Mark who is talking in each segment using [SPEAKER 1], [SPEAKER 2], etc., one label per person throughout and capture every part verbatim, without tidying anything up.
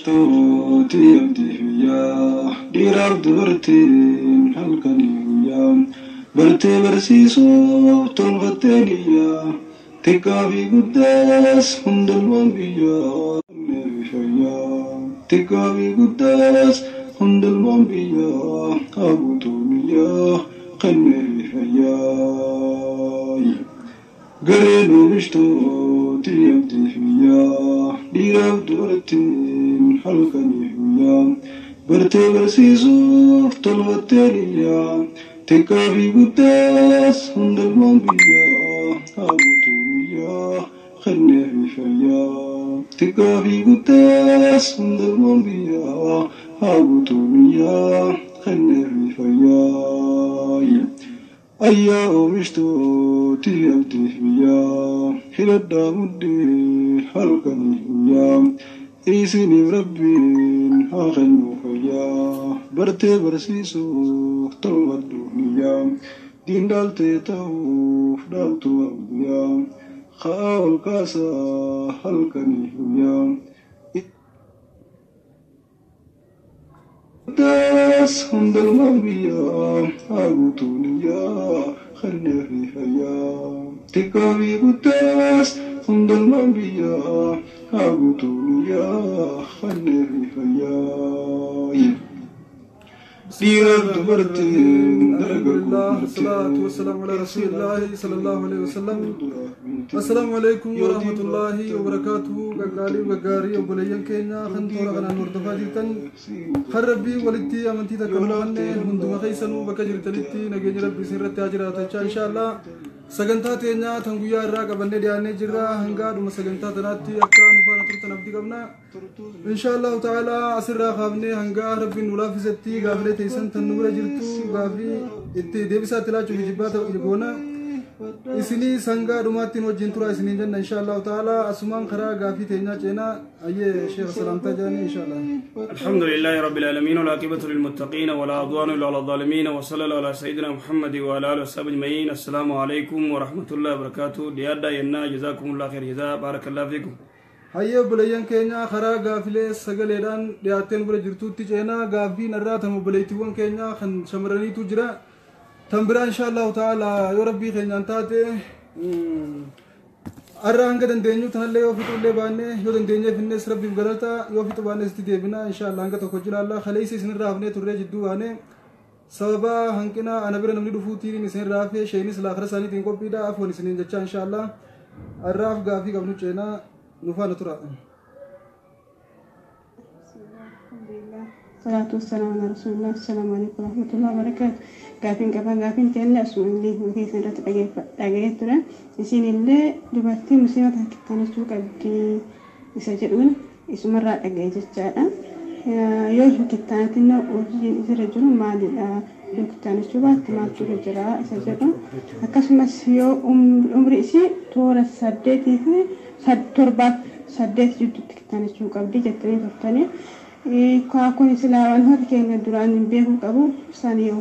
[SPEAKER 1] مشتوتي يبدي فيا دير عبد برتين حلقني برتي برسيسو تلغتني تكافي قداس هند المنبيا فيا تكافي قداس هند المنبيا أبو توميا قلبي فيا قرينو مشتوتي يبدي فيا دير عبد برتين حلقني فيا برتي برسيسو تلغتني تكافي قداس هند المنبيا أبو توميا خلني فيا تكافي قداس هند المنبيا أبو توميا خلني فيا أيا ومشتو تيبتي فيا هلدا مدي حلقني فيا إيسيني ربي هاخنو فيا برتي برسيسو طلب الدنيا دين دالتي توف دالتو أبديا خاول كاسا حلقني فيا داس هند المنبيا أبو تونيا خلني فيا تكافي قداس هند المنبيا أبو تونيا خلني فيا
[SPEAKER 2] الصلاة والسلام على رسول الله صلى الله عليه وسلم. السلام عليكم ورحمة الله وبركاته. قالي وقاري وبليان كينا خنطورا غنا مرتفع جلتن خربي ولدتي أمنتي تكملان هندوما خيسنو بكجر تلتي نجي ربي سرت أجرات إن شاء الله. سجنتا تينا تنقيا الراك بندي ديانة جرا هنگا دوما سجنتا تناتي أكان فانا ترتنا بدي قبنا إن شاء الله تعالى أسر خابني هنگا ربي نولا في ستي قابلة تيسن تنورة جرتو قابي إتي ديبسا تلا چوكي جبات يقونا إسني سنگا دوماتين وجنتورا إسني جنة إن شاء الله تعالى أسمان خرا قافي تينا چينا أي شيخ سلامتا جاني إن شاء الله.
[SPEAKER 3] الحمد لله رب العالمين والعاقبة للمتقين ولا عدوان إلا على الظالمين وصلى الله على سيدنا محمد وعلى آله وصحبه أجمعين. السلام عليكم ورحمة الله وبركاته. ديادا ينا جزاكم الله خير جزاء بارك الله فيكم.
[SPEAKER 2] هيا بليان كينيا خرا غافلة سجليدان دياتين بره جرتو تيجينا غافين الرات هم بليتوان كينيا خن شمراني تجرا تنبرا إن شاء الله تعالى يا ربي كينيا تاتي أرانك دندنيو تهلا يوفي تولي بانه يو دندنيا في الناس ربي بغلطا يوفي تبانه استدي بنا إن شاء الله عنك تخجل الله خليس سن رافنه توري جدو بانه سببا هنكنا أنا برا نملي دفوتيري نسين رافه شيء نسلا آخر سنة تينكو بيدا أفوني سنين جتشا إن شاء الله الراف غافي قبل تشينا نفعل ترى.
[SPEAKER 4] الصلاة والسلام على رسول الله. السلام عليكم ورحمة الله وبركاته. قافين قافين قافين تينا اسمه اللي وفي سنة تأجي تأجي ترى يسين اللي دبعتي مسيرة كتانة سوق أبدي يسجلون اسم مرة أجي جتشاء يوم كتانة إنه وجين يسجلون مع ال كتانة سوق ما تقول جرا يسجلون هكذا مسيو أم عمري شيء تورا سدتي في سد تربة سدت جد كتانة سوق أبدي جتني فتاني كأكون سلاوان هذا كأنه دران بيهو كابو سانيو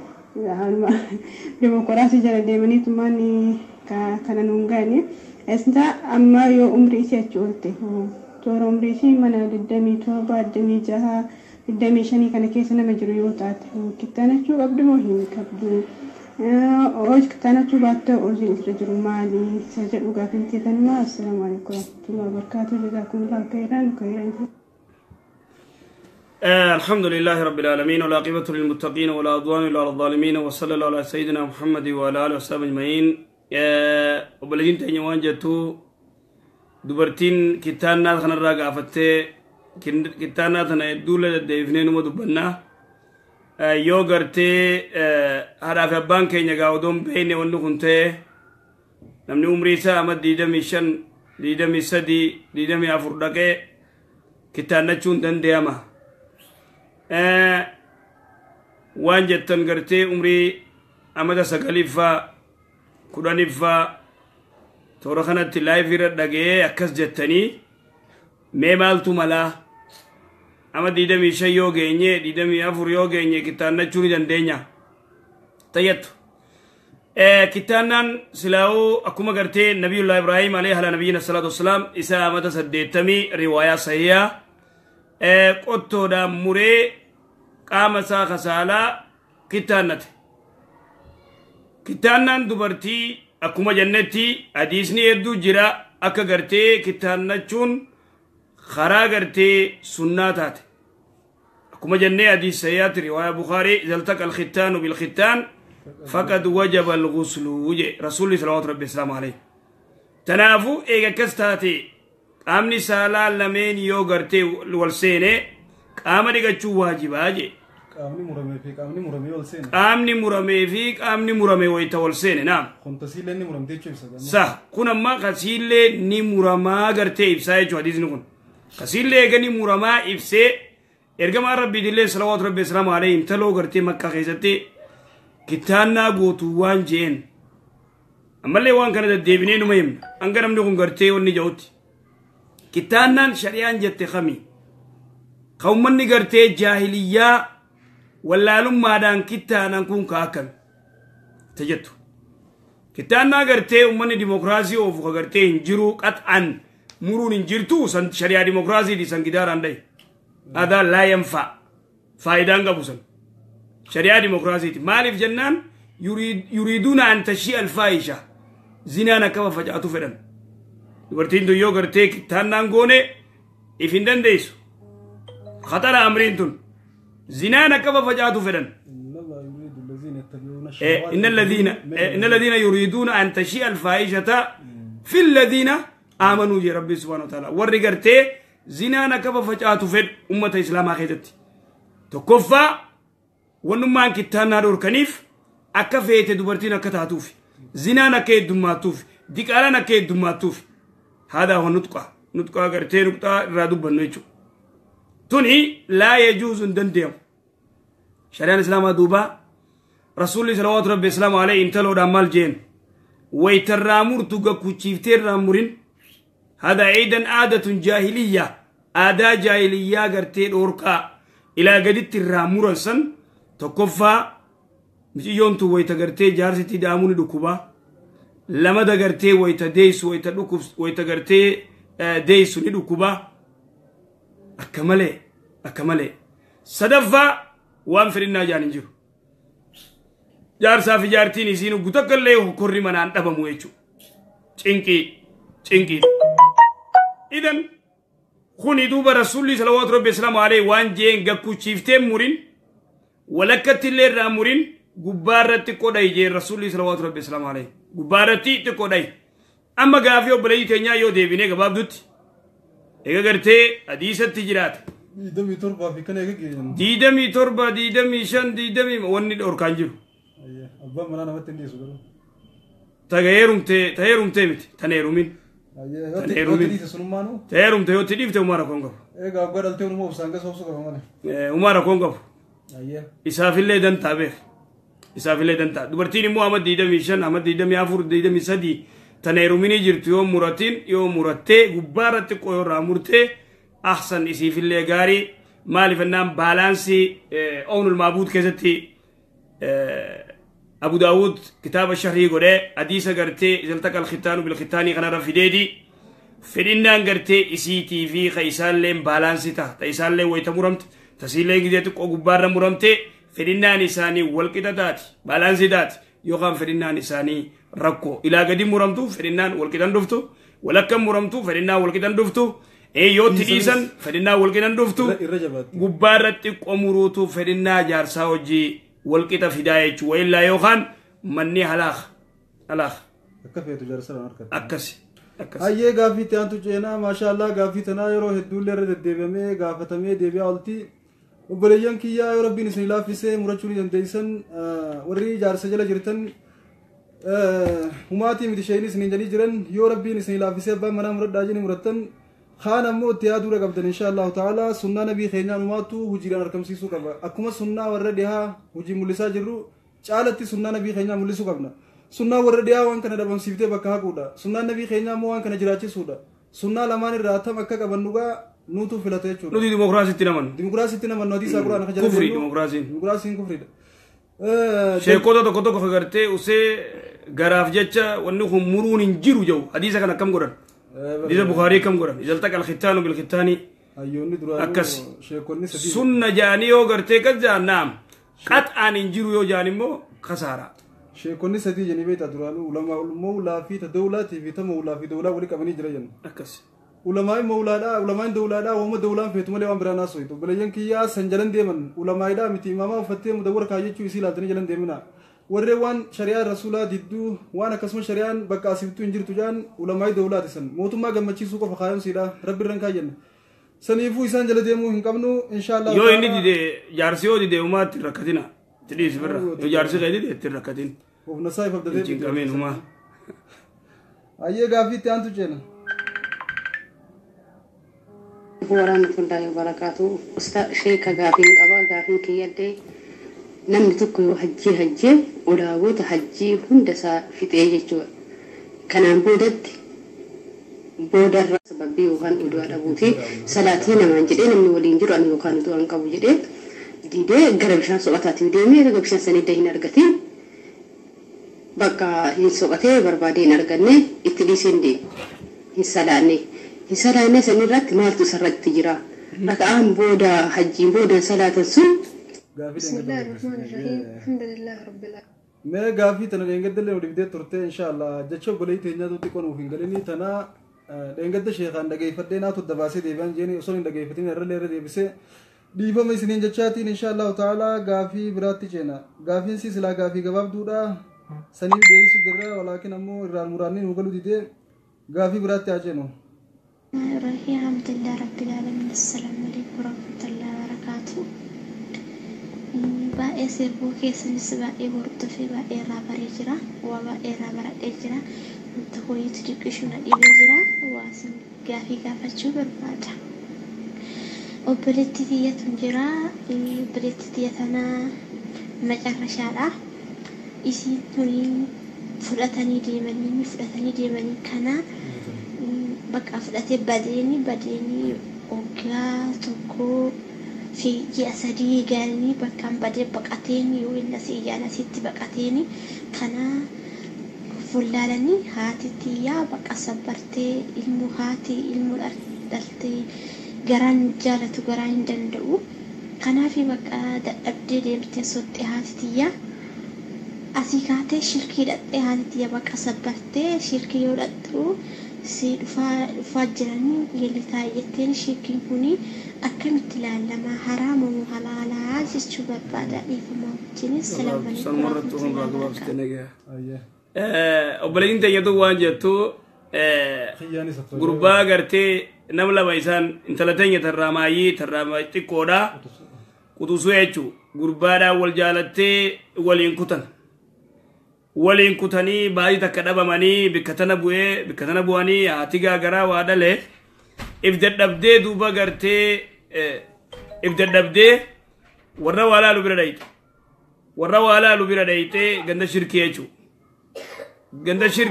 [SPEAKER 4] ديمقراطية جرا ديماني تماني كأنا نونغاني أسنتا أما يو عمري شيء أشولته تور عمري شيء منا للدمي تور بعد دمي جها الدمي شني كان كيسنا مجريوتات كتانة شو أبدو مهم كابدو أوج كتانة شو بعد أوج الرجل مالي سجل وقافين تيتنا. السلام عليكم ورحمة الله وبركاته. جزاكم الله خيرا خيرا.
[SPEAKER 3] آه الحمد لله رب العالمين والعاقبة للمتقين ولا عدوان إلا على الظالمين وصلى الله على سيدنا محمد وعلى آله وصحبه أجمعين. آه وبلدين تنيوان جتو دبرتين كتانا خنا الراجع فتة كتانا ثنا دولة ديفنين ومدبنا آه يوغرتي آه هذا في البنك ينجاودون بيني ونخنته نمني عمري سا أمد ديدمي شن ديدمي سدي ديدمي أفردك كتانا شون تنديما آه وان جتن غرتي عمري أمدا سكاليفا كودانيفا تورخنا تلايف يردقى أكس جتني ميمالتو ملا أما ديدمي شيء يوجيني ديدمي أفور يوجيني كتانا تشوني جندينيا تيتو آه كتانا سلاو أكما غرتي نبي الله إبراهيم عليه على نبينا الصلاة والسلام إسا أمدا سديتمي رواية صحيحة قطو دا مري قام ساخ سالا كتانت كتانان دبرتي أكما جنتي أديسني يدو جرا أكا غرتي كتانچون خرا غرتي سناتات أكما جنة أديس سيات رواية بخاري إذا التقى الختان بالختان فقد وجب الغسل وجه رسول الله صلى الله عليه وسلم عليه تنافو إيجا كستاتي قامني سالا لمن يو غرتي والسينة قامني غچو واجب آجي
[SPEAKER 2] قامني مرمي في قامني مرمي والسينة
[SPEAKER 3] قامني مرمي في قامني مرمي ويتا والسينة نعم
[SPEAKER 2] كنت سيلة ني مرمي تيجي بسا
[SPEAKER 3] صح كنا ما قسيلة ني مرما غرتي إبساي جو حديث نكون قسيلة غني مرما إبساي إرجما ربي دلله صلوات ربي السلام عليه امتلو غرتي مكة خيزتي كتانا غوتو وان جين أما اللي وان كانت الديبنين مهم أنقرم نكون غرتي وني جوتي كتانا شريان جت خمي قومني غرتي جاهلية ولا لما دان كتانا نكون كاكل تجتو كتانا غرتي أمني ديمقراطية وفوق غرتي انجرو قطعا مرون انجرتو سن شريعة ديمقراطية دي سن كدار عندي هذا لا ينفع فايدان قبوسن شريعة ديمقراطية مالي في جنان يريد يريدون أن تشيء الفاحشة زنانا كما فجأتو فدن ورتين دو يو غرتي كتانا نغوني إفندن ديسو خطر أمرين تون زنانا كما فجأتو فدن إن الذين إن الذين يريدون أن تشيء الفاحشة في الذين آمنوا يا ربي سبحانه وتعالى ورغرتي زنانا كما فجأتو فد أمة الإسلام أخذت تكفى ونمان كتانا دور كنيف أكفيت دبرتين أكتاتوف زنانا كيد دماتوف ديكالانا كيد دماتوف هذا هو نطقة نطقة غرتي نطقة رادو بنويتو توني لا يجوز دنديم شريعة الإسلام دوبا رسول الله صلى الله عليه وسلم عليه انتلو دامال جين ويترامور توغا كوچيفتير رامورين هذا عيدا عادة جاهلية عادة جاهلية غرتي دوركا إلى قدت الرامور السن تكفى مش يونتو ويتا غرتي جارستي داموني دكوبا لما دا غرتي ويتا ديس ويتا دكوب ويتا غرتي ديس وني دكوبا أكمله أكمله صدفة وانفرنا جانجيرو جار سافي جارتيني سينو غتكل له كوري من أنت بمويشو تشينكي تشينكي إذن خوني دوبا رسول الله صلى الله عليه وسلم عليه وان جين غكو شيفتين مورين ولكت اللي رامورين غبارتي كوداي جي رسول الله صلى الله عليه وسلم عليه غبارتي تكوداي أما غافيو بلاي تنيا يو ديبيني غباب دوتي إيغا غرتي حديثة تجرات
[SPEAKER 2] ديدمي تربا في كان يجي
[SPEAKER 3] ديدمي تربا ديدمي شن ديدمي وني أوركانجيرو
[SPEAKER 2] أبا منا نمتني سودو
[SPEAKER 3] تغيرهم تي تغيرهم تيمت تنيرومين
[SPEAKER 2] تنيرومين
[SPEAKER 3] تغيرهم تيو تديف تي عمارة كونغو
[SPEAKER 2] إيه قابل التيون مو بسانجا سوسو كمان
[SPEAKER 3] عمارة كونغو
[SPEAKER 2] أيه
[SPEAKER 3] إسافي اللي دن تابع إسافي اللي دن تابع دبرتيني مو أحمد ديدمي شن أحمد ديدمي أفور ديدمي سدي تنيرومين جرت يوم مرتين يوم مرتة غبارة كوي رامورتة أحسن إسافي اللي غاري مالي فنان بالانسي أون المعبود كذتي أبو داود كتاب الشهري قرأ حديث قرتي إذا التقى الختان بالختان غنا رفيدي فإننا قرتي إسي تي في خيسان لين بالانسي تا تيسان لين ويتمرمت تسيل لين جديتك أقبار مرمت فإننا نساني والكتا دات بالانسي دات يوغان فإننا نساني ركو إلى قديم مرمتو فإننا والكتا ندفتو ولكم مرمتو فإننا والكتا ندفتو أي يوت إيسان فإننا والكتا ندفتو قبارتك أمروتو فإننا جارسا وجي والكتا فداية وإلا يوخان مني هلاخ هلاخ
[SPEAKER 2] أكفي تجار سلام أركض
[SPEAKER 3] أكسي أكسي
[SPEAKER 2] أيه غافي تانتو جينا ما شاء الله غافي تنا يرو هدول رد دبيمه غافتمه دبي أولتي وبليان كيا يا ربي نسني لا في سه مرچوري جنديسن وري جار سجل جرتن هماتي متشيني سنين جني جرن يا ربي نسني لا في سه با منا مرد داجني مرتن خان مو تيادو رغبدن ان شاء الله تعالى سنة نبي خينا نماتو هجيران رقم سيسو كبا اكما سنة وردها هجي ملسا جرو چالتي سنة نبي خينا ملسو كبنا سنة وردها وان كان دبم سيفته بكا كودا سنة نبي خينا مو وان كان جراچي سودا سنة لمان راتا مكا كبنوغا نوتو فلاتي چودا
[SPEAKER 3] نو دي ديمقراطي تنمن
[SPEAKER 2] ديمقراطي تنمن نو دي ساقرا نخ جرا
[SPEAKER 3] كفري ديمقراطي
[SPEAKER 2] ديمقراطي كفري
[SPEAKER 3] شيكودا تو كوتو خغرتي وسي غراف جچا ونو مرون جيرو جو حديث كان كم غران دي البخاري كم قرن إذا التقى الختان بالختان
[SPEAKER 2] ayyoonni duraan
[SPEAKER 3] akkas
[SPEAKER 2] sheekonni sadii
[SPEAKER 3] sunna jaanii yoo gartee kas jaan naam qax'aan hin jiru yoo jaan immoo kasaara
[SPEAKER 2] sheekonni sadii janii beektaa duraan ulamaa mawlaa fi tadawlaatii fi ta mawlaa fi dawlaa walii qabanii jira jenna
[SPEAKER 3] akkas
[SPEAKER 2] ulamaai mawlaadhaa ulamaai dawlaadhaa wama dawlaan feetu malee waan biraan haasoo obboleeyyan kiyyaa san jalan deeman ulamaayidhaa miti imaamaa uffattee mudawwara kaayyachuu isii laaltanii jalan deemina warree waan shari'aa rasuulaa didduu waan akkasuma shari'aan bakka asiftuu hin jirtu jaan ulamaai dawlaati san mootummaa gammachiisuu qofa kaayamsiidha rabbi irraan kaayyanna saniifuu isaan jala deemuu hin qabnu inshaallah
[SPEAKER 3] yoo inni dide jaarsi yoo dide umaatti rakkatina tidhiis birra yoo jaarsi kee dide itti rakkatin
[SPEAKER 2] ofna saayif abdatee
[SPEAKER 3] hin qabeen umaa
[SPEAKER 2] ayyee gaaffii itti aantu ceena
[SPEAKER 5] warahmatullahi wabarakatuh usta sheeka gaafin qaba gaafin kiyyadde namni tokko yoo hajjii hajjee ulaagota hajjii hunda isaa fixee jechuudha kanaan boodatti boodarra sababbii yookaan uduu dhabuuti salaatii namaan jedhee namni waliin jiru ani yookaan uduu an qabu jedhee didee gara bishaan soqataatiif deemee gara bishaan sanidda hin argatiin bakka hin soqatee barbaadee hin arganne itti dhiiseen deeme hin salaanne salaanne sanirratti maaltu sarratti jira raka'aan booda hajjiin booda salaatan sun bismillahir rahmanir rahim alhamdulillahi rabbil alamin
[SPEAKER 2] mee gaafii tana dheengaddalee nu dibdee turte inshallah jecha golee teenyaa tutti qonuuf hin galini tana dheengadda sheekaan dhageeffadhee naatu dabaasee deebi'an jeeni osoo hin dhageeffatin irra irra deebisee dhiifama isiniin jechaatiin inshallah ta'ala gaafii biraatti ceena gaafiin si silaa gaafii gabaabduudha saniif deebisu jirra walaakin ammoo irraan muraanni nu galu didee gaafii biraatti haa ceenu
[SPEAKER 6] الرحيم الحمد لله رب العالمين السلام عليكم ورحمة الله وبركاته بقى سيربو كيس نسبة إيورد في بقى رابر يجرا وبقى رابر يجرا تقول يتركشون إيجرا واسم جافي جافة شو بربادا وبلتي دي تنجرا بلتي دي أنا مجرى شارع إسي توني فلتني ديماني فلتني ديماني كنا bakka fudhatee badeeni badeeni ogaa tokko fi ji'a sadii gaalanii bakkaan badee baqateeni yoo innas iyyaanasitti baqateeni kana fullaalanii haatitiyyaa bakka sabbartee ilmu haati ilmu dhaltee garaan jaalatu garaan hin danda'u kanaafi bakka dadhabdee deemtee soxxee haatitiyyaa asii kaatee shirkii dhaqxee haatitiyyaa bakka sabbartee shirkii yoo dhaqxu si dhufa dhufa jiranii yelitaa jetteen shirkiin kuni akkamitti ilaalama haraama moo halaalaa jechuu barbaada dhiifama wajjinis salaamu
[SPEAKER 3] alaykum obboleeyyiin teeyyatu waan jettu gurbaa gartee nam lama isaan intala teenya tarraamaayii tarraama xiqqoodha qutusuu jechuu gurbaadhaan wal jaalattee waliin kutan waliin kutanii baay'ee takka dhabamanii bikka tana bu'ee bikka tana bu'anii haati gaagaraa waa dhale if dadhabdee duuba gartee if dadhabdee warra waa laalu bira dhayite warra waa laalu bira dhayite ganda shirkii jechuu ganda shirk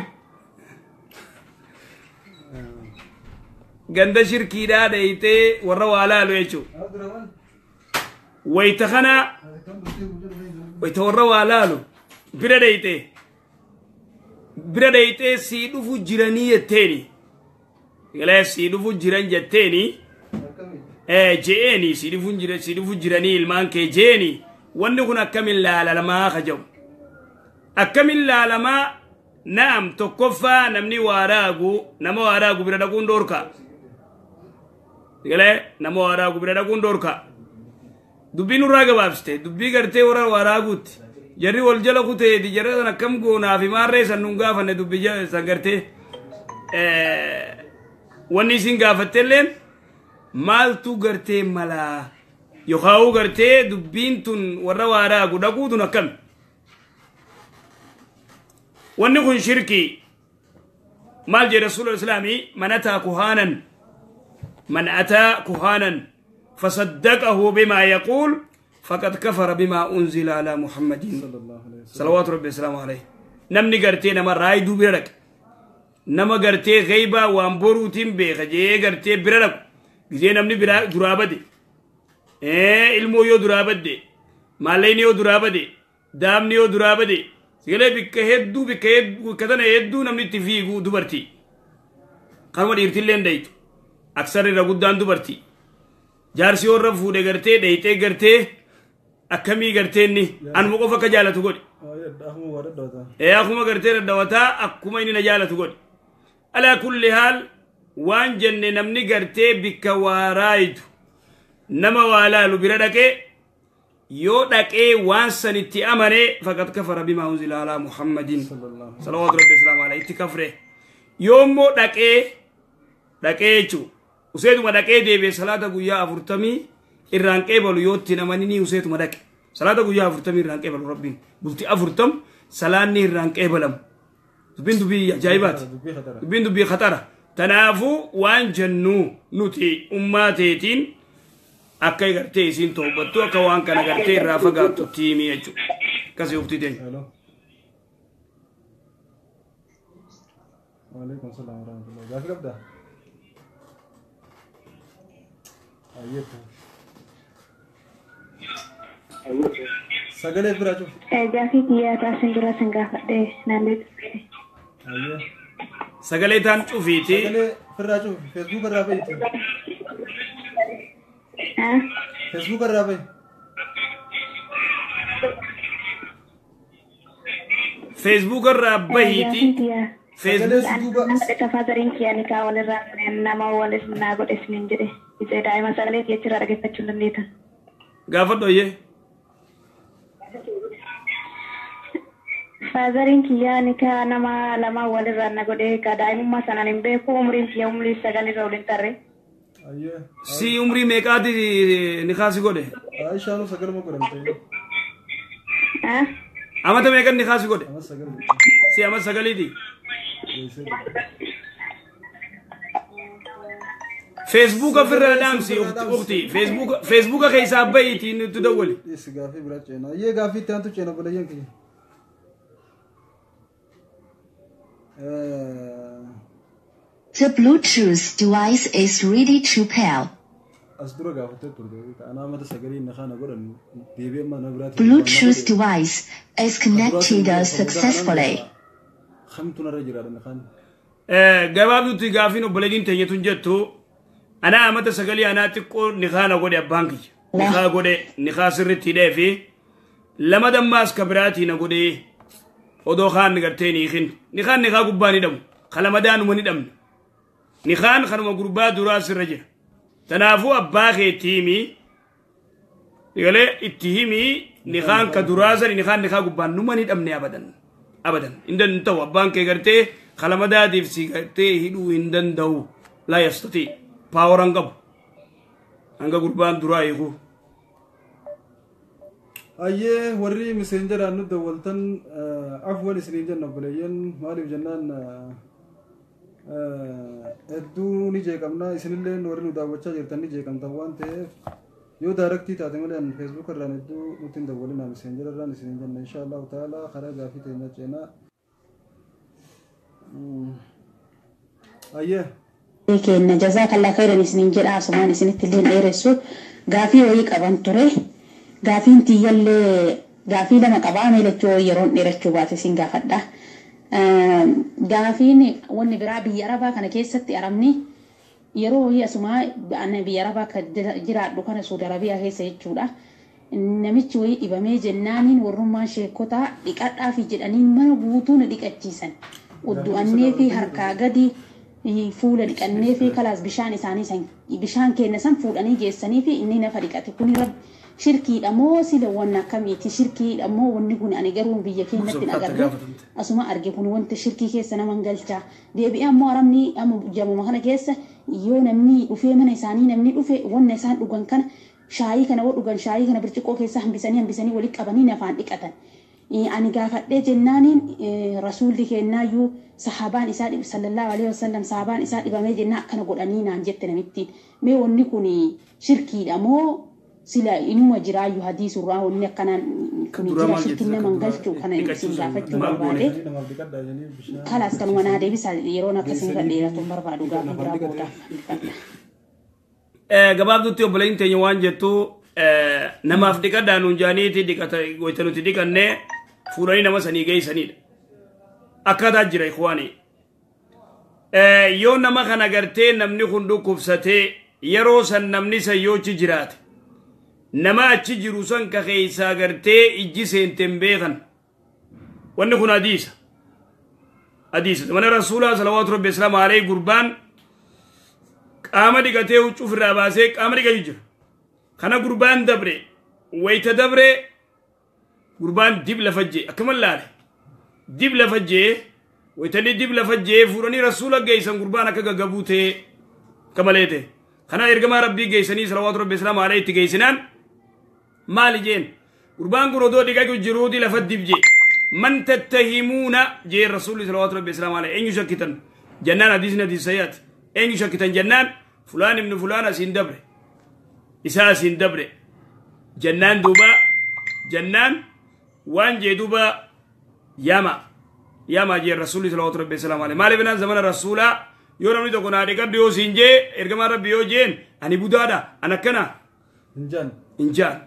[SPEAKER 3] ganda shirkiidhaa dhayite warra waa laalu jechuu wayta kana wayta warra waa laalu bira dhayite bira dhayite sii dhufu jiranii jetteeni galee sii dhufu jiran jetteeni eh jeeni sii dhufu jiran sii dhufu jiranii ilmaan kee jeeni wanni kun akkamin laalalamaa kajabu akkamin laalamaa naam tokkoffaa namni waaraagu nama waaraagu bira dhaquun dhoorka galee nama waaraagu bira dhaquun dhoorka dubbii nurraa gabaabsite dubbii gartee warra waaraaguutti jarri wal jala kutee di jarri sana kam goonaa fi maarree san nun gaafanne dubbi san gartee wanni isin gaafatteilleen maaltu gartee malaa yookaan gartee dubbiin tun warra waaraagu dhaquutun akkam wanni kun shirkii maal jedhe rasuula islaamii man ataa kuhaanan man ataa kuhaanan fasaddaqahu bimaa yaquul فقد كفر بما أنزل على محمد صلوات ربي السلام عليه نمني قرتي نما راي دو بيرك نما قرتي غيبا وانبورو تيم بيخ جي قرتي بيرك جي نمني بيرا درابة دي ايه علمو يو درابة دي مالين يو درابة دي دامني يو درابة دي سيقلي بك هدو بك هدو كتنا هدو نمني تفيقو دبرتي قالوا ديرتي لين دايتو أكثر رقودان دبرتي جارسي ورب فودة قرتي ديتي قرتي أكمي قرتيني أنا مقفة كجالة تقول إيه أخو ما قرتي الدواتا أكو إني نجالة تقول على كل حال وان جن نمني قرتي بكوارايد نما والا لبردك يو دكي وان سنتي أمني فقد كفر بما أنزل على محمد صلوات ربي السلام عليه تكفره يوم مو دكي دكي شو وسيد ما دكي دي بصلاة قويا أفرتمي الرانكي بلو يوتي نمانيني وسيد ما دكي صلاة قويا أفرتمي الرانكي بلو ربين بلتي أفرتم سلاني الرانكي بلم دبين دبي جايبات دبين دبي خطرة تنافو وان جنو نوتي أماتيتين أكاي غرتي سين توبتو أكا وان كان غرتي رافقا تتيمي يجو كسي أختي تين
[SPEAKER 2] وعليكم السلام ورحمة الله جافي قبدا أيوة سجلة براجو
[SPEAKER 7] جافي كيا تاسين برا سنجافة ده نالد
[SPEAKER 2] أيوة
[SPEAKER 3] سجلة تان شوفيتي
[SPEAKER 2] سجلة براجو فيسبوك الرابي
[SPEAKER 7] ها
[SPEAKER 2] فيسبوك الرابي
[SPEAKER 3] فيسبوك الرابي
[SPEAKER 2] فيسبوك
[SPEAKER 7] تفاضلين كيا نكا ولا ران نما ولا اسمنا قد اسمين جده إذا دائما سجلة كيا رجع فتشون ليتا
[SPEAKER 3] غافر دويه
[SPEAKER 7] فازرين كيا نكا نما لما ولا ران قد كدائما ما سنان بيكو عمرين كيا عمري سجلة رولين ترى
[SPEAKER 2] أيوة
[SPEAKER 3] سي عمري ميكاتي نخاسي قوله
[SPEAKER 2] عايشة أنا سجل ما قرأت
[SPEAKER 7] ها
[SPEAKER 3] أما تميكات نخاسي قوله
[SPEAKER 2] أنا سجل
[SPEAKER 3] سي أما سجلي دي فيسبوك في الرادام سي أختي فيسبوك فيسبوك كيسا بيتي ندولي
[SPEAKER 2] يس غافي براجينا ये غافي تانتو चैनल बोले ये की
[SPEAKER 8] The Bluetooth device is ready to pair.
[SPEAKER 2] أصدره غافته تردو أنا ما تسجلي نخانا قرن بيبي ما نبرات
[SPEAKER 8] Bluetooth device is connected successfully.
[SPEAKER 2] خمتنا رجل هذا نخان
[SPEAKER 3] جواب دوتي غافين وبلدين تيجتون جتو أنا أما تسجلي أنا تقول نخانا قولي أبانكي نخا قولي نخا سرتي ده في لما دم ماس كبراتي نقولي ودو خان نقرتيني خن نخان نخا قباني دم خلا دانو مني دم نخان خانو مقربات دراس الرجل تنافو أباخي تيمي يقول اتهمي نخان كدراسة نخان نخا قبان نماني دمني أبدا أبدا إندن انتو أبان كي قرتي خلا دادي في سيقرتي هدو إندن دو لا يستطيع باور أنقب أنقا قربان درائيكو
[SPEAKER 2] أيه وري مسنجر أنو دولتن عفوا سنجر نبليين مالي جنان ادو نيجي كمنا اسنلين ورنو داوچا جرتن نيجي كم توان ته يو دايركتي تاتمل فيسبوك ران ادو متين دولنا مسنجر ران سنجر ان شاء الله تعالى خرا غافي تينا چنا ايه
[SPEAKER 9] كن جزاك الله خيرا سنجر اسمان سنتلين ايرسو غافي وي قبان توري غافي انت يله غافي لما قبامه لچو يرون نيرچو بات سينغا فدا غافيني وني برابي يرابا كان كيستي ارمني يرو هي اسما انا بيرابا كجرا دكان سود عربيا هي سيچودا نميچ وي ابامي جنانين ورما شيكوتا ديقادا في جدانين ما غوتون ديقچيسن ودو اني في حركا غدي فول ديقني في كلاس بشان اساني سن بشان كينسن فوداني جيسني في اني نفديقاتي كوني رب شركي دمو سيده ونا كميتي شركي دمو وني غوني اني غرون بيه كينتين اغار اسما ارجي كون وانت شركي كيسنا منغلتا دي بي ام ورمني ام جامو مخنا كيس يو نمني وفي من اساني نمني وفي ون سان دوغان كان شاي كان ودوغان شاي كان برتقو كيس هم بيسني هم بيسني ولي قبني نفان ديقتن اني غافده جنانين رسول دي كنا يو صحابان اساد صلى الله عليه وسلم صحابان اساد بامي جنا كان غداني نان جتنا متين مي وني كوني شركي دمو سلا إنما جرايو حديث الراه إن كان كميجرا شكلنا منقلتو كان إنسان غافتو بربادة خلاص كان وانا ده بس يرونا كسين فديرة تمر بعدو غافي برابودا
[SPEAKER 3] جباب دوتي وبلين تاني وانجتو نما أفديكا دانون جاني تي ديكاتا ويتنو تي ديكا نه فوراني نما سني جاي سني أكادا جرا إخواني يو نما خنا غرتي نمني خندو كوفساتي yeroo san namni san yoo achi jiraate nama achi jiru san ka keeysaa gartee ijji seenten beekan wanni kun hadiisa hadiisa mana rasuulaa salawaatu rabbi islaamu alayhi gurbaan qaama dhiqatee huccuu ofirraa baasee qaama dhiqatu jira kana gurbaan dabre wayta dabre gurbaan dib lafajjee akkaman laale dib lafajjee waytani dib lafajjee fuudhanii rasuula geeysan gurbaan akka gaggabuu ta'e kamalee ta'e kana ergamaa rabbii geeysanii salawaatu rabbi islaamu alayhi itti geeysinaan maali jeen gurbaan kun odoo dhiqatu jiruuti lafa dib jee man tattahimuuna jee rasuulli salawaatu rabbi islaamu alayhi eenyu shakkitan jannaan hadiisni hadiis sayyaati eenyu shakkitan jannaan fulaan ibnu fulaan asiin dabre isaa asiin dabre jannaan duuba jannaan waan jee duuba yama yama jee rasuulli salawaatu rabbi islaamu alayhi maaliif naan zamana rasuulaa yoo namni tokko naa dhiqadhu yoo siin jee ergamaa rabbi yoo jeen ani budaadha an akkana
[SPEAKER 2] injaan
[SPEAKER 3] injaan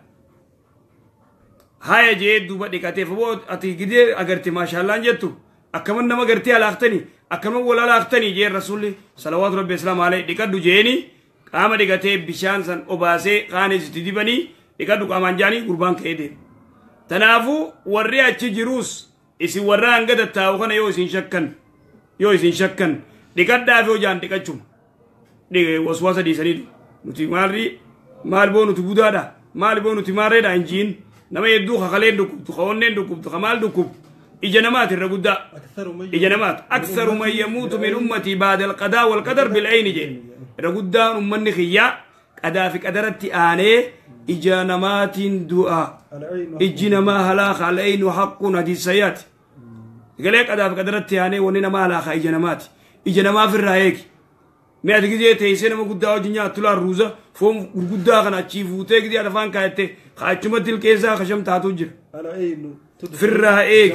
[SPEAKER 3] haya jee duuba dhiqatee faboo ati gidee agarte maashaallaan jettu akkaman nama gartee alaaktanii akkaman wal alaaktanii jee rasuulli salawaatu rabbi islaamu alayhi dhiqadhu jeeni qaama dhiqatee bishaan san obaasee qaanis itti dibanii dhiqadhu qaamaan jaanii gurbaan ka'ee deema tanaafuu warri achi jiruus isin warra hanga tattaa'u kana yoo isin shakkan yoo isin shakkan dhiqadhaaf yoo jaan dhiqachuma waswaasa dhiisanii nuti maalri maal boo nuti budaadha maal boo nuti maarreedha injiin nama hedduu kakaleen dhukkubtu kaonneen dhukkubtu kamaal dhukkubtu ija namaati irra guddaa ija namaati aksaru man yamuutu min ummatii baada alqadaa walqadar bil'ayni jee irra guddaan ummanni kiyyaa qadaa fi qadaratti aanee ija namaatiin du'a ijji namaa halaaka al'aynu haqqun hadiisayaati galee qadaa fi qadaratti aanee wanni namaa halaaka ija namaati ija namaaf irraa eegi mee ati gizee teessee nama guddaa wajjin nyaattu laan ruuza foon gurguddaa kana achii fuutee gizee afaan kaayette kaachumatti ilkeessaa kasham taatu jira firraa eegi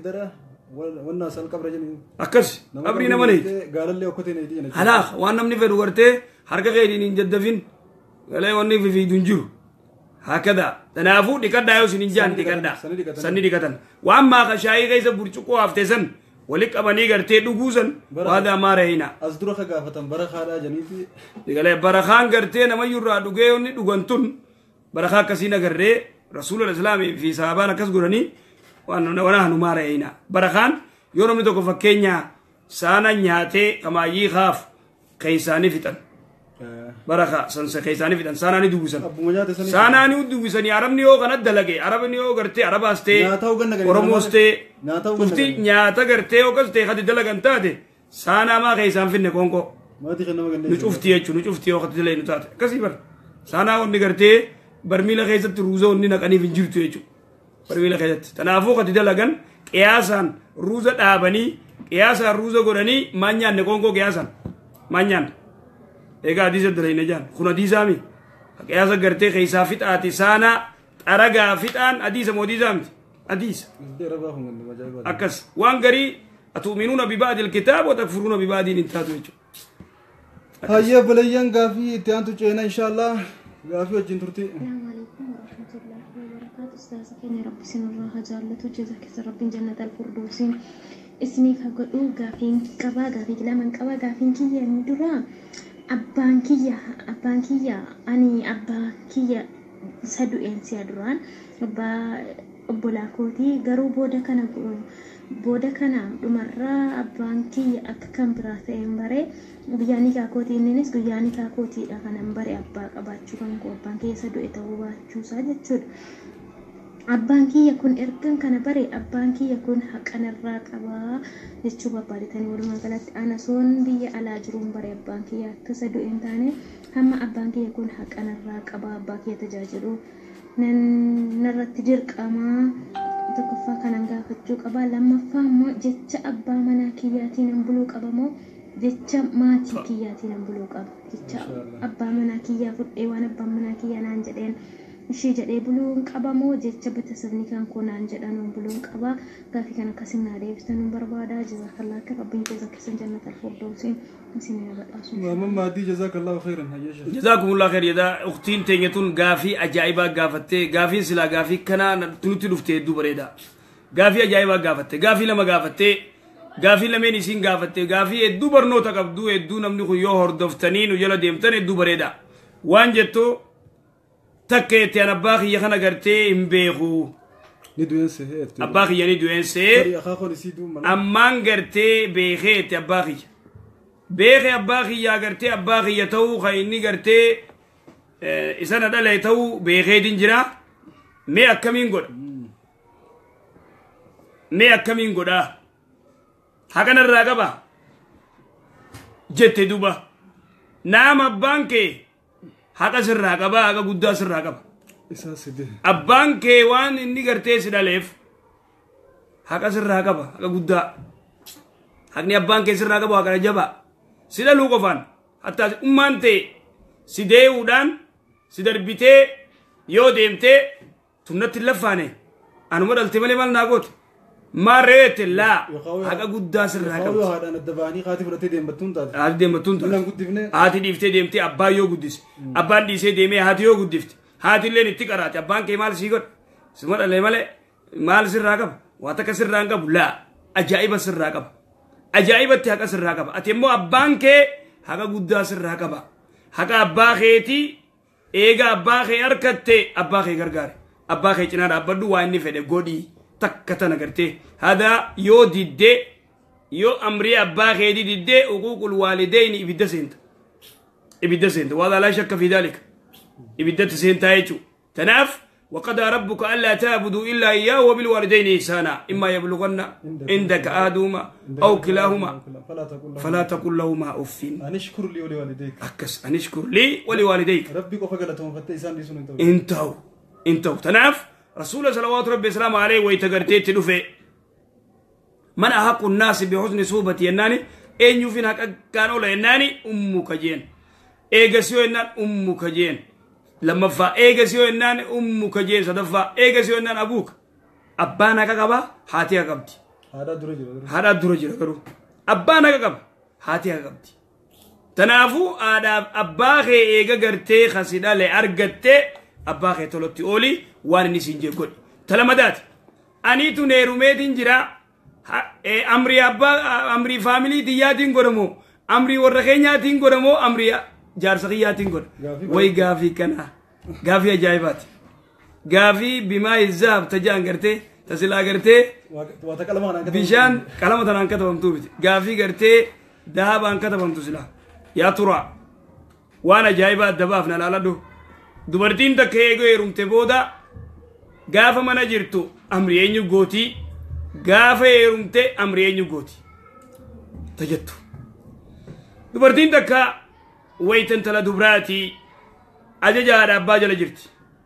[SPEAKER 3] akkas qabrii nama neeti halaaka waan namni fedhu gartee harka keetiin hin jaddafin galee wanni fifiidu hin jiru هكذا تنافو ديكدا يو سنين جان ديكدا سني ديكتن واما خشاي غيس برچقو افتسن ولك ابني غرتي دغوسن وهذا ما رهينا
[SPEAKER 2] ازدرو خغافتن برخا دا جنيتي
[SPEAKER 3] ديغله برخان غرتي نما يرا دغيوني دغنتون برخا كسينا غري رسول الاسلام في صحابانا كسغرني وانا وانا ما رهينا برخان يوم نتو فكينيا سانا نياتي كما يخاف كيساني فتن بركة سنس كيساني في إنسان أني دوبسن سان أني دوبسن يا عرب نيو كنا دلقي عرب نيو كرتي عرب أستي ورموستي تفتي نياتا كرتي أو كستي خدي دلقي أنت هذي سان ما كيسان في النكونكو نشوفتي أشوا نشوفتي أو خدي دلقي نتات كسيبر سان أو نكرتي برميلا كيسات روزا وني نكاني في جرتي أشوا برميلا كيسات تنافو خدي دلقان كياسان روزا أبني كياسان روزا كوراني مانيان نكونكو كياسان مانيان eega hadiisa dalayna jaan kun hadiisaami qiyaasa gartee keeysaa fixaati saana xaragaa fixaan hadiisa moo hadiisaa miti hadiisa akkas waan garii atu'minuuna bibaadi alkitaab watakfuruuna bibaadiin hin taatu jechuudha
[SPEAKER 2] hayya balayyan gaafii itti aantu ceena inshaallah gaafii wajjin turti استاذ كني ربي سنرها جالته جزاك ربي جنة الفردوس اسمي فقدو غافين قبا غافي لمن قبا غافين كي يندرا أبان كيا أبان كيا أني أبا كيا سدو إنسي أدران أبا بولاكوتي غرو بودا كنا بودا كنا دمرة أبان كيا أككم براسة إمبارة بياني كاكوتي نينس بياني كاكوتي أكنا إمبارة أبا أبا شوكان كو أبان كيا سدو إتاوبا شوسا جتشود أبان كيا كون إركن كنا بري أبان كيا كون حق أنا الراقبة جتشوبا بارتاني ورما قالت أنا صون بي على جروم بري أبان كيا تسدو إنتاني هم أبان كيا كون حق أنا الراقبة أبان كيا تجاجلو نن نرى تجرك أما تكفى كان نغافتشوك أبا لما فهمو جتش أبا منا كياتي نمبلوك أبا مو جتش ماتي كياتي نمبلوك أبا جتش أبا منا كيا فت إيوان أبا منا كيا نانجدين شي جدي بلون قبا مو جتش بتسبني كان كون نانجدان بلون قبا غافي كان كسمنا ديفتن بربادا جزاك الله خير ربي جزاك سن جنة الفردوس مسينا بداسو ماما دي جزاك الله خيرا
[SPEAKER 3] جزاكم الله خير يدا اختين تينيتون غافي اجايبا غافتي غافي سلا غافي كنا تنتي دفتي دو بريدا غافي اجايبا غافتي غافي لما غافتي gaafii lameen isiin gaafatte gaafii hedduu barnoota qabdu hedduu namni kun yoo hordoftanii nu jala deemtan hedduu bareeda waan jettu takka itti an abbaa kiyya kana gartee hin beeku abbaa kiyya ni du'eense ammaan gartee beekee itti abbaa kiyya beekee abbaa kiyyaa gartee abbaa kiyya ta'uu ka inni gartee isana dhale ta'uu beekeetiin jira mee akkamiin godha mee akkamiin godha haqana irraa qaba jette duba naam abbaan kee haqa sirraa qaba haqa guddaa sirraa qaba abbaan kee waan inni gartee si dhaleef haqa sirraa qaba haqa guddaa haqni abbaan kee sirraa qaba haqa jaba si dhaluu qofaan hatta ummaan ta'e si dee'uudhaan si darbitee yoo deemtee tunnatti laffaane anuma dhalte malee maal naa goote marete la haqa guddaa sirraa qabdi
[SPEAKER 2] haadhaan adda ba'anii haati fudhattee deembattuun taate
[SPEAKER 3] haati deembattuun taate haati dhiiftee deemtee abbaan yoo guddise abbaan dhiisee deemee haati yoo guddifte haati illeen itti qaraate abbaan kee maal sii godha sima dhalee malee maal sirraa qaba waa takka sirraa hin qabu laa ajaa'iba sirraa qaba ajaa'ibatti haqa sirraa qaba ati immoo abbaan kee haqa guddaa sirraa qaba haqa abbaa keetii eega abbaa kee harkatte abbaa kee gargaare abbaa kee cinaa dhaabbadhu waa inni fedhe godhii تكتنا قرتي هذا يو ديدي يو أمري أباخي دي ديدي حقوق الوالدين إبدا سنت إبدا سنت وهذا لا شك في ذلك إبدا سنت هايتو تناف وقضى ربك ألا تعبدوا إلا إياه وبالوالدين إحسانا إما يبلغن عندك أحدهما أو كلاهما فلا تقل لهما أف
[SPEAKER 2] أنشكر لي ولوالديك
[SPEAKER 3] أكس أنشكر لي ولوالديك
[SPEAKER 2] ربك وفقلتهم فتيسان دي سنة
[SPEAKER 3] انتو انتو تناف رسول صلوات ربي السلام عليه ويتقرتي تلوفي من أحق الناس بحسن صوبتي يناني أين يفين حق كانوا ليناني أمك جين إيغسيو ينان أمك جين لما فا إيغسيو ينان أمك جين صدفا إيغسيو ينان أبوك أبانا كقبا حاتي كقبتي
[SPEAKER 2] هذا درجة
[SPEAKER 3] هذا درجة كرو أبانا كقبا حاتي كقبتي تنافو آداب أباخي إيغا قرتي خسيدا لأرغتي أباخي تلوتي أولي وان نسينجي قد تلمدات أني تو نيروميت انجرا أمري أبا أمري فاميلي دياتين قدمو أمري ورخينياتين قدمو أمري جارسخياتين قد وي غافي كنا غافي أجايبات غافي بما الزاب تجان قرتي تسلا قرتي بيشان كلامة أنكتا بمتو بيتي غافي قرتي دهاب أنكتا بمتو سلا يا ترى وانا جايبات دبافنا لالدو dubartiin takka eegoo heerumte booda gaafa mana jirtu amri eenyu gooti gaafa heerumte amri eenyu gooti tajattu dubartiin takka waytan tala dubraati ajajaadha abbaa jala jirti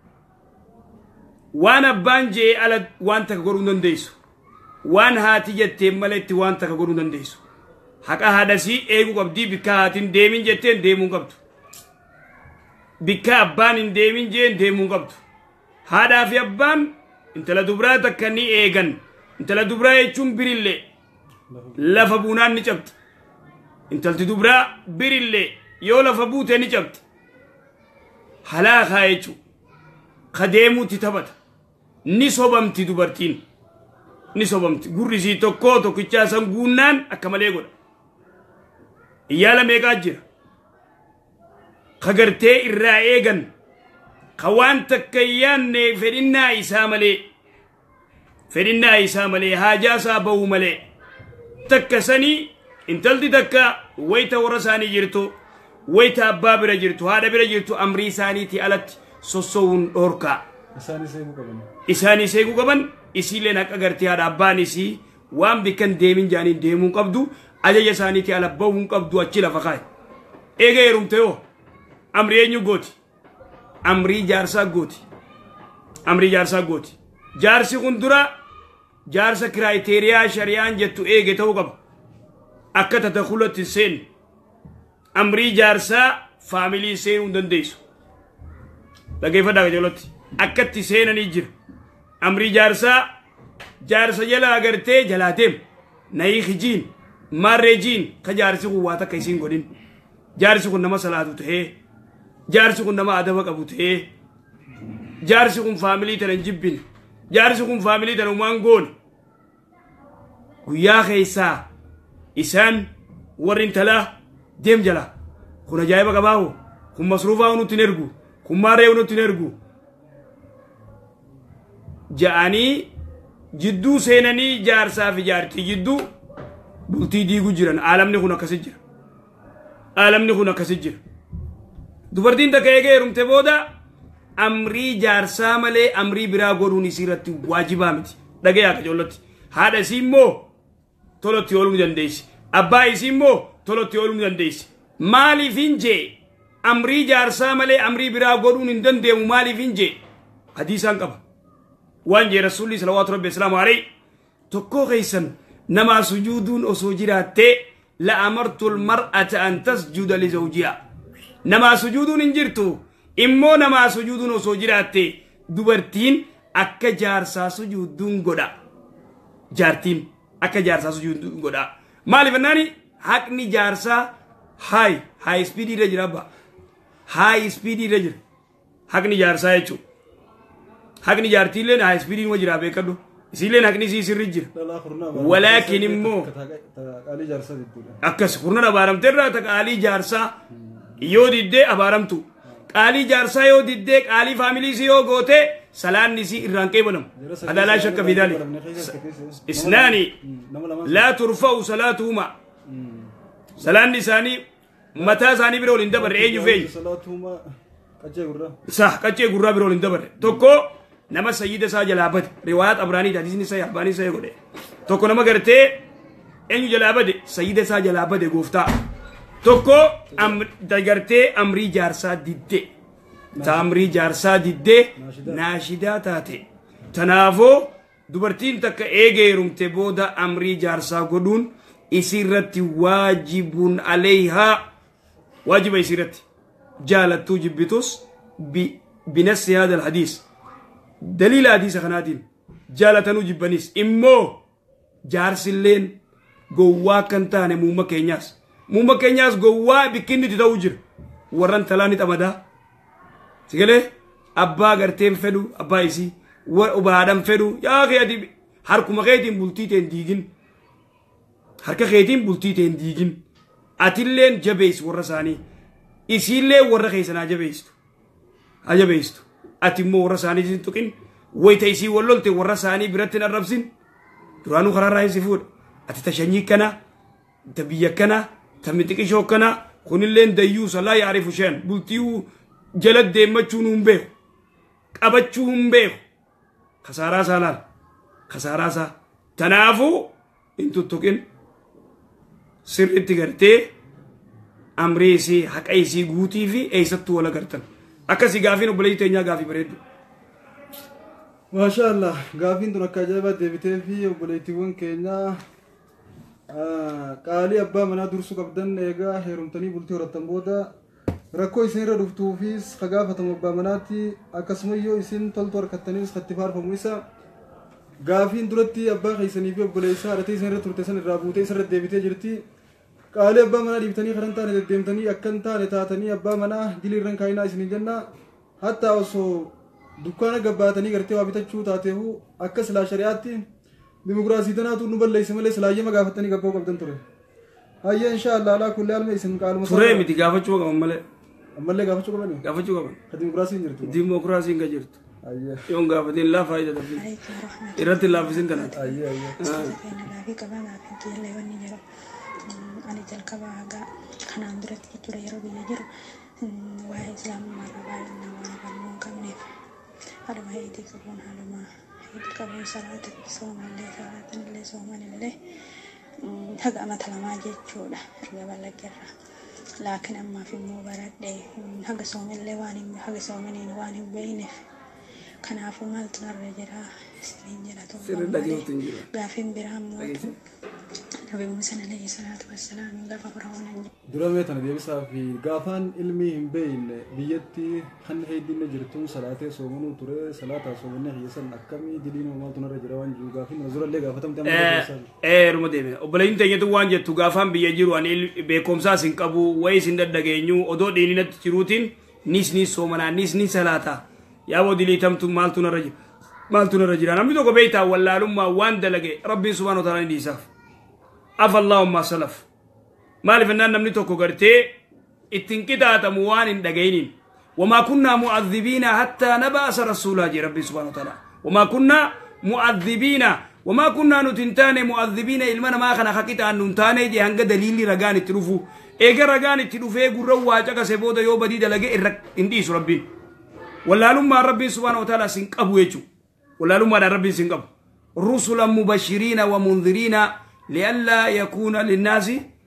[SPEAKER 3] waan abbaan jee ala waan takka godhuu dandeessu waan haati jetteen maletti waan takka godhuu dandeessu haqa haadhasii eeguu qabdii bikka haatiin deemin jetteen deemuu qabdu bikka abbaan hin deemin jeen deemuu qabdu haadhaa fi abbaan intala dubraa takka ni eegan intala dubraa jechuun birillee lafa buunaan ni cabdi intalti dubraa birillee yoo lafa buute ni cabdi halaakaa jechuu ka deemuutti taphata ni sobamti dubartiin ni sobamti gurrisii tokkoo tokkichaa san guunnaan akka malee godha iyyaala meeqaa jira خجرتي الرائجن خوان تكيان فرنا إساملي فرنا إساملي هاجا سابو ملي تكسني انتلتي تكا ويتا ورساني جرتو ويتا أبابر جرتو هذا بر جرتو أمري ساني تي ألت سوسون أوركا
[SPEAKER 2] إساني سيبو كبن
[SPEAKER 3] إساني سيبو كبن إسيلي نك أغرتي هذا أباني سي وام بكن ديمين جانين ديمون قبدو أجا ساني تي ألت بوون قبدو أجلا فخاي إيغا يرمتيو أمري أنيو غوتي أمري جارسا غوتي أمري جارسا غوتي جارسي كندورا جارسا كرايتيريا شريان جتو إيجي توقب أكتا تدخلت السين أمري جارسا فاميلي سين وندنديسو لكيف دا جلوتي أكت سين نيجر أمري جارسا جارسا جلا أغرتي جلاتيم ناي خجين مارجين خجارسي قواتا كيسين غودين جارسي كنما صلاة تهي جارسي كن نما أدبك أبو تيه جارسي كن فاميلي ترن جبين جارسي كن فاميلي ترن وانقون ويا خيسا إسان ورين تلا ديم جلا كنا جايبا كباو كن مصروفا ونتنرجو كن ماري ونتنرجو جاني جدو سيناني جارسا في جارتي جدو بلتي ديغو جيران عالمني كنا كسجر عالمني كنا كسجر دوبرتين تكايغي رمتي بودا أمري جارسا مالي أمري برا غوروني سيرتي واجبا متي دغيا كجولتي هذا سيمو تولتي اولم جنديش أباي سيمو تولتي اولم جنديش مالي فينجي أمري جارسا مالي أمري برا غوروني دندي مالي فينجي حديثان كبا وانجي رسولي صلوات ربي السلام عليه تكو غيسن نما سجودون أسوجرات لأمرت المرأة أن تسجد لزوجها نما سجودون انجرتو إمو نما سجودون أسوجرات دوبرتين أكا جارسا سجودون غدا جارتين أكا جارسا سجودون غدا مالي فناني حقني جارسا هاي هاي سبيدي رجل أبا هاي سبيدي رجل حقني جارسا يچو حقني جارتين لين هاي سبيدي وجرا بيكدو سيلين حقني سي سر رجل ولكن إمو أكس خرنا بارم ترى تكالي جارسا يودي دي أبارمتو قالي جارسا يودي دي قالي فاميلي سيو غوتي سلان نسي إرانكي بنم هذا لا شك في ذلك إسناني لا ترفع صلاتهما سلان نساني متى ساني برول اندبر ايجو في صح كتشي غرا برول اندبر توكو نما سيدة سا جلابد روايات أبراني حديث نسا أباني سا يقول توكو نما غرتي أنيو جلابد سيدة سا جلابد غوفتا توكو أم دغرتي أمري جارسا ديدي تا أمري جارسا ديدي ناشدا تاتي تنافو دوبرتين تك إيجي رمتي بودا أمري جارسا غدون إسيرتي واجب عليها واجب إسيرتي جالت توجب بتوس بنفس هذا الحديث دليل حديث خناتين جالتنو جبنيس إمو جارس اللين قوة كنتاني موما كينياس موما كينياس قوة بكيني تتوجر وران تلاني تمدا سيقلي أبا غرتين فدو أبا إسي وأبا آدم فدو يا أخي أدي حركو مخيتين بلتيتين ديگين حركة خيتين بلتيتين ديگين أتلين جبيس ورساني إسي اللي ورخيسنا جبيستو أجبيستو أتمو ورساني جنتوكين ويتايسي ولولتي ورساني براتنا الربسين درانو خرار راي سيفود أتتشنيك كنا تبيك كنا تمتك شوك كنا خون اللين ديوس لا يعرف شان بلتيو جلد ديمتشونهم بيخ أبتشوهم بيخ خسارة سالال خسارة سا تنافو انتو توكين سر اتغرتي أمريسي حق أيسي قوتي في أيستو ولا قرتن أكاسي غافين وبلي تنيا غافي بريد
[SPEAKER 2] ما شاء الله غافين دون كجابة ديبتي في وبلي تيون كينيا قالي أبا منا درسو قبدن إيغا هيرمتني بلتي ورتن بودا ركو إسين ردفتو فيس خغافة مبا مناتي أكاسميو إسين تلتور كتنيس خطفار فمويسا غافين دولتي أبا خيساني في وبلي إسا رتي إسين رتورتسن الرابوتي إسن رديبتي جرتي قالي أبا منا ديبتني خرنتاني ديمتني أكنتاني تاتني أبا منا دلي رنكاينا إسن جنة حتى وصو دكانا قباتني قرتي وابتشو تاتيهو أكس لا شريعتي ديمقراسي تناتو نبال ليس ملي سلاجي ما قافتني قبو قبدن توري هيا إن شاء الله لا كل يوم إسن قال مسا
[SPEAKER 3] توري متي قافتشو قبن ملي
[SPEAKER 2] ملي قافتشو قبن
[SPEAKER 3] قافتشو قبن
[SPEAKER 2] ديمقراسي نجرتو
[SPEAKER 3] ديمقراسي نجرتو
[SPEAKER 2] هيا
[SPEAKER 3] يوم قافتين لا فايدة تفين إرتي لا فيسين تنات
[SPEAKER 2] هيا هيا
[SPEAKER 10] في كمان في كي اللي وني جرو أنا جل كبا خنا عندرت توري يرو بيجرو وهي إسلام ما رباي نوانا بنون كمني هذا ما هي تكسبون هذا ما هي تكبر صلاة صوم الليل صلاة الليل صوم الليل هذا ما تلما جيتشولا رجع بالجرة لكن أما في مباراة ده هذا صوم الليل واني هذا صوم الليل واني بينه كان عفوا ما تنرجع سنين جلاتهم قافين برام موت نبي موسى عليه الصلاة والسلام غفر فرعون
[SPEAKER 2] درامي تنا بيسا في غافان علمي هم بين بيتي خن هيدي نجرتون صلاة صومنو ترى صلاة صومنه هي سن أكمي دلين وما تنرجع وان جو غافين نزور اللي غافتم تام
[SPEAKER 3] إيه رمضان وبلين تيجي تو وان جت غافان بيجيرو أن بكم ساسين كابو ويس إن الدجاجنيو أدو دينينا تشروتين نيس نيس صومنا نيس نيس صلاة يا ودي تام تو مال تنرجع مال تنرجع أنا بدو كبيتا ولا لما وان دلقي ربي سبحانه وتعالى يساف عفى الله ما سلف مالي فنان نمني توكو غرتي اتنكتا تموان دغينين وما كنا معذبين حتى نبعث رسولا جي ربي سبحانه وتعالى وما كنا معذبين وما كنا نتنتان معذبين إلمنا ما خنا خكيت أن ننتاني جي هنگا دليل رغاني تلوفو إيجا رغاني تلوفو إيجا رواجك سيبودا يو بديد لغي إرق انديس ربي ولا لما ربي سبحانه وتعالى سنقبو يجو ولا لما ربي سنقبو رسلا مبشرين ومنذرين لئلا يكون للناس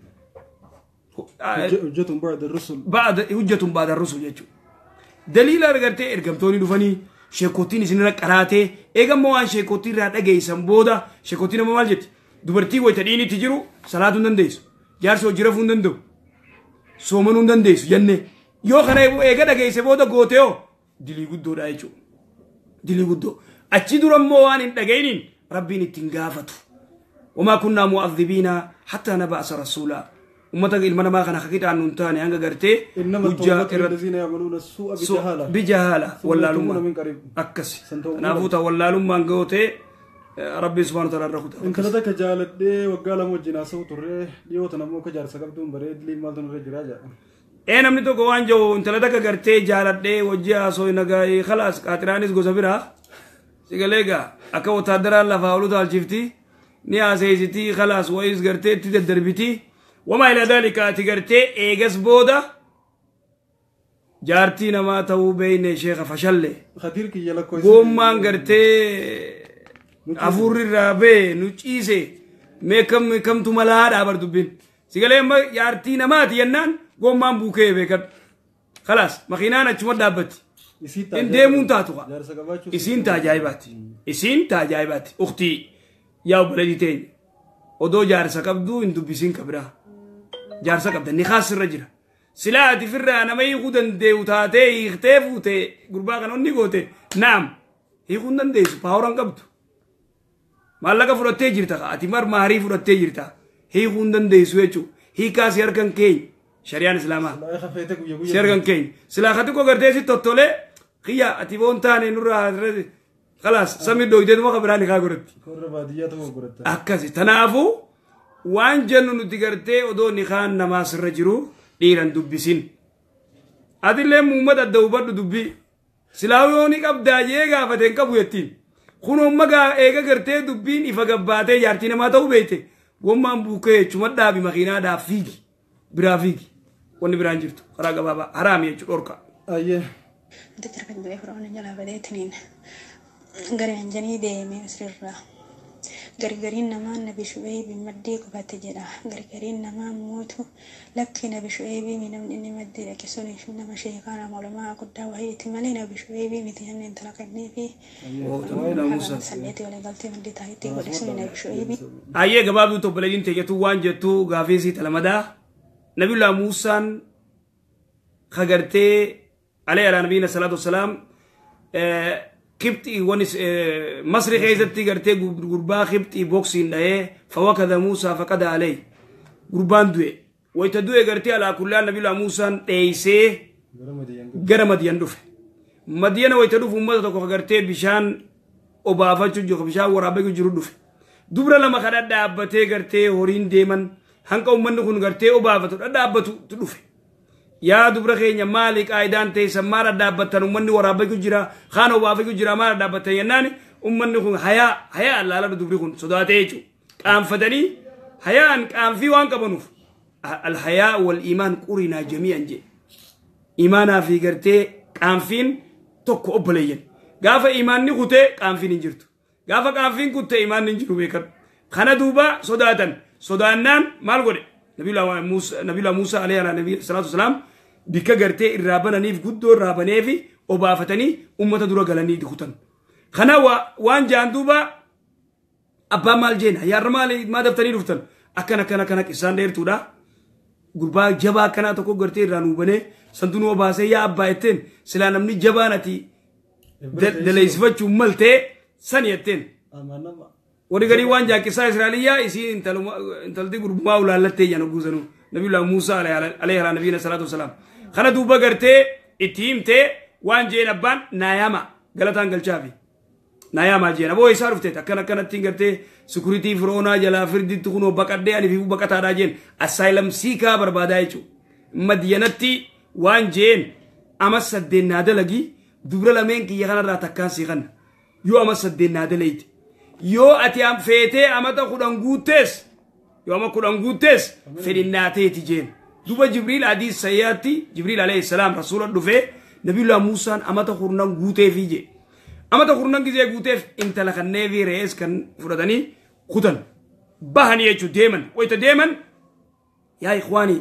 [SPEAKER 2] حجة بعد الرسل
[SPEAKER 3] بعد حجة بعد الرسل يجو دليل رغرتي إرقمتوني دفني شيكوتين سنرا قراتي ايغا موان شيكوتين را دغيسن بودا شيكوتين ما مالجت دبرتي وي تديني تجرو صلاه دنديس جارسو جرفون دندو سومنون دنديس ينه يو خنا ايغا دغيسه بودا غوتيو دلي غدو دايچو دلي غدو اچي درم موان دغينين ربي نتنغافتو وما كنا مؤذبين حتى نبعث رسولا ummata ilmana ma kana khakita annun tani anga garte hujja
[SPEAKER 2] الذين يعملون السوء بجهاله
[SPEAKER 3] بجهاله ولا لما اكس نافوتا ولا لما غوتي ربي سبحانه وتعالى ركوت
[SPEAKER 2] ان كذا كجالد دي وقال موجنا سو تره ديوت نمو كجار سقبدون بريد لي مالدون رجراجا
[SPEAKER 3] اي نمني تو كوانجو انت لدك غرتي جالد دي وجا سو نغاي خلاص قاترانيس غوسبرا سيغليغا اكو تادرا لا فاولو تال شفتي ني اسيتي خلاص ويس غرتي تدربتي وما إلى ذلك أتقرتي إيجاز بودا جارتي نما تو بين شيخ فشل
[SPEAKER 2] خطير كي يلا كويس
[SPEAKER 3] قوم ما قرتي أفور الرابي نوتشيسي ميكم ميكم تملاد عبر دبين سيقولي ما جارتي نما تينان قوم ما بوكي بكر خلاص مخينانا تشمد دابتي إن ديمون تاتوها إسين تاجايباتي إسين تاجايباتي أختي يا بلديتين ودو جارسا كبدو إن دبسين كبرا جارسا كبدا نخاس الرجل سلاحتي فرا أنا ما يخودن دي وتاتي يختيف وتي قربا كانون نيقوتي نعم يخودن دي سباوران كبدو مالاكا فرطي جرتا أتمار ماري فرطي جرتا يخودن دي سويتو هي كاس يركن كين شريان إسلاما شركن كين سلاحتكو قرتي تطولي خيا أتبون تاني نورا خلاص سمي دويدة ما خبراني خاغورت أكاسي تنافو وان جنو نتيجرتي ودو نخان نماس الرجرو ديران دبسين أدلة محمد الدوبر دبي سلاويوني كاب داجيغا فتن كابو يتين خونو مغا ايغا غرتي دبين إفاقباتي يارتين ما تاو بيتي ومان بوكي چمد دابي مخينا دا فيجي برا فيجي وني بران جرتو خراغا بابا حرام يجو دوركا
[SPEAKER 2] أيه
[SPEAKER 10] انت تركن دوي فرعون نجلا بديتنين غرين جني دي مي سررا غرغرين نما نبي شعيب مدي قبات جدا غرغرين نما موتو لك نبي شعيب من اني مدي لك سوني شو نما شيء كان علماء قد وهي تملي نبي شعيب متين انطلقني في موسى سميتي ولا قلتي مدي تايتي ولا اسمي نبي شعيب
[SPEAKER 3] ايه غبابو تو بلدين تيجتو وانجتو غافيسي تلمدا نبي الله موسى خغرتي عليه على نبينا صلى الله عليه وسلم كبتي ونس مصر خيزتي قرتي غربا خبتي بوكسين ده فوكذا موسى فقد عليه غربان دوي ويتدوي قرتي على كل النبي الله موسى تيسي غرم مدين دوف مدين ويتدوف امته تو قرتي بشان وبافچو جو بشان ورابه جرو دوف دبر لما خدا دابته قرتي هورين ديمن هنكو من كون قرتي وبافتو دابتو دوف يا دبر خينيا مالك ايدان تي سمارا دابتن ومني ورابه جرا خانو بافه جرا ما دابتن يناني ومني كون حيا حيا الله لا دبر كون صداتيجو قام فدني حيا قام في وان كبنوف الحياء والايمان قرنا جميعا جي ايمانا في غرتي قام فين توكو اوبلين غافا ايمان ني خوتي قام فين نجرتو غافا قام فين كوتي ايمان نجرو بكر خنا دوبا صداتن صدانان مال غدي نبي الله موسى نبي الله موسى عليه النبي صلى الله عليه وسلم بك غرتي الرابنا نيف غدو رابني في وبافتني امته درو غلني دخوتن خنا وان جاندوبا ابا مال جين يا رمال ما دفتني دفتن اكنا كنا كنا كسان دير تودا غربا جبا كنا تكو غرتي رانو بني سنتونو باسي يا ابا ايتين سلا نمني جبانتي دليسفچو ملتي سنيتين ودي غري وان جا كسا اسرائيليا يسي انتل انتل دي غرب ما ولالتي يانو غوزنو نبي الله موسى عليه على نبينا صلى الله عليه وسلم خنا دوبا غرتي اتيمتي وان جين ابان ناياما غلطان غلچافي نايا ما جينا بوي صار فتت أكنا كنا تينغرتي سكوريتي فرونا جلا فردي تكونوا بقدر يعني في بقطع راجين أسايلم سيكا بربادايتو مدينتي وان جين أما سدين نادا لجي دبر لمن كي يغنى راتكان سيغن يو أما سدين نادا ليت يو أتيام فيتي أما تخدم غوتس يو أما خدم غوتس فدين ناتي تجين دوبا جبريل حديث سياتي جبريل عليه السلام رسول الله نبي الله موسى أما تخدم غوتي فيجي أما تخرجنا كذا يقولون أنت لك النبي رئيس كان فرداني خدن بهني يجوا دائما ويت دائما يا إخواني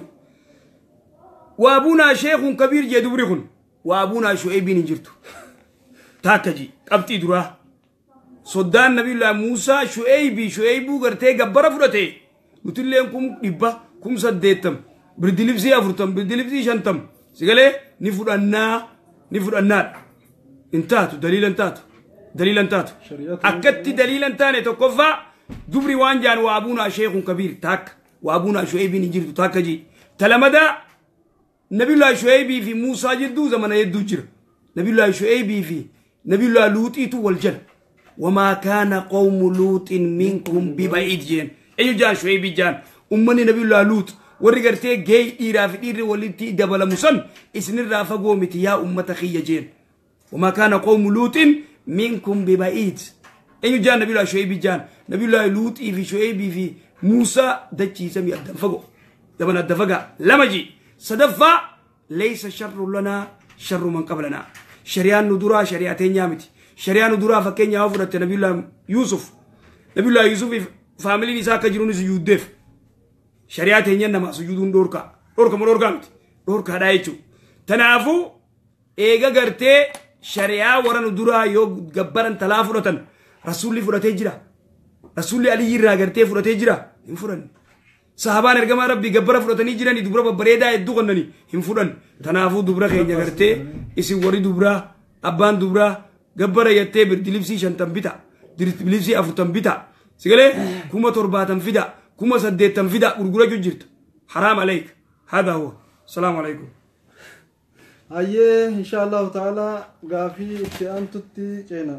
[SPEAKER 3] وأبونا شيخ كبير جدوريخون وأبونا شعيب نجرتو تاكجي أبتي درا صدان نبي الله موسى شعيب شعيب وقرتي جبرة فرتي قلت لهم كم إبا كم صديتم بدليبسي أفرتم بدليبسي شنتم سجله نفرنا نفرنا انتهت دليل انتهت دليل انتهت أكدت دليل انتهت تكفى دبري وانجان وابونا شيخ كبير تاك وابونا شعيب نجير تاك جي تلمدا نبي الله شعيب في موسى جدو زمن يدو جر نبي الله شعيب في نبي الله لوط تو والجن وما كان قوم لوط منكم ببعيد جن اي جان شعيب جان امني نبي الله لوط ورغرتي جاي ايرا في اير ولتي دبل مسن اسن رافغو متي يا امه خي جن وما كان قوم لوط منكم ببعيد أي جان نبي الله شعيب جان نبي الله لوط في شعيب في موسى دتشي سمي الدفقو دبنا الدفقة لما جي صدفة ليس شر لنا شر من قبلنا شريان ندورا شريعتين يامتي شريان ندورا فكين يافرت نبي الله يوسف نبي الله يوسف فاميلي نساء كجرون سجودف شريعتين ينما سجودون دوركا دوركا مدوركا دوركا دايتشو تنافو إيجا غرتي شريعة ورا ندورا يو جبران تلافرتن رسولي فرته جرا رسولي علي يرا غرتي فرته جرا هم فرن صحابان ارجما ربي جبر فرتني جرا ني دبرا بريدا يدو كنني هم فرن تنافو دبرا خيجا غرتي اسي وري دبرا ابان دبرا جبر يتي بدليبسي شنتم بيتا دليبسي افوتم بيتا سيغلي كوما ترباتم فيدا كوما سديتم فيدا غرغرا جوجرت حرام عليك هذا هو السلام عليكم
[SPEAKER 2] أيه إن شاء الله تعالى غافي اتيان تتي جينا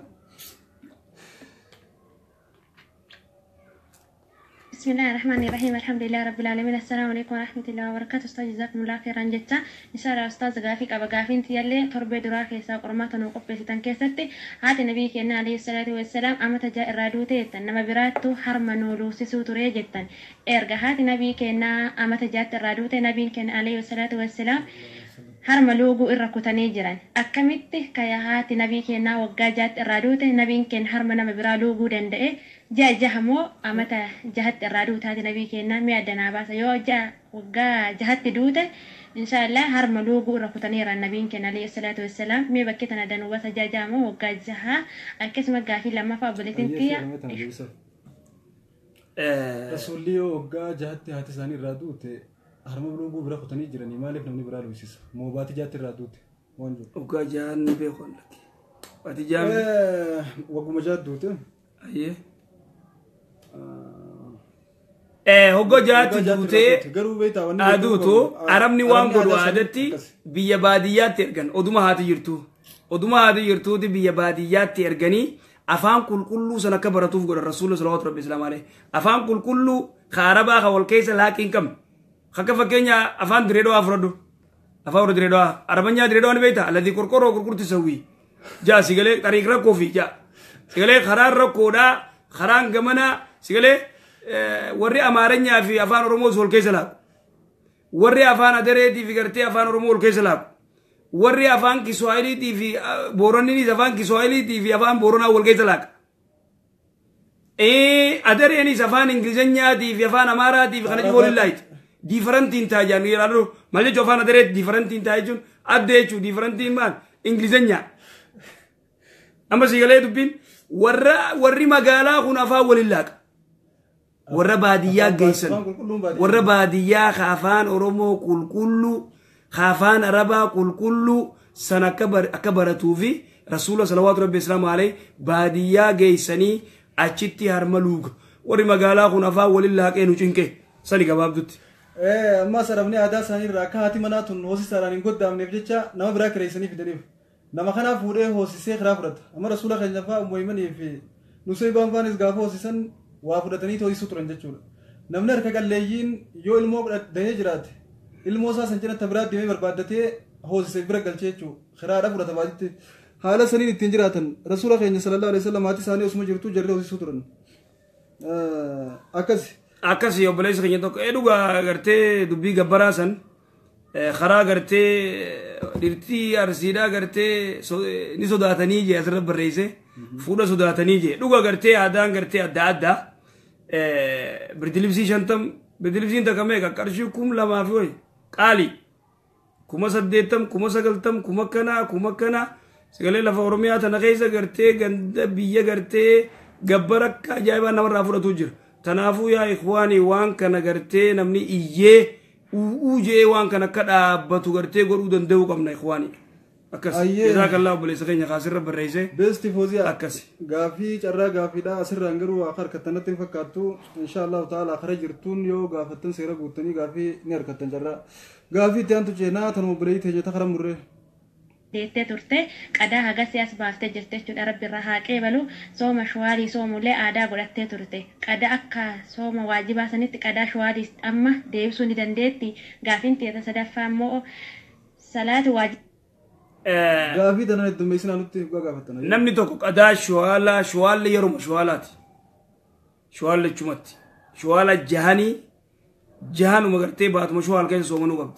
[SPEAKER 6] بسم الله الرحمن الرحيم الحمد لله رب العالمين السلام عليكم ورحمة الله وبركاته أستاذ جزاكم الله خيرا جدا إن شاء الله أستاذ غافي أبا غافي انت يلي تربي دراك يسا قرمات ونوقف بسيطان كيستي هات النبي كينا عليه الصلاة والسلام أما تجاء الرادوتي إنما براتو حرم نولو سيسو تري جدا إرغا هات النبي كينا أما تجاء الرادوتي نبي كينا عليه الصلاة والسلام harma loogu irra kutanii jiran akkamitti kaya haati nabii kennaa waggaa jaatti irraa duute nabiin kenna harma nama biraa looguu danda'e ja'a jahamoo amata jahatti irraa duute haati nabii kennaa mi'a addanaa baasa yoo ja'a waggaa jahatti duute inshallah harma loogu irra kutanii jiran nabiin kenna alayhi salaatu wassalaam mi'a bakki tana danuu basa ja'a jahamoo waggaa jaha akkasuma gaafii lammaffaa obboleettiin kiyya
[SPEAKER 2] rasuulli yoo waggaa jahatti haati isaanii irraa duute harma loogu bira kutanii jiranii maaliif namni biraa luusisa moobaati jaatti irraa duute waan jiru
[SPEAKER 3] waggaa jahan beekon laki waati jahan
[SPEAKER 2] wagguma jahat duute
[SPEAKER 3] ayyee eh hoggo jaatti duute
[SPEAKER 2] garuu beektaa wanni
[SPEAKER 3] aduutu arabni waan godhu aadatti biyya baadiyyaatti ergan oduma haati jirtu oduma haati jirtuuti biyya baadiyyaatti erganii afaan qulqulluu san akka baratuuf godhan rasuulli salawaatu rabbi islaam alayhi afaan qulqulluu kaarabaa ka wal keessa laaqiin qabne خكف كينيا أفان دريدو أفرادو أفاور دريدو أربعة دريدو أنا بيتا الذي كركورو كركور تسوي جا سيقولي طريق ركو في جا سيقولي خرار ركو دا خران جمنا سيقولي وري أمارنيا في أفان رموز والكيسلاب وري أفان أدريتي في كرتي أفان رموز والكيسلاب وري أفان كسوائلي تي في بورونيني أفان كسوائلي تي في أفان بورونا والكيسلاب إيه أدري أني أفان إنجليزية تي في أفان أمارة تي في خناجي واللايت different in tajan ni lalu malle jofana dere different in tajun adde chu different in man inglisenya amba sigale dubin warra warri magala khuna fa walilaq warra badiya geysan warra badiya khafan oromo kulkullu khafan araba kulkullu sanakabar akabaratu fi rasulullah sallallahu alaihi wasallam alay badiya geysani achitti harmalug warri magala khuna fa walilaq enu cinke sali gababdutti
[SPEAKER 2] amma sarabni aadaa isaanii irraa akka haati manaa tun hoosii isaanii hin goddaamneef jecha nama biraa kireessanii fidaniif nama kana fuudhee hoosisee kiraa fudhata amma rasuula keenya fa'aa ummaymanii fi nusay baan faanis gaafa hoosisan waa fudhatanii too'isuu turan jechuudha namni harka qalleeyyiin yoo ilmoo godhatee jiraate ilmoo isaa san cinatti biraa deemee barbaaddatee hoosisee bira galchee jechuudha kiraadha fudhata baatitti haala saniin ittiin jiraatan rasuula keenya sallallahu alaihi wasallam haati isaanii osuma jirtu jarri hoosisuu turan akkasi
[SPEAKER 3] akkasi obboleessa keenya tokko ee dhugaa gartee dubbii gabbaraa san karaa gartee dirtii arsiidhaa gartee ni sodaatanii jee asirra barreesse fuudha sodaatanii jee dhuga gartee aadaan gartee adda addaa birdilibsii shantam birdilibsiin takka meeqa qarshii kum lamaa fi wayi qaali kuma saddeettam kuma sagaltam kuma kanaa kuma kanaa sagalee lafa oromiyaa tana keessa gartee ganda biyya gartee gabbara akka ajaa'ibaa namarraa fudhatu jira tanaafuu yaa ikhwaanii waan kana gartee namni iyyee uujee waan kana akka dhaabbatu gartee godhuu danda'uu qabna ikhwaanii akkas jazaakallahu obboleessa keenya kaasirra barreesse
[SPEAKER 2] beesti foozii akkas gaafii carraa gaafiidha asirraan garuu akka harkattanatti hin fakkaattu inshaallahu ta'ala kara jirtuun yoo gaafattan seera guuttanii gaafii ni harkattan carraa gaafii itti aantu ceenaa tanuma obboleeyyi teenya takara murree
[SPEAKER 11] deettee turte qadaa hagasi as baaftee jirte jechuudha rabbi irraa haa qeebalu sooma shawaalii soomullee aadaa godhattee turte qadaa akka sooma waajibaa sanitti qadaa shawaalii amma deebisuu ni dandeetti gaafiin teeta sadaffaa immoo salaatu waajib
[SPEAKER 2] gaafii tanan heddummeessinaa nutti gaafattan
[SPEAKER 3] namni tokko qadaa shawaalaa shawaalli yeroo shawaalaati shawaalla chumatti shawaala jahanii jahanuma gartee baatuma shawaal keessa soomanuu qabdi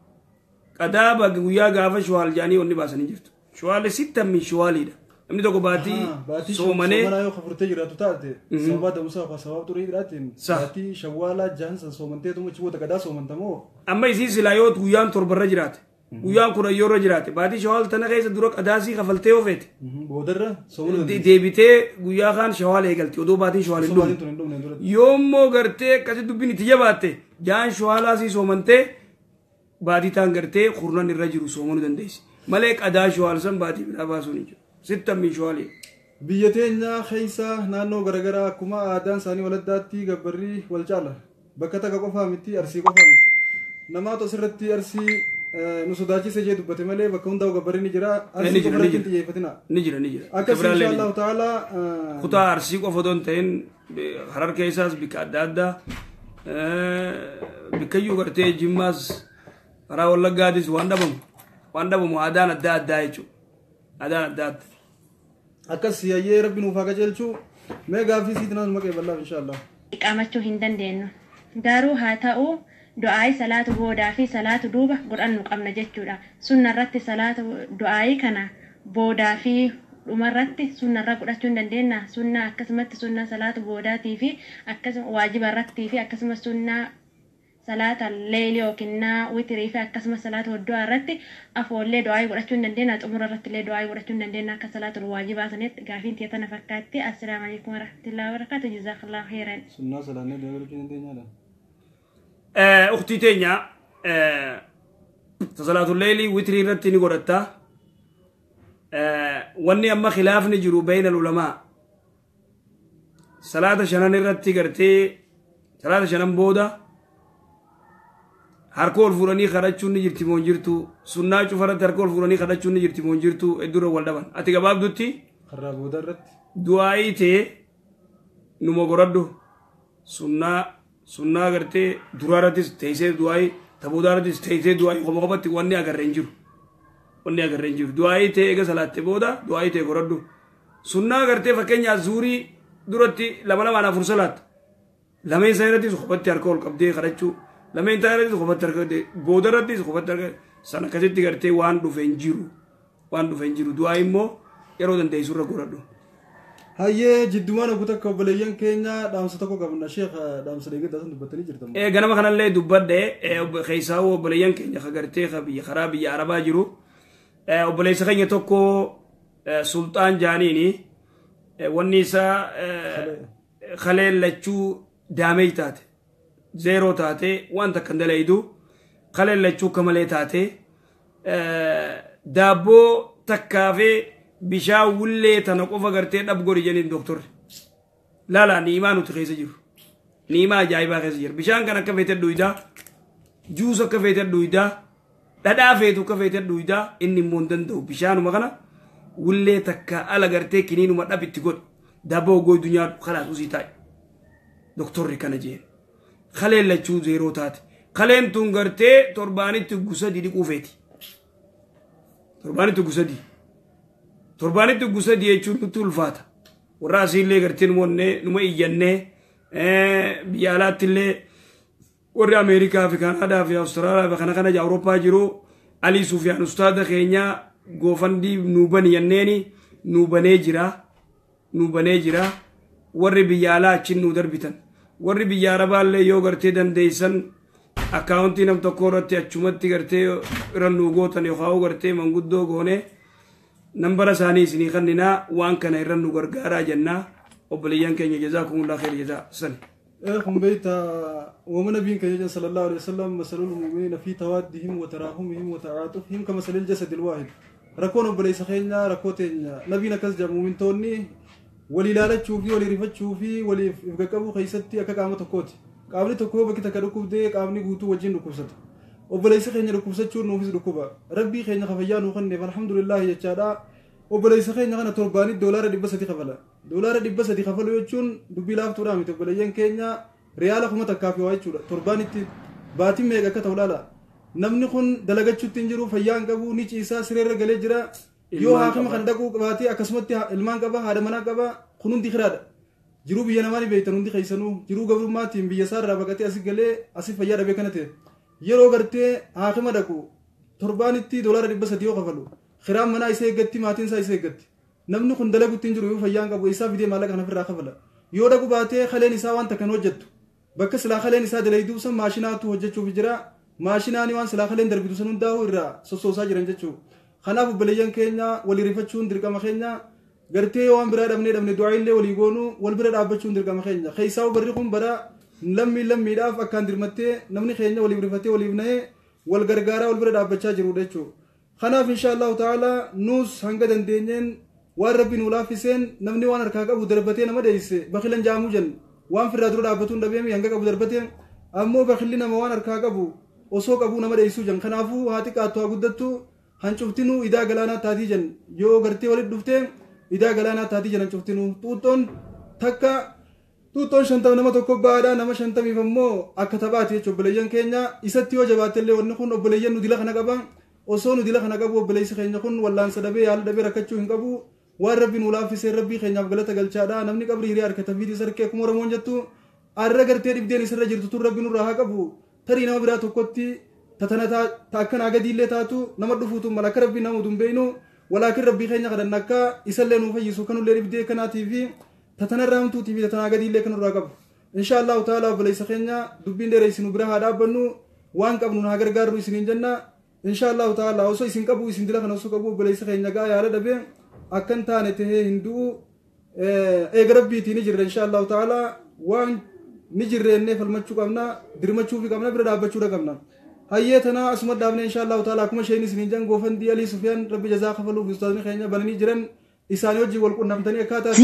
[SPEAKER 3] qadaa baga guyyaa gaafa shawaal jaanii onni baasanii jirtu shawaalli sittan min shawaaliidha namni tokko baatii soomanee
[SPEAKER 2] soomana yoo kafurtee jiraatu taate sababa damusaa fa sababa turii jiraatiin baatii shawaalaa jahan san soomantee tuma chiboota qadaa soomantamoo
[SPEAKER 3] amma isii silaa yoo guyyaan torbarra jiraate guyyaan kudha yoorra jiraate baatii shawaal tana keessa dura qadaasii kafaltee ofeete
[SPEAKER 2] boodarra soomana
[SPEAKER 3] deebitee guyyaa kaan shawaal eegalti odoo baatiin shawaal hin dhumne yoommoo gartee akkasi dubbiin itti jabaatte jaan shawaalaasii soomantee baatii taan gartee kurnan irra jiru soomanuu dandeessi malee qadaa shawaal san baatii biraa baasuun hin jiru sittan min shawaalii
[SPEAKER 2] biyya teenya keessa naannoo garagaraa akkuma aadaan isaanii waladdaatti gabbarrii wal caala bakka takka qofaa miti arsii qofaa miti namaatu asirratti arsii nu sodaachise jee dubbate malee bakka hundaa gabbarri ni jira arsii qofa irratti hin xiyyeeffatina
[SPEAKER 3] ni jira ni jira
[SPEAKER 2] akkas inshaallahu ta'ala
[SPEAKER 3] kutaa arsii qofa odoon ta'in harar keessaas bikka adda addaa bikkayyuu gartee jimmaas karaa wallaggaadis waan dhabamu waan dhabamu aadaan adda addaa jechuudha aadaan adda adda
[SPEAKER 2] akkas yayyee rabbi nuuf haa qajeelchu mee gaaffii siitinaan maqee bal'aaf inshaallah
[SPEAKER 11] qaamachuu hin dandeenyu garuu haa ta'u du'aayi salaatu boodaa fi salaatu duuba godhannu qabna jechuudha sunna irratti salaatu du'aayi kana boodaa fi dhumarratti sunna irra godhachuu hin dandeenya sunna akkasumatti sunna salaatu boodaatii fi akkasuma waajiba irratti fi akkasuma sunna salaata leelii yookiin witirii fi akkasuma salaata hoddu'aa irratti afoollee du'aayi godhachuu hin dandeenya xumura irratti illee du'aayi godhachuu hin dandeenya akka salaatu waajibaa sanitti gaafiin teetana fakkaatti assalaamu alaikum warahmatullahi wabarakaatu jazakallahu khairan
[SPEAKER 2] sunnaa salaannee deebi'uu dandeenyaadha
[SPEAKER 3] أختي تينيا صلاة الليل وتري رتني قرطة واني أما خلاف نجرو بين العلماء صلاة شنان رتي قرتي صلاة شنان بودا هركول فراني خرجتشون نجرتي مونجرتو سنة شفرت هركول فراني خرجتشون نجرتي مونجرتو الدور والدبان أتيك باب دوتي
[SPEAKER 2] خراب بودا رت
[SPEAKER 3] دعائي تي نمو قردو سنة sunnaa gartee duraarrattis teessee du'aayi tabuudaarrattis teessee du'aayi qofa qofatti wanni agarree hin jiru wanni agarree hin jiru du'aayi ta'e eega salaatte booda du'aayi ta'e godhadhu sunnaa gartee fakkeenyaaf zuurii duratti lama lamaan afur salaatta lameen isaa irrattis qofatti harka ol qabdee kadhachuu lameen isaa irrattis qofatti harka boodarrattis qofatti harka sana akkasitti gartee waan dhufe hin jiru waan dhufe hin jiru du'aayi immoo yeroo dandeessurra godhadhu.
[SPEAKER 2] hayyee jiddumaan ogu takka obboleeyyan keenya dhaamsa tokko qabna sheekh dhaamsa dheegeddaa san dubbattanii jirtan
[SPEAKER 3] ee ganama kanallee dubbadhe keessaa obboleeyyan keenya ka gartee ka biyya karaa biyya arabaa jiru obboleessa keenya tokko sultaan jaaniini wanni isaa kaleellachuu daamee taate zeeroo taate waan takka dalaydu kaleellachuu kamalee taate daabboo takkaafee bishaa wullee tana qofa gartee dhab gori jeniin doktorri laala niimaa nuti keessa jiru niimaa ajaa'ibaa keessa jiru bishaan kan akka feete dhuydaa juus akka feete dhuydaa dhadhaa feetu ka feete dhuydaa inni immoo hin danda'u bishaanuma kana wullee takka ala gartee kiniinuma dhab itti godhu dabboo goydu nyaadhu kalaas usii taa'e doktorri kana jeen kaleen lachuu zeeroo taate kaleen tun gartee torbaanitti gusadi dhiquu feeti torbaanitti gusadi torbaanitti gusadi jechuun nutti ulfaata warra asiillee gartee numa iyyannee biyya alaattillee warri Ameerikaa fi Kanaadaa fi Awustiraaliyaa fi kana kana Awurooppaa jiru Alii Sufyaan ustaada keenya goofandii nu baniyanneeni nu banee jira nu banee jira warri biyya alaa achiin nu darbitan warri biyya Arabaallee yoo gartee dandeeysan akkaawuntii nam tokko irratti achumatti gartee irran nu gootan yookaan gartee manguddoo goone nambara isaanii isinii kanninaa waan kana irran nu gargaaraa jennaa obboleeyyan keenya jazaakumullahu khayr jazaa san.
[SPEAKER 2] هم بيتا ومن نبينا كجا صلى الله عليه وسلم مثل المؤمنين في توادهم وتراحمهم وتعاطفهم كمثل الجسد الواحد ركون بليس خينا ركوتين نبينا كزجا مؤمن توني ولي لا تشوفي ولي رفت تشوفي ولي فكابو خيستي أكاكامة تكوتي قابل تكوبا كتا كركوب دي قابني قوتو وجين ركوبست وبليس خينا ركوبست شور نوفيس ركوبا ربي خينا خفيان وخني فالحمد لله يجادا وبليس خينا غنا ترباني الدولار دي بس خفلا دولار دي بس خفلو يجون دبي لاف ترامي تبليين كينيا ريال خمة كافي وايتشورا ترباني تي باتي ميغا كتولالا نمني خون دلغتشو تنجرو فيان قبو نيچ إيسا سرير غلي جرا يو حاكم خندقو باتي أكسمتي ilmaan qaba haadha manaa qaba kunun di khiraada jiruu biyya namaani beeytan hundi keeysanuu jiruu gabrumaatiin biyya isaarraa baqatee asi galee asi fayyaa dhabee kana ta'e yeroo gartee haakima dhaqu torbaanitti doolaara dhibba sadii yoo kafalu khiraan manaa isa eeggatti maatiin isaa isa eeggatti namni kun dalaguutti hin jiru yoo fayyaan qabu isaa fidee maallaqa kana ofirraa kafala yoo dhaqu baatee kaleen isaa waan takkan hojjettu bakka silaa kaleen isaa dalayduu san maashinaatu hojjechuuf jira maashinaani waan silaa kaleen darbitu san hundaa'u irraa sossoosaa jiran jechuu kanaaf obboleeyyan keenya walii rifachuun dirqama keenya gartee waan biraa dhabnee dhabne du'aayillee walii goonu wal bira dhaabbachuun dirqama keenya keeysaa barri kun bara lammii lammiidhaaf akkaan dirmattee namni keenya waliif rifatee waliif na'ee wal gargaaraa wal bira dhaabbachaa jiru jechuudha kanaaf inshaallahu ta'ala nuus hanga dandeenyeen waan rabbi nu laaffiseen namni waan harkaa qabu darbatee nama dheeyse bakilan jaamuu jenna waan firraa dura dhaabbatuun dhabeemi hanga qabu darbatee ammoo bakilli nama waan harkaa qabu osoo qabuu nama dheeysuu jenna kanaafuu haati qaattu haa guddattu hancuftinuu idaa galaanaa taatii jenna yoo gartee walit dhuftee idaa galaanaa taatii jenna hancuftinuu xuuxxoon takka xuuxxoon shantama nama tokko baadhaa nama shantamiif ammoo akka taphaati jechuudha obboleeyyan keenya isatti yoo jabaatellee wanni kun obboleeyyan nu dila kana qaba osoo nu dila kana qabu obboleessi keenya kun wallaansa dhabee yaala dhabee rakkachuu hin qabu waan rabbi nu laaffisee rabbii keenyaaf galata galchaadha namni qabrii hiree harkata fiidii sarkee akkuma oromoon jettu arra gartee dhibdeen isarra jirtu tun rabbi nurraa haa qabu tarii nama biraa tokkotti tatana ta akkanaa gadiillee taatu nama dhufuutu mala akka rabbii nama udun beeynu walaakin rabbii keenya kadhanna akka isallee nuu fayyisu kanullee dhibdee kanaatii fi tatanarraa hamtuutii fi tatanaa gadiillee kanurraa qabu inshaallahu ta'ala obboleessa keenya dubbiin dheere isin bira haa dhaabbannu waan qabnu haa gargaarru isiniin jenna inshaallahu ta'ala osoo isin qabu isin dila kana osoo qabu obboleessa keenya gaa yaala dhabee akkan taane tahee hinduu eega rabbiitii ni jirre inshaallahu ta'ala waan ni jirreennee falmachuu qabna dirmachuufi qabna bira dhaabbachuudha qabna hayyee tanaa asuma dhaabne inshaallahu ta'ala akkuma isheen isiniin jan goofandii alii sufyaan rabbi jazaa kafaluuf ustaadni keenya bananii jiran isaanii wajjin wal qunnamtanii akkaataa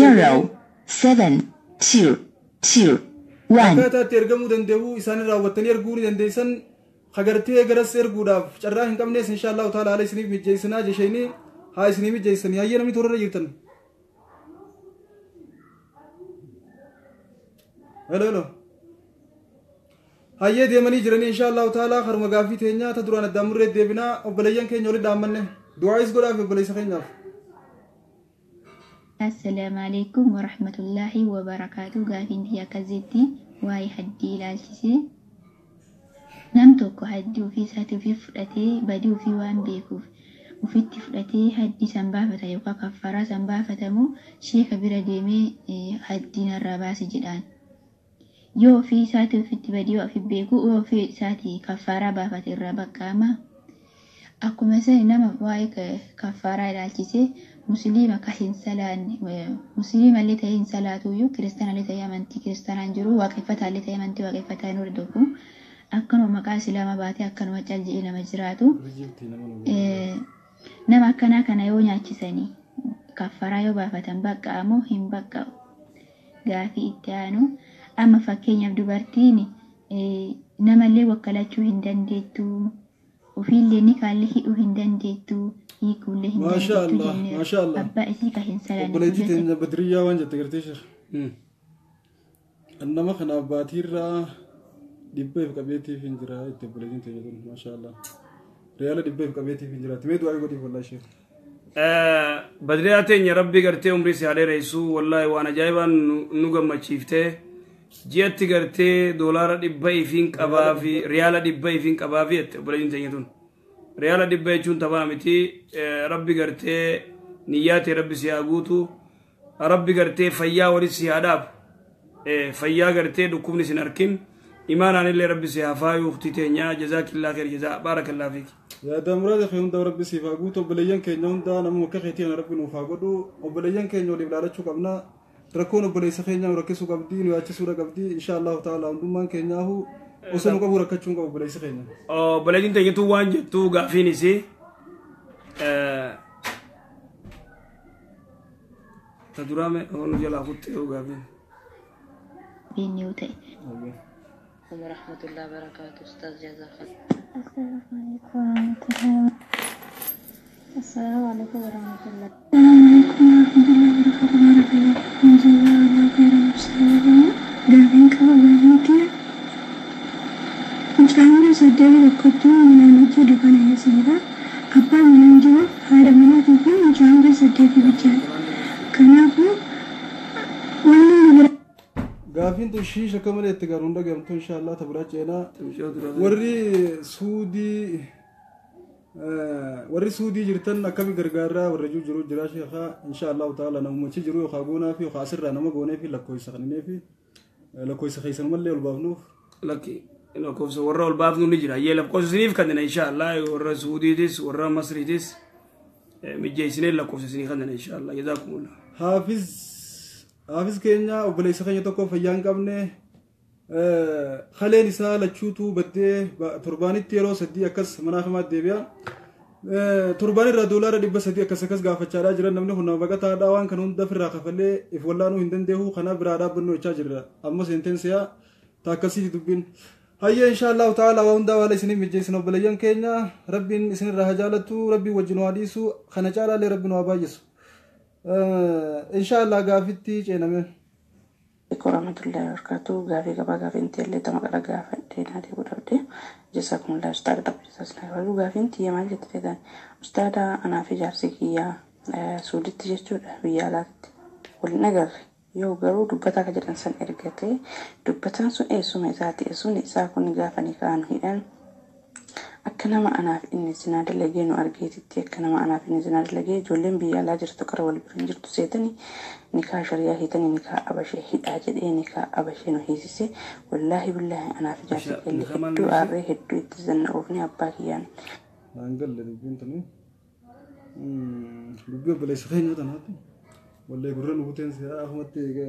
[SPEAKER 2] akkaataatti ergamuu danda'u isaanii raawwattanii erguu ni dandeessan hagartee garas erguudhaaf carraa hin qabnees inshaallahu ta'ala haala isiniif mijjeessinaa jesheenii haa isinii mijjeessanii hayyee namni toorarra jirtan helo helo hayyee deemanii jiranii inshaallahu ta'ala karuma gaaffii teenyaa ta duraan addaan murree deebinaa obboleeyyan keenya walitti dhaammanne du'aayis godhaaf obboleessa keenyaaf
[SPEAKER 12] assalaamu alaykum warahmatullaahi wabarakaatu gaafiin tiyya akkasitti waa'ee haddii ilaalchisee nam tokko haddii ofii isaatii ofii fudhatee badii ofii waan beekuuf ufitti fudhatee haddii san baafata yookaan kaffaraa san baafatamu sheeka bira deemee haddii narraa baasi jedhaan yoo ofii isaatii ofitti badii ofii beeku yoo ofii isaatii kaffaraa baafate irraa baqqaama akkuma sani nama waa'ee kaffaraa ilaalchisee musliima ka hin salaanne musliima illee ta'ee hin salaatuyyuu kiristaana illee ta'ee amantii kiristaanaan jiru waaqeffataa illee ta'ee amantii waaqeffataa hin hordofu akkanuma maqaa islaama baatee akkanuma cal jedhee nama jiraatu nama akkanaa kana yoo nyaachisanii kaffaraa yoo baafatan baqqa'amoo hin baqqa'u gaafii itti aanu amma fakkeenyaaf dubartiin namallee wakkalachuu hin dandeettu وفي ni kalli hidhuu hin dandeettu hiikuullee hin
[SPEAKER 2] ما شاء
[SPEAKER 12] dandeettu
[SPEAKER 2] الله ما شاء الله
[SPEAKER 12] abbaa isii ka hin salaanne
[SPEAKER 2] بليتي تين بدرية وين جت قرتيشر إنما خنا باتيرا دبي في كبيتي في إنجرا تبليتين تجدون ما شاء الله ريال دبي في كبيتي في إنجرا تميدوا أيقودي والله شيء
[SPEAKER 3] بدرياتين يا ربي قرتي عمري سعدي رئيسو والله وانا جايبا نوغا ما شيفته جيت قرتي دولار دبي فين كبا في ريال دبي فين كبا في بليتين تجدون ريال دبي جون تبع متي ربي قرتي نياتي ربي سياغوتو ربي قرتي فيا وري سياداب فيا قرتي دكوبني سنركن إيمانا اللي ربي سيافاي وختي تنيا جزاك الله خير جزاء بارك الله فيك
[SPEAKER 2] يا دمراد خيون دور ربي سيفاغوتو بليان كينون دا نمو كخيتي انا ربي نوفاغودو وبليان كينو لي بلالچو قبنا تركون بلي سخينا وركسو قبدين واتي سوره قبدي ان شاء الله تعالى عندما كينياهو وسنو قبو ركچون قبو بلي سخينا
[SPEAKER 3] او بلدين تيتو وانج تو غافيني سي ا تدرامه اون جلا خوتي او غافين
[SPEAKER 12] بينيوتي
[SPEAKER 5] ورحمة الله وبركاته أستاذ جزاك
[SPEAKER 10] السلام عليكم ورحمة الله السلام عليكم ورحمة الله
[SPEAKER 2] غافين تو شيشه كمان يتغارون دا غمتو ان شاء الله تبراچينا وري سودي وري سودي جرتن اكبي غرغارا ورجو جرو جرا شيخا ان شاء الله تعالى نمچ جرو خاغونا في خاسر نما غوني في لكوي سخني في لكوي سخيسن ملي البابنو
[SPEAKER 3] لكي لكوي ورا البابنو نجرا يلا كوي سنيف كان ان شاء الله ورا سودي ديس ورا مصري ديس مجيسنين لكوي سنيف كان ان شاء الله جزاكم الله
[SPEAKER 2] حافظ حافظ كينيا وبلي سخيني توكو فيان قبنه خلين نساء لچوتو بده ترباني تيرو سدي اكس مناخمات ديبيا ترباني را دولار دي بس سدي اكس اكس غافچادا جرا نمنه هنا بغتا داوان كنون دفر خفله افولانو هندندهو خنا برادا بنو تشاجر اما سنتنسيا تاكسي دبين هيا ان شاء الله تعالى ووندا ولا سني مجيسنو بليان كينيا ربي سن رهجالتو ربي وجنو حديثو خنا جالا لربنا وبايسو ان شاء الله غافتي جينامن
[SPEAKER 13] ورحمة الله وبركاته غافي غبا غافي انت اللي تمقرا غافي دينا دي ودودي جزاكم الله استاذ طب جزاك الله غافي انت يا مالك تدا استاذ انا في جارسكيا سودت جچو بيالات والنغر يو غرو دبتا كجدان سن ارغتي دبتا سو اي سو ميزاتي سو ني ساكون غافني كان هيدان أكنما أنا في إني زناد لجينو أرجيتي أكنما أنا في إني زناد لجي جولين بيا لا جرت كرا والبرنجر تسيتني نكاح شريعة هيتني نكاح أبشي هيد أجد إيه نكاح أبشي نهيسي والله بالله أنا في جاسي اللي هدو أري هدو يتزن أوفني أباكيان
[SPEAKER 2] نانجل للبنتني لبيو بلاش خيني تناتي ولا يقولون بوتين سيا أحمد تيجا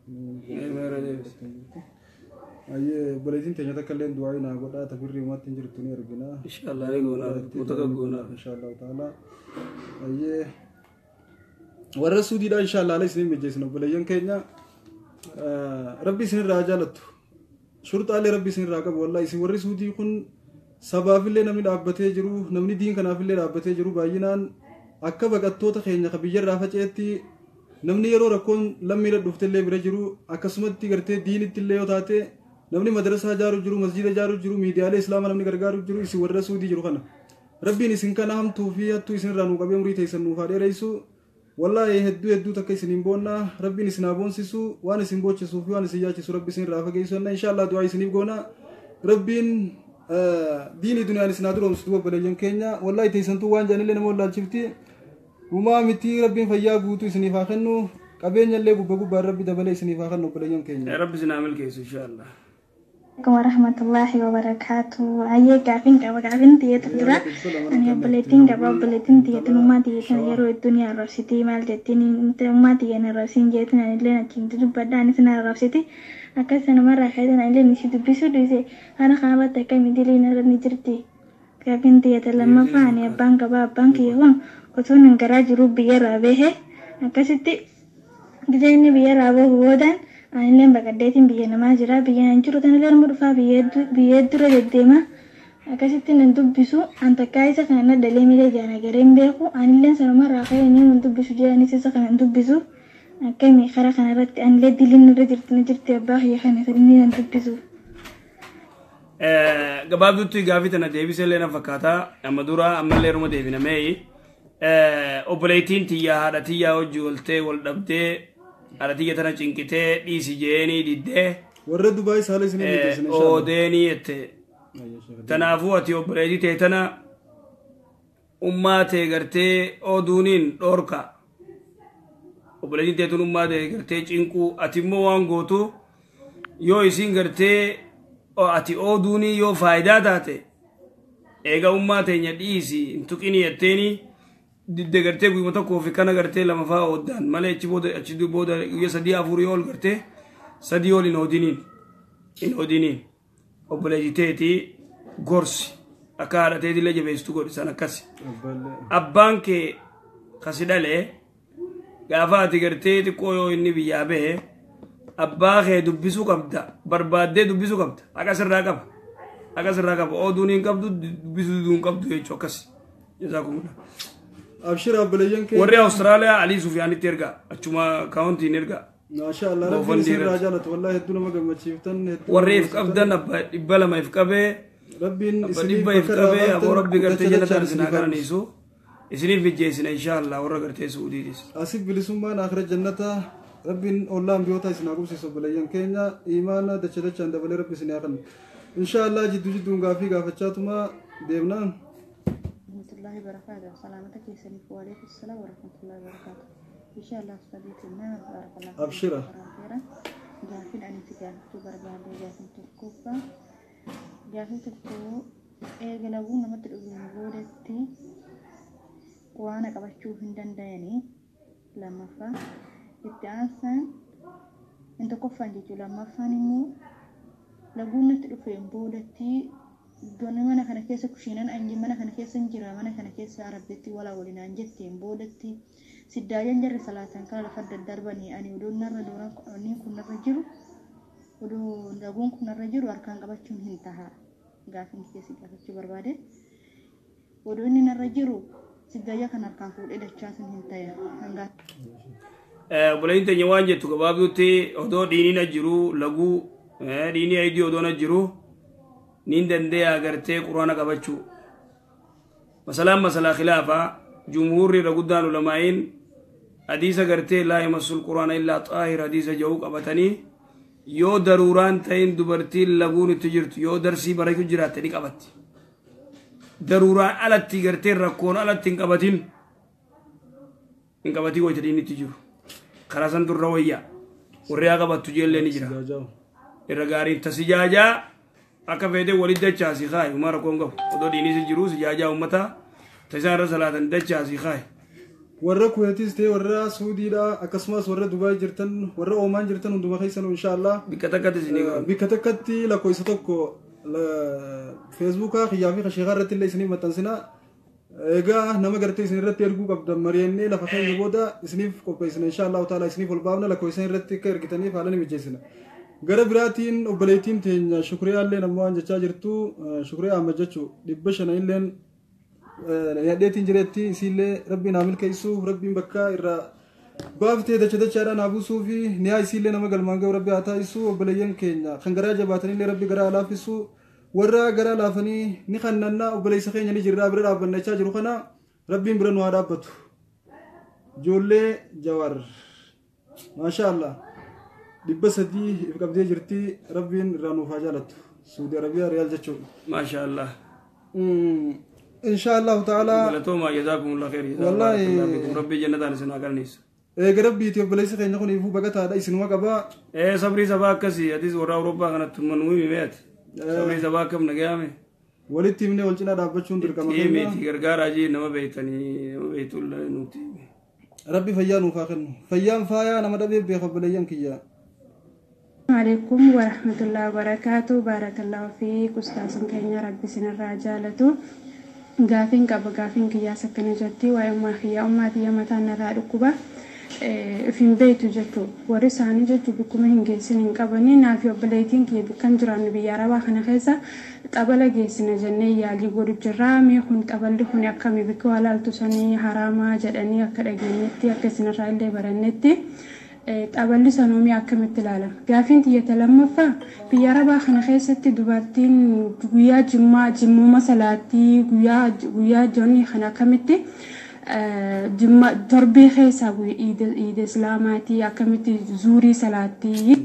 [SPEAKER 2] أيه بلدين تاني تكلم دعائي ناقودا تبري ما تنجر توني رجنا
[SPEAKER 3] إن شاء الله يقولنا متقبلنا
[SPEAKER 2] إن شاء الله تعالى أيه ورسودي دا إن شاء الله عليه سنين مجلسنا بلدين كينيا ربي سن راجالته شرط على ربي سن راقب والله يسي ورسودي يكون سبب اللي نمني أبتة جرو نمني دين كنا في اللي أبتة جرو باينان أكبر قطوة خينيا خبيجر رافجتي نمني يرو ركون لم يرد دفت اللي برجرو أكسمت تيجرتي دين اللي يوتاته نمني مدرسة جارو جرو مسجد جارو جرو ميديا الإسلام نمني غرغارو جرو يسي ورسودي جرو خنا ربي نسنك نام توفيا تو يسن رانو كبير مريت يسن نوفاري رئيسو والله يهدو يهدو تكي سنبونا ربي نسنابون سيسو وانا سنبوش سوفي وانا سيجاچ سو ربي سن رافا جيسونا إن شاء الله دعاء سنبونا ربي ديني دنيا نسنادرو مستوى بلجن كينيا والله تيسنتو وان جاني لنا مولا شفتي وما متي ربي فيا بوتو سنفا خنو قبين اللي بوبو ربي دبلي سنفا خنو بلجن كينيا
[SPEAKER 3] يا رب سنعمل كيس إن شاء الله
[SPEAKER 10] ورحمة الله وبركاته أيه قافين قاف قافين تيجي تدرا أنا بلتين قاف بلتين تيجي تنوما تيجي تنيرو الدنيا راسيتي مال جتني أنت ما تيجي أنا راسين جتنا أنا لنا تيجي تجيب بدأ أنا سنا راسيتي أكاس أنا مرة خير أنا لنا نسيت بيسو دوزي أنا خاله تكاي مديري أنا نجرتي قافين تيجي تلما فاني بانك باب بانك يهون وتون نكراج روبي يرابه أكاسيتي جزيني بيرابه هودان أنا لين بقديتين بيجي نماذج را بيجي نجرو تنا لين مرفا بيجي بيجي درا جديما
[SPEAKER 14] akkasitti nan dubbisu an takkaa isa kana dalee miidha jaana gareen beeku anillee sanuma raafee inni nan dubbisu jedhanis isa kana dubbisu akkami karaa kanarratti anillee diliin irra jirti na jirti abbaa kiyya kana inni nan dubbisu.
[SPEAKER 3] Gabaabduutti gaafii tana deebisellee na fakkaata amma dura ammallee ruma deebinamee obboleettiin tiyyaa haadha tiyyaa hojii oltee wal dhabdee haadha tiyya tana cinqitee dhiisi jeenii diddee
[SPEAKER 2] warra Dubaay saala isin
[SPEAKER 3] eegisan oodeenii jette tanaafuu ati obboleettii tee tana ummaa tee gartee ooduuniin dhoorka obboleettiin tee tun ummaa tee gartee cinquu ati immoo waan gootu yoo isin gartee ati ooduunii yoo faayidaa taate eega ummaa teenya dhiisi hin tuqini jetteeni didde gartee guyyuma tokkoo fi kana gartee lama faa ooddaan malee achi booda achi booda guyya sadii afurii ol gartee sadii ol hin oodiniin hin oodiniin obboleessiteetii gorsi akka haadha teetillee jabeessitu godhisan akkasi abbaan kee kasi dhalee gaafa ati gartee xiqqoo yoo inni biyyaa bahe abbaa kee dubbisuu qabda barbaaddee dubbisuu qabda akkas irraa qaba akkas irraa qaba oduun hin qabdu dubbisuu hin qabdu jechuu akkas jazaakumullah.
[SPEAKER 2] Abshir abboleeyyan kee
[SPEAKER 3] warri Awustiraaliyaa Alii Sufiyaanitti erga achuma kaawuntiin erga.
[SPEAKER 2] Maasha Allah rabbiin isin irraa jaalatu wallahi hedduu nama gammachiiftan
[SPEAKER 3] warri if qabdan abba dhibba lama if qabee rabbiin dhibba if qabee aboo rabbi gartee jalataan isin agaraniisu isiniif bijjeessina inshallah warra gartee Suudiitis.
[SPEAKER 2] Asif bilisummaan akhira jannataa ربين الله بيوتا يسناقوم سيسو بلايان كينيا إيمانا دچه دچه عند بلي ربي سنياقن إن شاء الله جدو جدو غافي غافتشاتما ديبنا
[SPEAKER 15] ورحمة الله وبركاته سلامتك يا سليف وعليكم السلام ورحمة الله وبركاته إن شاء الله استبيت النار بارك الله فيك
[SPEAKER 2] أبشرة
[SPEAKER 15] غافل عن اتجاه تبر بعد غافل تكوفا غافل تكو إيغلابون نمتر أبن بودتي وانا قبشو هندن ديني لما فا itti aansaan inta qoffaan jechuudha lammaffaan immoo laguunnatti dhufeen boodatti iddoo mana kana keessa kushiinan anji mana kana keessa hin jira mana kana keessa arabbitti walaa walinaan jetteen boodatti siddaayan jarri salaatan kana lafa daddarbanii ani odoon narra doonaan kun narra jiru odoo laguun kun narra jiru harkaan qabachuun hin taha gaafin keessi gaafachuu barbaade odoo inni narra jiru siddaaya kan harkaan fuudhee dachaasan hin tahe hangaa.
[SPEAKER 3] obboleeyyiin teenya waan jettu gabaabduutti odoo dhiiniin jiru laguu dhiinii aydii odoon jiru niin dandee agartee quraana qabachuu masalaan masalaa khilaafaa jumhuurri irra guddaan ulamaa'iin hadiisa gartee laa yamassul quraana illaa xaahir hadiisa ja'uu qabatanii yoo daruuraan ta'in dubartiin laguun itti jirtu yoo darsii barachuu jiraatte ni qabatti daruuraan alatti gartee rakkoon alatti hin qabatin hin qabatii wayita dhiinni itti jiru karasan durra wayya warri haa qabattu jeellee ni jira irra gaariin ta sijaajaa akka feete walit dachaasi kaayi umaa rakkoon qabu odoo dhiinis jiru sijaajaa ummataa ta isaan irra salaatan dachaasi kaayi.
[SPEAKER 2] warra kuweetis ta'e warra suudiidha akkasumas warra dubaay jirtan warra oomaan jirtan hunduma keessanuu inshaallah
[SPEAKER 3] bikka takkatti isinii
[SPEAKER 2] bikka takkatti lakkoofsa tokko feesbuukaa kiyyaa fi kasheekaa irratti illee isinii maxxansinaa. Egaa nama gartee isin irratti erguu qabdan mari'annee lafa keenya booda isiniif qopheessina inshallah taala isiniif ol baafna lakkoofsa irratti akka ergitaniif haala ni mijeessina. Gara biraatiin obboleettiin teenya shukriyaa illee nama waan jechaa jirtu shukriyaa amma jechuu dhibba shana illeen yaadeetiin jireetti isiillee rabbiin haa milkeessuuf rabbiin bakka irraa baaftee dacha dachaadhaan haa buusuu fi niyaa isiillee nama galmaan ga'u rabbi haa taasisuu obboleeyyan keenya kan garaa jabaatanillee rabbi garaa laafisuu. warra gara laafanii ni kannannaa obboleessa keenya ni jirraa bira dhaabbannachaa jiru kana rabbiin bira nu haa dhaabbatu ijoollee jawaar maasha Allah dhibba sadii if qabdee jirti rabbiin irraa nuuf haa jaalattu suudi arabiyaa riyaal jechuudha
[SPEAKER 3] maasha Allah
[SPEAKER 2] insha Allah ta'ala
[SPEAKER 3] galatooma jazaakumullah khair
[SPEAKER 2] wallahi
[SPEAKER 3] rabbi jannataan isin haa galmeessu
[SPEAKER 2] eega rabbiiti obboleessa keenya kun ifuu bagataadha isinuma qabaa
[SPEAKER 3] ee sabrii sabaa akkasii atis warra awurooppaa kanatti manuu himeeti sabrii sabaa akkam nagaame
[SPEAKER 2] walitti himnee wal cinaa dhaabbachuun dirqama
[SPEAKER 3] keenya gargaaraa jee nama beektanii nama beektu nuti
[SPEAKER 2] rabbi fayyaa nuuf haa kennu fayyaan faayaa nama dhabee beeka obboleeyyan kiyyaa.
[SPEAKER 4] عليكم ورحمة الله وبركاته بارك الله فيك أستاذ كينيا ربي سنرى جالته قافين قبل قافين كيا سكن جتي ويوم خيا أمتي يوم تانا ركوبة في بيت جتو ورساني جتو بكم هنجي سنين قبلني نافي وبليتين كي بكم جران بيارا وخنا خيسا xabala geessina jennee yaalii godhu jirra. Mee kun xaballi kun akkami bikka walaaltu sanii haraamaa jedhanii akka dhageenyetti akka isinirraa illee barannetti xaballi sanoomii akkamitti ilaalama. Gaafiin tiyyata lammaffaa biyya arabaa kana keessatti dubartiin guyyaa jimmaa jimmuma salaattii guyyaa guyyaa joonni kana akkamitti jimma torbee keessaa iida islaamaatii akkamitti zuurii salaattii.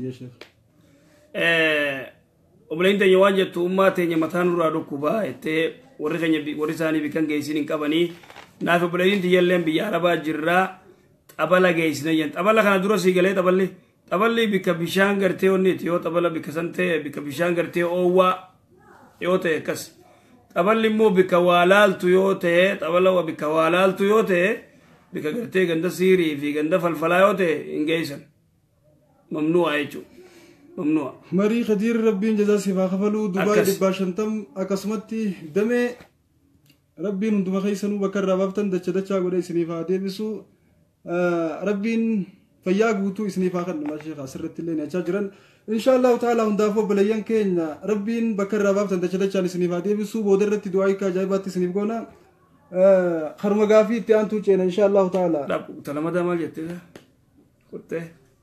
[SPEAKER 3] Obboleen teenya waan jettu ummaa teenya mataa nurraa dhukkubaa jettee warri keenya warri isaanii bikan geessin hin qabanii naaf obboleen tiyyalleen biyya arabaa jirraa xabala geessina jen xabala kana dura sii galee xaballi xaballi bikka bishaan gartee onneeti yoo xabala bikka san ta'e bikka bishaan gartee oowwaa yoo ta'e akkas xaballi immoo bikka waa laaltu yoo ta'e xabala bikka waa laaltu yoo ta'e bikka gartee ganda siirii fi ganda falfalaa yoo ta'e hin geessan mamnu'a jechuudha. ممنوع
[SPEAKER 2] مري خدير ربي جزا سيفا خفلو دبي دبا شنتم اكسمتي دمي ربي ندم خيسنو بكر ربابتن دچ دچا غدي سنيفا ديبسو ربي فيا غوتو سنيفا خن ما شيخ اسرت لي نچا جرن ان شاء الله تعالى هندافو بليان كين ربي بكر ربابتن دچ دچا سنيفا ديبسو بودرت دعاي كا جايبات سنيف غونا خرمغافي تيانتو چين ان شاء الله تعالى
[SPEAKER 3] لا تلمدا ما جت كنت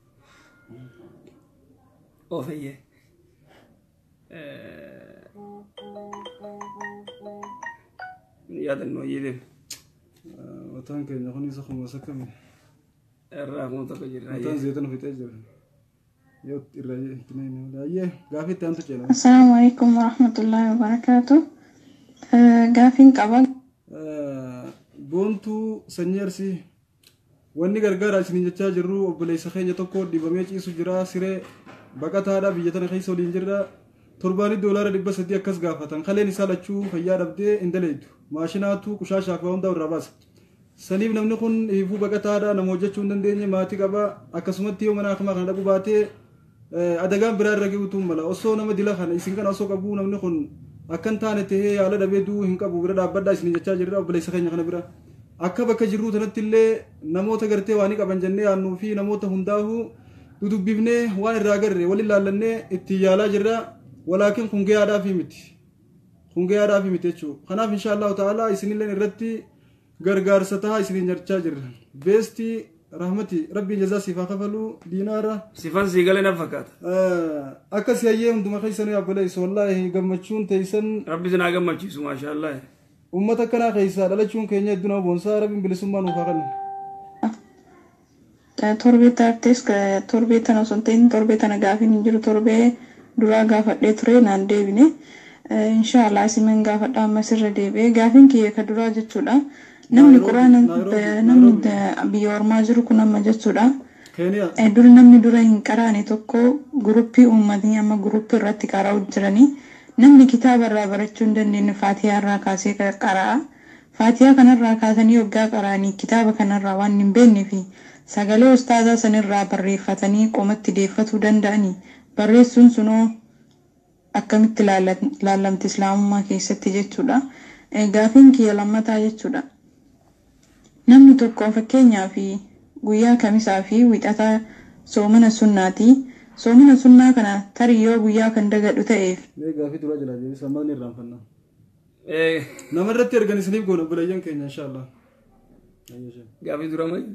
[SPEAKER 3] او فيه ياد انه يدم
[SPEAKER 2] وطن كان يخوني سخم وسكم
[SPEAKER 3] الراغون تقجر
[SPEAKER 2] وطن زيتون في تجر يوت الراي اثنين ولا ايه غافي تانتو جينا
[SPEAKER 14] السلام عليكم ورحمه الله وبركاته غافين قبل
[SPEAKER 2] بونتو سنيرسي wanni gargaara isin jechaa jirru obboleessa keenya tokko dibamee ciisu jira siree baqataadha biyya tana keessa waliin jirra torbaanii doolaara dhibba sadii akkas gaafatan kaleen isaa lachuu fayyaa dhabdee hin daleedu maashinaatu qushaashaa fi hundaa irraa baasa saniif namni kun hiifuu baqataadha nama hojjechuu hin dandeenye maatii qaba akkasumatti yoo mana akamaa kana dhaqu baatee adagaan biraa irra gahuutu mala osoo nama dila kana isin kana osoo qabu namni kun akkan taane tahee yaala dhabee duu hin qabu bira dhaabbadhaa isin jechaa jirra obboleessa keenya kana bira akka bakka jirru tanatti illee namoota gartee waan qaban jennee yaannuu fi namoota hundaahu dudubbifnee waan irraa garre wal ilaalannee itti yaalaa jirra walaakin kun gayaadhaaf miti kun gayaadhaaf miti jechuudha kanaaf insha Allah ta'ala isinillee irratti gargaarsa ta'a isinin jechaa jirra beesti rahmati rabbiin jazaa siif kafalu diinaara
[SPEAKER 3] sifan sii galee na fakkaata
[SPEAKER 2] akka si hayyee hunduma keessanuu yaabaleessu wallaahi gammachuun teessan
[SPEAKER 3] rabbi sinaa gammachiisu maasha Allah
[SPEAKER 2] ummata kana keessa dhalachuun keenya idduna boonsaa rabbiin bilisummaa nuuf haa kennu.
[SPEAKER 14] Torbee taartees torbee tana osoo hin ta'in torbee tana gaafiin hin jiru torbee duraa gaafadhee ture naan deebine inshaallah isimen gaafadhaa ammas irra deebi'ee gaafiin kiyya ka duraa jechuudha. Namni quraana namni biyya ormaa jiru kun amma jechuudha. Dur namni dura hin qaraane tokko guruppii uummatanii amma guruppii irratti qara'u jiranii. namni kitaaba irraa barachuu hin dandeenye faatiyaa irraa kaasee qara'a. Faatiyaa kanarraa kaasanii waggaa qara'anii kitaaba kanarraa waan hin beekne fi sagalee ustaazaa sanirraa barreeffatanii qomatti deeffatuu danda'anii barreessuun sunoo akkamitti laallamti islaamummaa keessatti jechuudha. Gaafiin kiyya lammataa jechuudha. Namni tokko fakkeenyaa fi guyyaa kamisaa fi wixataa soomana sunnaati. Soomana sunnaa kana tarii yoo guyyaa kan dagadhu ta'eef.
[SPEAKER 2] Gaafii dura jala deebii sammaan irraan fannaa. Nama irratti erganisaniif goona bulayyan keenya inshallah.
[SPEAKER 3] Gaafii dura maal?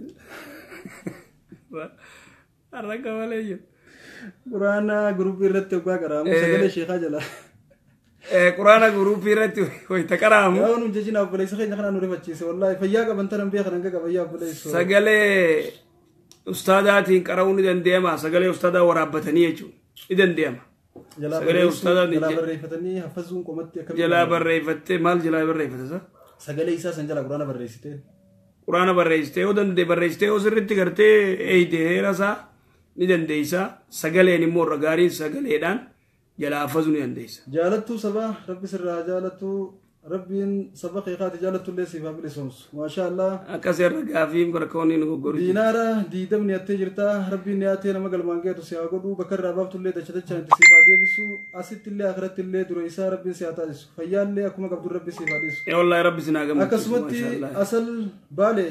[SPEAKER 3] Arraqa malee jiru.
[SPEAKER 2] Quraana guruupii irratti waggaa qaraamu sagalee sheekaa jala.
[SPEAKER 3] Quraana guruupii irratti wayita qaraamu.
[SPEAKER 2] Yaa nu jajjinaaf bulaysa keenya kanaan nu rifachiise wallaahi fayyaa qaban tanan beekan hanga qabayyaa bulaysu.
[SPEAKER 3] Sagalee ustaadaatiin qara'uu ni dandeema sagalee ustaadaa waraabbatanii jechuudha ni dandeema. Sagalee ustaadaa ni
[SPEAKER 2] jalaa barreeffatanii haffazuun qomatti akka
[SPEAKER 3] jalaa barreeffattee maal jalaa barreeffate sa?
[SPEAKER 2] Sagalee isaa san jala quraana barreessitee.
[SPEAKER 3] Quraana barreessitee yoo dandee barreessitee yoo sirriitti gartee eeyitee heerasaa ni dandeessa sagaleen immoo irra gaariin sagaleedhaan jalaa haffazuu ni dandeessa.
[SPEAKER 2] Jaalattuu sabaa rabbi sirraa jaalattuu rabbiin saba keekaati jaalatullee siif haa bilisomsu maasha Allah.
[SPEAKER 3] Akkasii irra gaafiin barkoonni nu goggoru.
[SPEAKER 2] Diinaara diidamni attee jirta rabbiin ni attee nama galmaan geetu si haa godhu bakka irraa baaftullee dacha dachaan itti siif haa deebisu asitti illee akhiratti illee dura isaa rabbiin si haa taasisu fayyaallee akkuma qabdu rabbi siif haa dhiisu.
[SPEAKER 3] Ee wallaahi rabbi sinaa gammachiisu.
[SPEAKER 2] Akkasumatti asal baale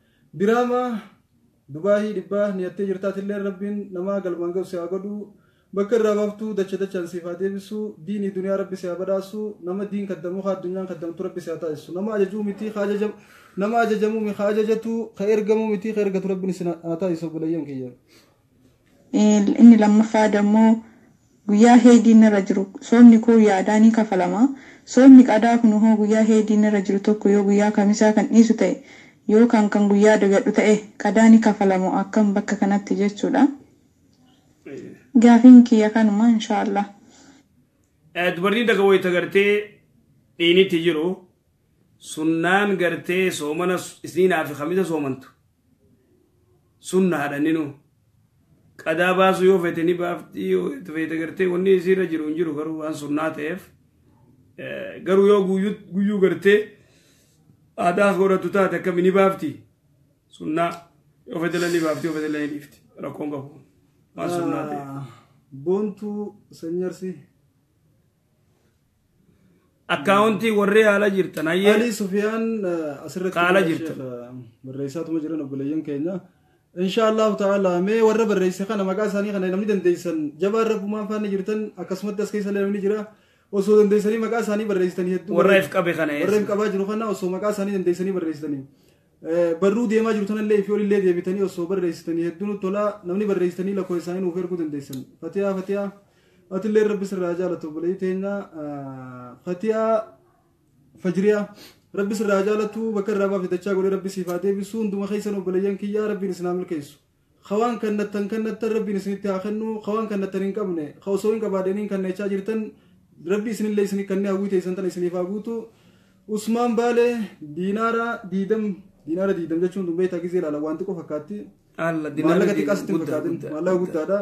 [SPEAKER 2] biraama Dubaahii dhibbaa ni attee jirtaatillee rabbiin nama galmaan geetu si haa godhu bakka irraa baaftuu dacha dachaan siif haa deebisu diinii duniyaa rabbi si haa badhaasu nama diin kaddamu haa addunyaan kaddamtu rabbi si haa taasisu nama ajajuu miti haa ajajamu nama ajajamu mi haa ajajatu haa ergamu miti haa ergatu rabbi si haa taasisu bulayyan kiyya.
[SPEAKER 13] Inni lammaffaa dammoo guyyaa heediin irra jiru soomni koo yaadaanii kafalama soomni qadaa kun hoo guyyaa heediin irra jiru tokko yoo guyyaa kamisaa kan dhiisu ta'e yoo kan kan guyyaa dagadhu ta'e qadaanii kafalamu akkam bakka kanatti jechuudha. Gaafiin kiyya kanuma inshaallah.
[SPEAKER 3] Dubartiin daga wayita gartee dhiinitti jiru sunnaan gartee soomana isniinaa fi kamisa soomantu sunna hadhaninu qadaa baasu yoo fete ni baafti yoo fete gartee wanni isiirra jiru hin jiru garuu waan sunnaa ta'eef garuu yoo guyyuu gartee aadaaf godhatu taate akkami ni baafti sunnaa yoo fete ni baafti yoo fete ni dhiifti rakkoon qabu.
[SPEAKER 2] Bontu senyarsi
[SPEAKER 3] akkaawuntii warri haala jirtan
[SPEAKER 2] ayyee Ali Sufiyaan asirratti
[SPEAKER 3] haala jirtan
[SPEAKER 2] barreessaatuma jiran obboleeyyan keenya inshallah ta'ala mee warra barreesse kana maqaa isaanii kana namni dandeessan jabaan rabbumaan faana jirtan akkasumatti as keessa namni jira osoo dandeessanii maqaa isaanii barreessitanii hedduu
[SPEAKER 3] warra if qabe kana
[SPEAKER 2] warra if qabaa jiru kana osoo maqaa isaanii dandeessanii barreessitanii barruu deemaa jiru tanallee fi olillee deebitanii osoo barreessitanii hedduun tola namni barreessitanii lakkoo isaanii nuuf erguu dandeessan fatiyaa fatiyaa atillee rabbi sirraa jaalatu obboleeyyi teenya fatiyaa fajriyaa rabbi sirraa jaalatu bakka irraa baafitachaa godhee rabbi siif haa deebisu hunduma keessan obboleeyyan kiyyaa rabbiin isin milkeessu khawaan kannattan kannattan rabbiin isinitti haa kennu khawaan kannattan hin qabne osoo hin qabaadhaniin kannechaa jirtan rabbi isinillee isin kannee haa guute isan tan isiniif haa guutu usmaan baale diinaara diidam diinaara diidam jechuun dubbee taagizee ilaala waan xiqqoo fakkaatti maallaqa xiqqaasitti fakkaatin maallaqa guddaadha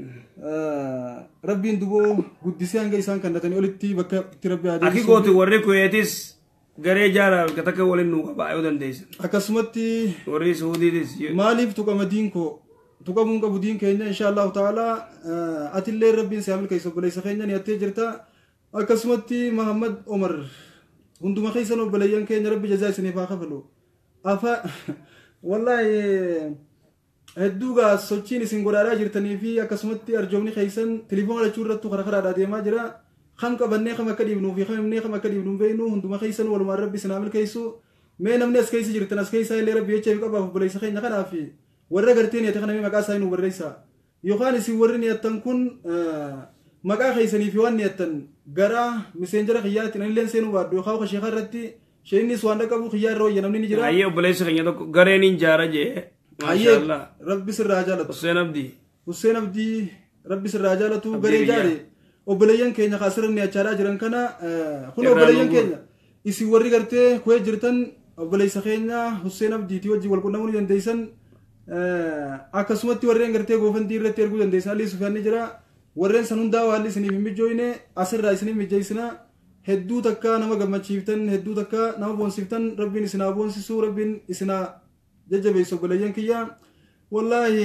[SPEAKER 2] rabbiin duboo guddisee hanga isaan kannatanii olitti bakka itti rabbi haa deebisu.
[SPEAKER 3] Aki gooti warri kuyeetis garee jaaraa takka waliin nuu qabaa yoo dandeessan.
[SPEAKER 2] Akkasumatti
[SPEAKER 3] warri suudiitis
[SPEAKER 2] maaliif tuqama diin koo tuqamuun qabu diin keenya inshaallahu ta'ala atillee rabbiin siyaa milkeessu obboleessa keenya ni attee jirta akkasumatti Mahammad Omar hunduma keessan obboleeyyan keenya rabbi jazaa isiniif haa kafalu. Afa wallahi hedduu gaa sochiin isin godhaadhaa jirtanii fi akkasumatti arjoomni keessan telefoona lachuu irrattu karaa karaadhaa deemaa jira kam qabannee kam akka dhiibnuu fi kam himnee kam akka dhiibnuu beeknu hunduma keessan walumaan rabbi isin haa milkeessu mee namni as keessa jirtan as keessa illee rabbi jecha qabaaf obboleessa keenya kanaa fi warra gartee niyate kana mee maqaa isaanii nu barreessa yookaan isin warri niyattan kun maqaa keessanii fi waan niyattan gara miseenjara kiyyaatti nanillee seenuu baadhu yookaan ka sheekaa irratti sheenis waan qabu khiyyaa irra wayya namni ni jira
[SPEAKER 3] ayyee obboleessa keenya tokko gareen hin jaara jee
[SPEAKER 2] maashaallah rabbi sirraa jaalatu
[SPEAKER 3] Hussein Abdi
[SPEAKER 2] Hussein Abdi rabbi sirraa jaalatu garee jaare obboleeyyan keenya kaasirran achaadhaa jiran kana kun obboleeyyan keenya isin warri gartee kuwee jirtan obboleessa keenya Hussein Abdiitii wajjin wal qunnamuu ni dandeessan akkasumatti warreen gartee goofantii irratti erguu dandeessan Ali Sufyaan ni jira warreen san hundaa haalli isiniif hin mijjooyne asirraa isiniif mijjeessina hedduu takka nama gammachiiftan hedduu takka nama boonsiftan rabbiin isin haa boonsisu rabbiin isin haa jajjabeessu obboleeyyan kiyya wallaahi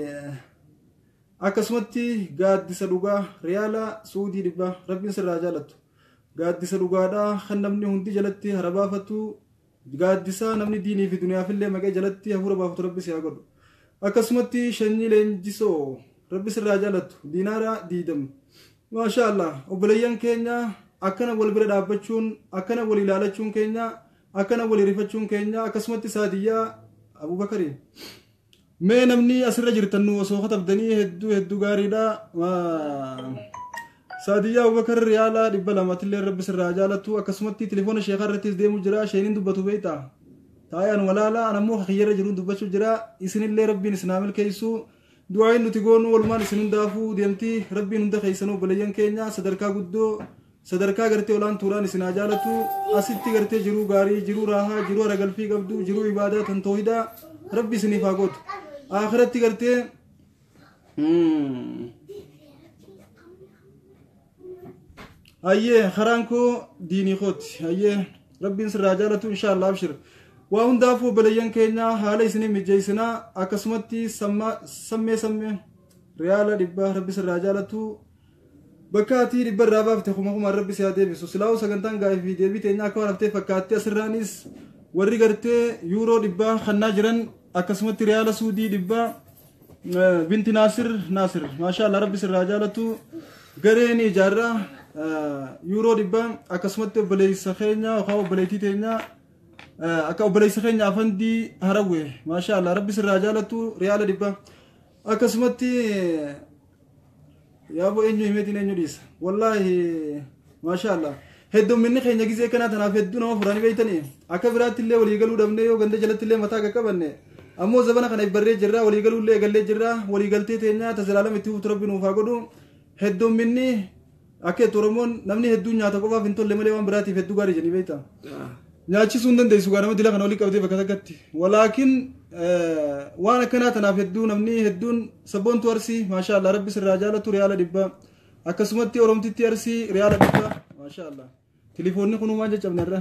[SPEAKER 2] akkasumatti gaaddisa dhugaa riyaala suudii dhibba rabbiin sirraa jaalatu gaaddisa dhugaadhaa kan namni hundi jalatti harabaafatu gaaddisa namni diinii fi duniyaafillee maqee jalatti hafuura baafatu rabbi si haa godhu akkasumatti shanyii leenjisoo rabbi sirraa jaalatu diinaara diidam maasha allah obboleeyyan keenya akkana wal bira dhaabbachuun akkana wal ilaalachuun keenya akkana wal rifachuun keenya akkasumatti saadiyyaa abubakari mee namni asirra jirtan nu osoo katabdanii hedduu hedduu gaariidha saadiyyaa abubakar riyaala dhibba lamatillee rabbi sirraa jaalatu akkasumatti telefoona sheekaa irrattis deemu jira sheeniin dubbatu beekta taayaan walaala anammoo kiyyarra jiruun dubbachuu jira isinillee rabbiin isin haa milkeessu du'aayin nuti goonu walumaan isin hundaafuu deemtii rabbiin hunda keessanuu obboleeyyan keenya sadarkaa guddoo sadarkaa gartee olaan tuuraan isin haa jaalatu asitti gartee jiruu gaarii jiruu raahaa jiruu haragalfii qabdu jiruu ibaadaa tan toohidaa rabbi isiniif haa gootu akhiratti gartee hayyee karaan koo diinii kooti hayyee rabbiin sirraa jaalatu inshaallah abshir waa hundaafuu obboleeyyan keenya haala isiniif mijjeessinaa akkasumatti sammee sammee riyaala dhibba rabbi sirraa jaalatu bakka ati dhibba irraa baafte kuma kumaan rabbi si haa deebisu silaa'uu sagantaan gaa'ee fi deebii teenya akka waan haftee fakkaattee asirraanis warri gartee yuuroo dhibbaa kannaa jiran akkasumatti riyaala suudii dhibbaa binti naasir naasir maashaa Allah rabbi sirraa jaalatu gareen ijaarraa yuuroo dhibba akkasumatti obboleessa keenya yookaan obboleettii teenya akka obboleessa keenya afandii harawwe maashaa Allah rabbi sirraa jaalatu riyaala dhibba akkasumatti yaaboo eenyu himeetiin eenyu dhiisa wallaahi maashaa Allah heddumminni keenya gizee kanaa tanaaf hedduu nama furanii beeytanii akka biraatti illee walii galuu dhabnee yoo ganda jalatti illee mataa qaqqabanne ammoo zabana kana barree jirra walii galuu illee gallee jirra walii galtee teenya tasilaalam itti huutu rabbi nuuf haa godhu heddumminni akka Oromoon namni hedduun nyaata qofaaf hin tolle malee waan biraatiif hedduu gaarii jedhanii beeyta nyaachisuu hin dandeessu gaa nama dila kana olii qabdee bakka takkatti walaakin waan akkanaa tanaaf hedduu namni hedduun sabboontu arsii maashaa Allah rabbi sirraa jaalatu riyaala dhibba akkasumatti oromtitti arsii riyaala dhibba maashaa Allah telefoonni kun waan jajjabnerra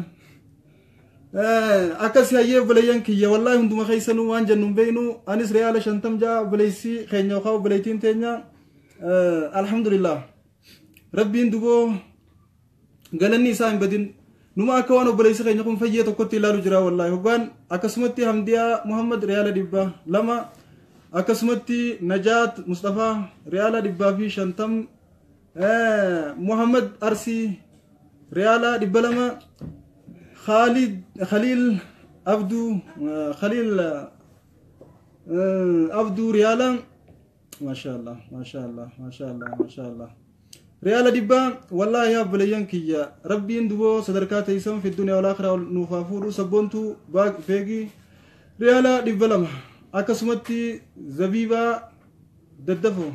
[SPEAKER 2] akkasii hayyee obboleeyyan kiyya wallaahi hunduma keessanuu waan jennu hin beeynu anis riyaala shantam jaa obboleessi keenya yookaan obboleettiin teenya alhamdulillah rabbiin duboo galanni isaa hin badin numa akka waan obboleessi keenya kun fayyee tokkotti ilaalu jira wallaahi hoggaan akkasumatti hamdiyaa muhammad riyaala dhibba lama akkasumatti najaat mustafaa riyaala dhibbaa fi shantam muhammad arsii riyaala dhibba lama خالد خليل عبدو خليل عبدو ريالا ما شاء الله ما شاء الله ما شاء الله ما شاء الله ريالا دبا والله يا بليان كيا ربي ندبو صدركات يسم في الدنيا والآخرة نوفافورو سبونتو باق فيجي ريالا دبا لما أكسمتي زبيبا ددفو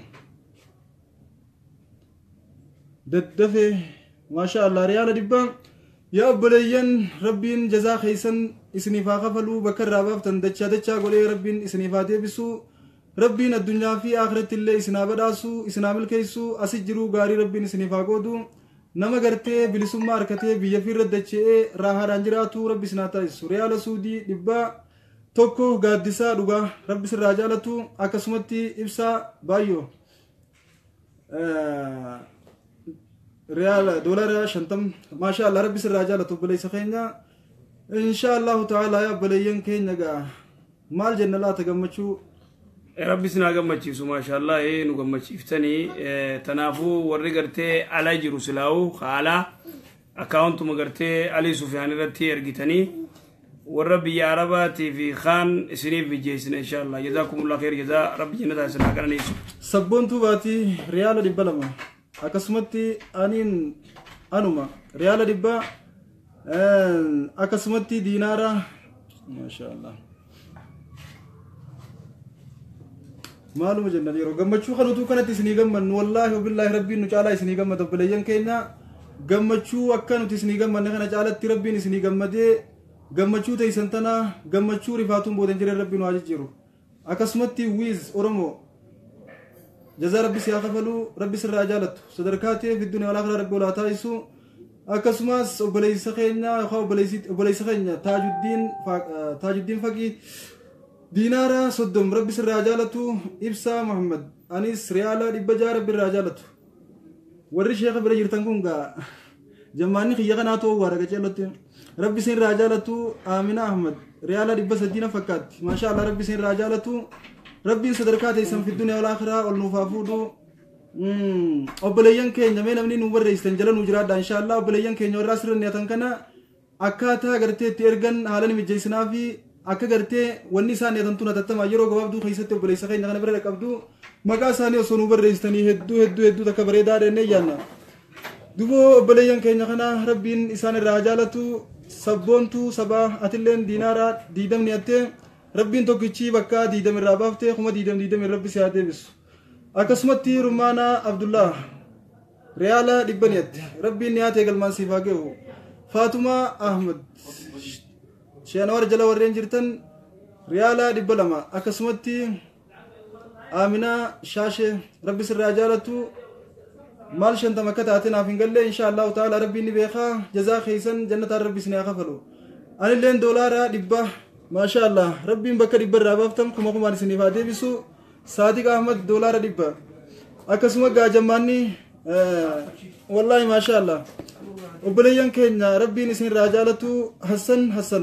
[SPEAKER 2] ددفه ما شاء الله ريالا دبا يا بليان ربين جزا خيسن اسنفا غفلو بكر رابف تندچا دچا غولي ربين اسنفا ديبسو ربين الدنيا في آخرة الله اسنا بداسو اسنا ملكيسو اسجرو غاري ربين اسنفا غودو نما غرتي بلسما اركتي بيا في ردچه راها رانجراتو رب اسناتا سوريال سودي دبا توكو غادسا دوغا رب سراجالتو اكسمتي ابسا بايو آه ريال دولار شنتم ما شاء الله ربي سر رجال تبلي سخينا ان شاء الله تعالى يا بليين كينغا مال جنة لا تجمعشو
[SPEAKER 3] ربي سنا جمعشي ما شاء الله ايه نجمعشي فتني تنافو ورقرتي على جروسلاو خالا اكاونت مقرتي علي سفيان رتي ارجتني والربي يا رباتي في خان سنين في جيسنا ان شاء الله جزاكم الله خير جزاء ربي جنة سنا كرني
[SPEAKER 2] سبونتو باتي ريال دي بلما akkasumatti aniin anuma riyaala dhibba akkasumatti diinaara maashaa Allah maaluma jennan yeroo gammachuu kanutu kanatti isinii gammannu wallaahi wabillaahi rabbiin nu caalaa isinii gammada obboleeyyan keenya gammachuu akka nuti isinii gammanne kana caalatti rabbiin isinii gammadee gammachuu teessan tana gammachuu rifaatuun boodan jireen rabbiin waa jijjiiru akkasumatti wiiz oromoo جزا ربي سياقة فلو ربي سر رجالته صدركاتي في الدنيا والآخرة ربي ولا تايسو أكسماس وبليس خينا أخو بليس وبليس خينا تاج الدين فا تاج الدين فقي دينارا صدم ربي سر رجالته إبسا محمد أنيس ريالا ربجا ربي رجالته وري شيخ برجير تنكونغا جماني خيانا ناتو وارجع جلوتي ربي سر رجالته آمنة أحمد ريالا ربس الدين فقط ما شاء الله ربي سر رجالته ربي صدركات يسم في الدنيا والآخرة والنفافودو أبليان كين جميل مني نور يستنجلون وجراد إن شاء الله أبليان كين يور راسل نياتن كنا أكاتا غرتي تيرغن حالن مجيسنا في أكا غرتي والنسان ياتن تونا تتما يرو غبابدو خيسته أبليس خين نغن برد كبدو مكا ساني وسونو بر يستني هدو هدو هدو تكبري دار نيانا دوبو أبليان كين كنا ربين إسان الرجالتو سبونتو سبا أتلين دينارا ديدم نياته ربين توكيتشي بكا ديدم الرابافته خما ديدم ديدم ربي سياده بس أكسمتي رمانا عبد الله ريالا دبنيت ربي نياته قلمان سيفاقه فاطمة أحمد شانوار جلا ورين جرتن ريالا دبلما أكسمتي آمنة شاشة ربي سر رجالته مال شنت مكة آتنا فينقل إن شاء الله تعالى ربي نبيخا جزاء خيسن جنة ربي سنياخا فلو أنا لين دولارا دبا ما شاء الله ربي بكر دبا رابفتم كما كما نسنيفا ديبسو صادق أحمد دولار دبا أكسمة جماني آه والله ما شاء الله وبليان كينا ربي نسين رجالته حسن حسن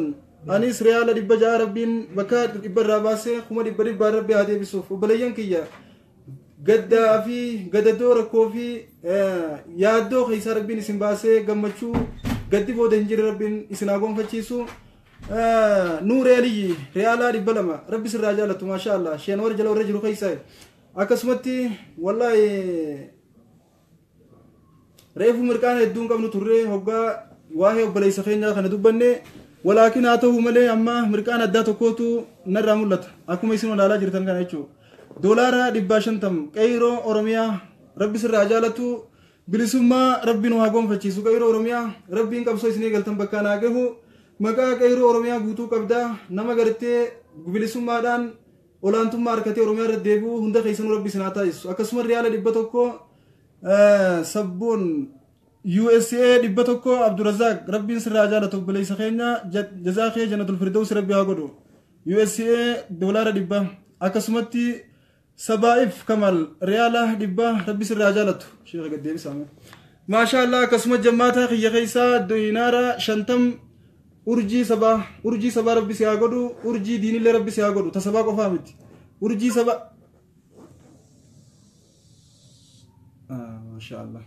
[SPEAKER 2] anis riyaala dhibba ja'a rabbiin bakka dhibba irraa baasee kuma dhibba dhibbaa rabbi haa deebisuuf obboleeyyan kiyya gaddaa fi gadadoo rakkoo fi yaaddoo keessa rabbiin isin baasee gammachuu gaddi booda hin jirre rabbiin isin haa gonfachiisu nuu riyaaliyyi riyaalaa dhibba lama rabbi sirraa jaalatu maasha Allah sheen warra jala warra jiru keessa akkasumatti wallahi reefu mirqaan hedduun qabnu turre hoggaa waa'ee obboleessa keenyaa kana dubbanne walaakin haa ta'u malee amma mirqaan addaa tokkootu narraa mul'ata akkuma isin ilaalaa jirtan kana jechuudha doolaara dhibba shantam qeyroo oromiyaa rabbi sirraa jaalatu bilisummaa rabbiin haa gonfachiisu qeyroo oromiyaa rabbiin qabsoo isinii galtan bakka naa gahu maqaa qeyroo oromiyaa guutuu qabdaa nama gartee bilisummaadhaan olaantummaa harkatee oromiyaa irra deebi'u hunda keessanuu rabbi isin haa taasisu akkasuma riyaala dhibba tokko sabbuun U S A dhibba tokko Abdurazak rabbiin sirraa jaalatu obboleessa keenya jazaa kee jannatul firdaus rabbi haa godhu U S A doolaara dhibba akkasumatti sabaa'if kamal riyaala dhibba rabbi sirraa jaalatu sheekha gaddeebisaame maasha Allah akkasuma jammaata kiyya keessaa diinaara shantam urjii sabaa urjii sabaa rabbi si haa godhu urjii diinillee rabbi si haa godhu ta sabaa qofaa miti urjii sabaa maasha Allah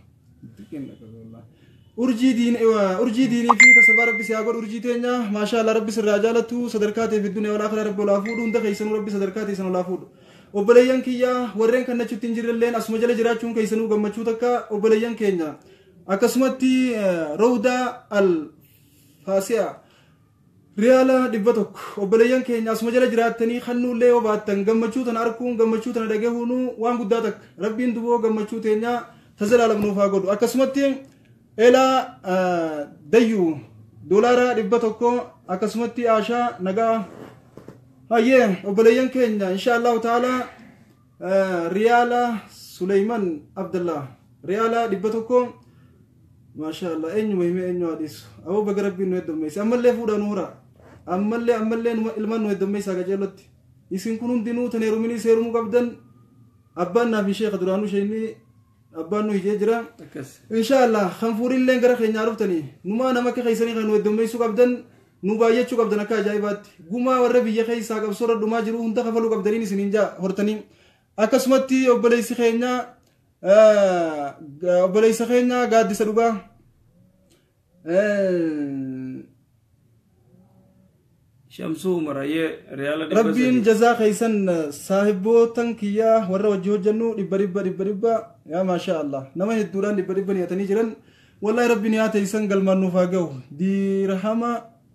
[SPEAKER 2] urjii diin urjii diinii fi tasabaa rabbi si haa godhu urjii teenya maasha Allah rabbi sirraa jaalatu sadarkaa ta'e fi dunya wal akhira rabbi olaa fuudhu hunda keessanuu rabbi sadarkaa ta'e san olaa fuudhu obboleeyyan kiyya warreen kan nachuutti hin jirrelleen asuma jala jiraachuun keessanuu gammachuu takka obboleeyyan keenya akkasumatti rawda al faasi'a riyaala dhibba tokko obboleeyyan keenya asuma jala jiraattanii kannuullee yoo baattan gammachuu tana arkuun gammachuu tana dhagahuun waan guddaa takka rabbiin duboo gammachuu teenya tazalaalamnuuf haa godhu akkasumatti elaa dayyu doolaara dhibba tokko akkasumatti aashaa nagaa hayyee obboleeyyan keenya insha allahu ta'ala riyaala suleyman abdallah riyaala dhibba tokko maasha Allah eenyuma himee eenyu haadhisu aboo baga rabbiin nu heddummeesse ammallee fuudha nuura ammallee ammallee ilmaan nu heddummeessaa qajeelotti isin kun hundinuu tan heeruminii seerumuu qabdan abbaan naa fi sheekha duraanuu sheennii abbaan nu hijee jira insha Allah kan fuurilleen gara keenyaa dhuftanii numaa nama akka keessanii kan nu heddummeessuu qabdan nu baay'achuu qabdan akka ajaa'ibaatti gumaa warra biyya keessaa qabsoorra dhumaa jiru hunda kafaluu qabdaniin isiniin jaa hortanii akkasumatti obboleessi keenya obboleessa keenya gaaddisa dhugaa
[SPEAKER 3] shamsuu marayyee riyaala
[SPEAKER 2] rabbiin jazaa keessan saahibootan kiyyaa warra wajji hojjannu dhibba dhibba dhibba dhibba yaa maasha Allah nama hedduudhaan dhibba dhibba nyaatanii jiran wallahi rabbiin yaa teessan galmaan nuuf haa ga'u dirhama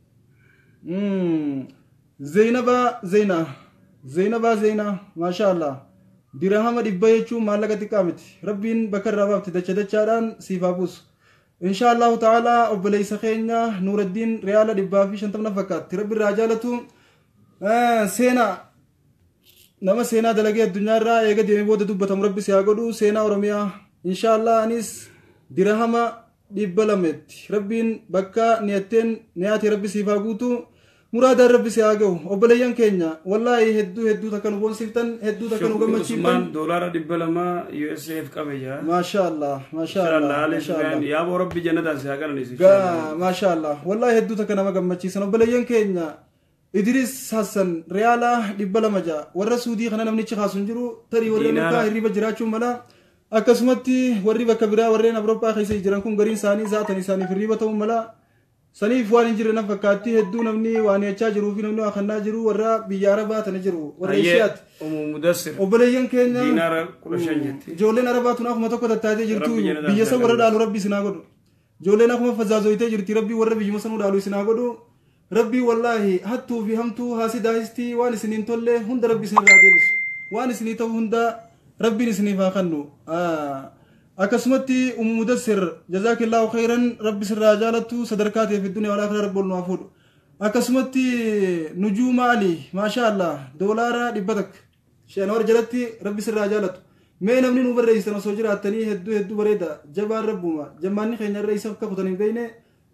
[SPEAKER 2] zaynaba zayna zaynaba zayna maasha Allah dirhama dhibba jechuun maallaqa xiqqaa miti rabbiin bakka irraa baafte dacha dachaadhaan siif haa buusu insha Allahu ta'ala obboleessa keenya nuuraddiin riyaala dhibbaa fi shantamna fakkaatti rabbi irraa jaalatu seenaa nama seenaa dalagee addunyaa irraa eega deemee booda dubbatamu rabbi si haa godhu seenaa oromiyaa insha Allah anis dirhama dhibba lameetti rabbiin bakka niyatteen niyaate rabbi siif haa guutu muraada rabbi si haa ga'u obboleeyyan keenya wallahi hedduu hedduu takka nu boonsiftan hedduu takka nu gammachiiftan
[SPEAKER 3] doolaara dhibba lama U S A qabe jaa
[SPEAKER 2] maasha Allah maasha Allah
[SPEAKER 3] maasha Allah yaa boo rabbi jannataan si haa galanis
[SPEAKER 2] maasha Allah wallahi hedduu takka nama gammachiisan obboleeyyan keenya Idris Hassan riyaala dhibba lama jaa warra Suudii kana namnichi kaasun jiru tarii warreen akka hirriba jiraachuun mala akkasumatti warri bakka biraa warreen Awurooppaa keessa jiran kun gariin isaanii zaatan isaaniif hirriba ta'uu mala saniif waan hin jirre na fakkaatti hedduu namni waan jechaa jiruu fi namni waan kannaa jiru warra biyya arabaa tana jiru warra ishiyaati obboleeyyan keenya ijoolleen arabaa tun akkuma tokko tattaatee jirtu biyya san warra dhaalu rabbi isinaa godhu ijoolleen akkuma fazaazoytee jirti rabbi warra biyyuma sanuu dhaalu isinaa godhu rabbi wallaahi hattuu fi hamtuu haasidaayistii waan isiniin tolle hunda rabbi isinirraa deebisu waan isinii ta'u hunda rabbiin isiniif haa kennu akkasumatti ummudassir jazaakillaahu khayran rabbi sirraa jaalatu sadarkaa ta'e fi dunya wal akhira rabbi nu afuudhu akkasumatti nujuuma ali maasha Allah doolaara dhibba takka sheen war jalatti rabbi sirraa jaalatu mee namni nu barreessan osoo jiraattanii hedduu hedduu bareeda jabaan rabbuma jammaanni keenya irra isa akka kutanii beeyne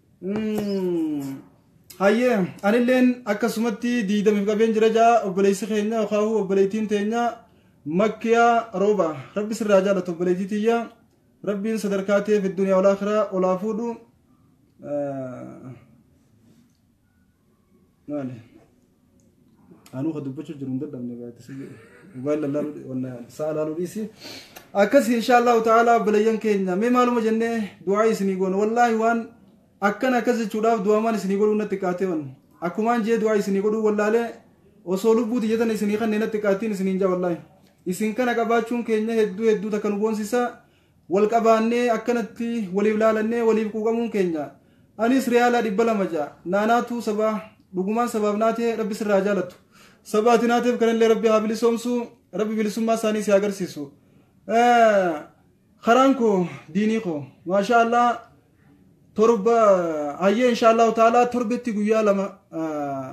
[SPEAKER 2] hayyee anilleen akkasumatti diidamiif qabeen jira jaa obboleessi keenya yookaan obboleettiin teenya makkiyaa rooba rabbi sirraa jaalatu obboleettii tiyya rabbiin sadarkaa ta'e fi dunya wal akhira olaa fuudhu مالي أنا خد بتشوف جرون ده دم نبات تسجل وقال الله ولا سأل الله بيسي أكس إن شاء الله تعالى بليان كينيا ما معلومة جنة دعاء سنيقون والله وان أكن أكس تشوف دعاء ما نسنيقون نتكاتون أكمان جد دعاء سنيقون والله له وصلوا بود جدا نسنيقان نتكاتين سنينجا والله إسين كان كباشون كينيا هدو هدو تكنبون سيسا والكبانة أكنتي وليبلالنة وليبكوكمون كينيا أنيس ريالا دبلا مجا ناناتو سبا لقمان سبب ناتي ربي سر راجالتو سباتي ناتي بكرن لي ربي هابلي سومسو ربي بلسوما ساني سياغر سيسو آه خرانكو دينيكو ما شاء الله ترب هاي إن شاء الله تعالى تربتي قويا لما آه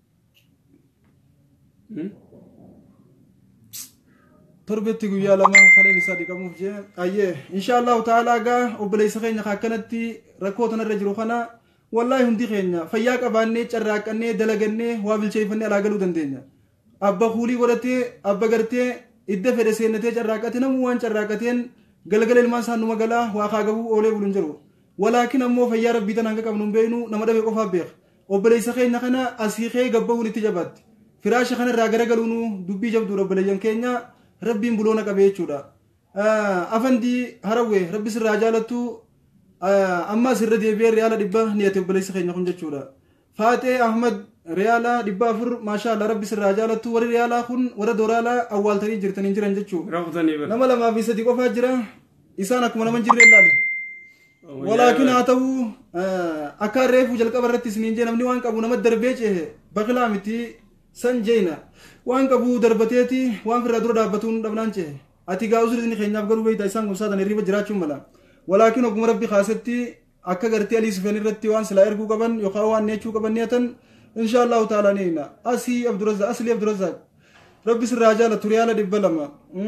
[SPEAKER 2] تربتي قويا لما خليني صادقة مفجة أيه إن شاء الله تعالى قا وبليس خينا خاكنتي ركوتنا الرجل خنا والله هندي خينا فياك أباني تراكني دلقني وابل شايفني على قلو دندينا أبا خولي ورتي أبا قرتي إدى فرسين نتي تراكتنا موان تراكتين قلقل الماسان نمقلا وأخاقبو أولي بلنجرو ولكن أمو فيا ربي تنانك قبنون بينو نمدا بيقفا بيخ وبليس خينا خنا أسيخي قبو نتجابات فراش خنا راقر قلونو دبي جبدو رب لجن كينا ربي مبلونا قبيتشورا آه أفندي هروي ربي سر راجالتو آه أما سر دي بير ريالا دبا نياتي بليس خينا خنجة شورا فاتي أحمد ريالا دبا فر ما شاء الله ربي سر راجالتو ور ريالا خن ور دورالا أول تاني جرتني جران جتشو نما لما في سدي قفا جرا إسانك من من جري اللالي ولكن أتو آه أكار ريفو جلق برتي سنين جينا مني وانك أبو نمد دربيجه بخلامتي سنجينا وانك أبو دربتيتي وان في الردور دابتون دبنانجه أتي قاوزر ديني خينياب قروا بيتا إسان قمسادا نريبا جراتشو ملا ولكن أقوم ربي خاستي أكا قرتي ألي سفيني رتي وان سلا إرقو قبن يقاوان نيچو قبن نيتن إن شاء الله تعالى نينا أسي عبد الرزاق أسلي عبد الرزاق ربي سر راجالة تريالا دبلما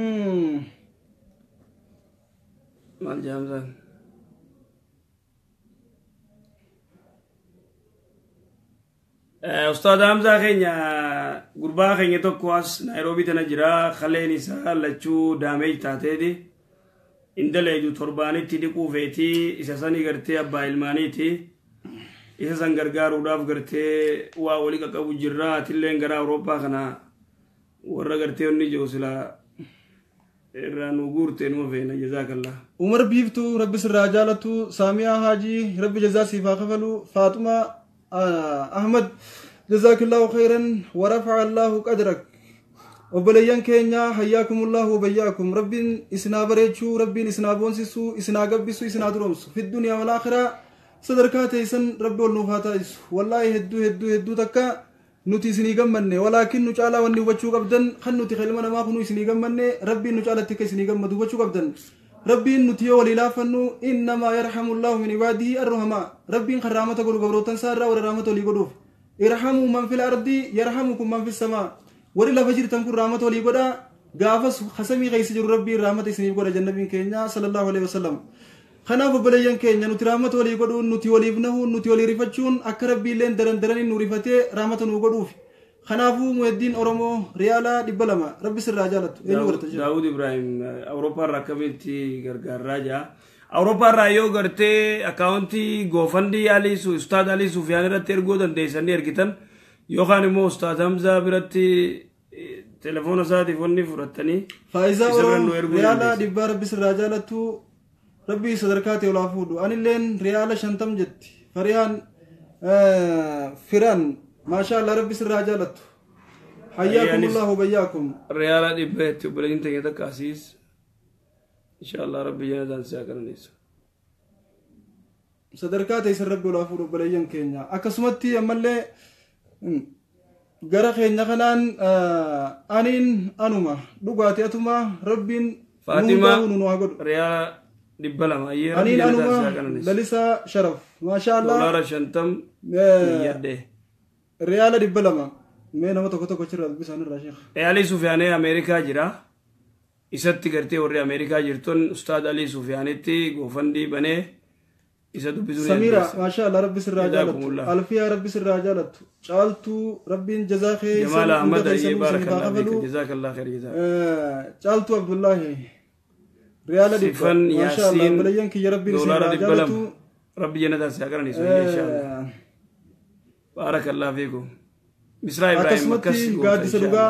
[SPEAKER 3] مال جامزان أستاذ حمزة خينيا غربا خينيا توكواس نيروبي تنجرا خليني سا لچو دامج تاتيدي indale ju torbani tidi ku feti isa sani garte abba ilmani ti isa san gargaru daf garte wa wali ka kabu jirra tillen gara europa kana warra garte onni josila iranu gurte no fena jazakallah
[SPEAKER 2] umar biftu rabbi sirrajalatu samia haji rabbi jazasi fa khafalu fatuma ahmad jazakallahu khairan wa rafa'a allah qadrak وبليان كينيا حياكم الله وبياكم رب إسنا بريتشو رب إسنا بونسسو إسنا قبسو إسنا درومسو في الدنيا والآخرة صدركات إسن رب والنوفاتا إسو والله هدو هدو هدو تكا نتي سني قمني ولكن نجعل ونوبتشو قبدن خن نتي خلمنا ما خنو سني قمني ربي نجعل تكي سني قمدو بتشو قبدن ربي نتيو وللا فنو إنما يرحم الله من عباده الرحماء ربي خرامة قلو قبروتن سارة ورحمة لي قدوف ارحموا من في الأرض يرحمكم من في السماء وري لا فجر تنكر رحمته ولي قدا غافس خسمي غيس جر ربي رحمته سني قدا جنبين كينيا صلى الله عليه وسلم خنا فبليان كينيا نتي رحمته ولي قدو نتي ولي ابنه نتي ولي رفتشون اكربي لين درن درن نوريفته رحمته نو قدو خنافو مؤدين اورمو ريالا دبلما ربي سر راجالت
[SPEAKER 3] داود ابراهيم اوروبا ركبتي غرغر راجا اوروبا رايو غرتي اكاونتي غوفندي علي سو استاد علي سفيان رترغو دندي سنير كيتن يوخاني مو استاذ حمزة برتي تلفون ساتي فوني فرتني
[SPEAKER 2] فايزا ريالا دبا ربي سر راجالتو ربي صدركاتي ولا فودو اني لين ريالا شنتم جت فريان آه فران ما شاء الله ربي سر راجالتو حياكم الله وبياكم
[SPEAKER 3] ريالا دبا تبلين تيتا كاسيس ان شاء الله ربي جنازان ساكننيس
[SPEAKER 2] صدركاتي سر ربي ولا فودو بلين كينيا اكسمتي امله gara keenya kanaan aniin anuma dhugaati atuma rabbiin
[SPEAKER 3] Fatima riyaa dhibba lama
[SPEAKER 2] aniin anuma lalisaa sharaf maasha allah
[SPEAKER 3] dolara shantam yadde
[SPEAKER 2] riyaala dhibba lama mee nama tokko tokko chirra dubbisaan irraa sheekh
[SPEAKER 3] Ali Sufyaanee Ameerikaa jira isatti gartee warri Ameerikaa jirton ustaad Ali Sufyaanetti goofandii banee
[SPEAKER 2] سميرة ما شاء الله ربي سر راجالت ألفيا ربي سر راجالت شالتو ربي جزاك خير
[SPEAKER 3] جمال أحمد أي بارك الله فيك جزاك الله خير جزاك
[SPEAKER 2] شالتو عبد الله ريال دي ما شاء الله بليان كي ربي سر راجالت
[SPEAKER 3] ربي جنة ساكرني إن شاء الله بارك الله فيكم Misraa Ibrahim
[SPEAKER 2] akkasumatti
[SPEAKER 3] akkas goota
[SPEAKER 2] gaaddisa dhugaa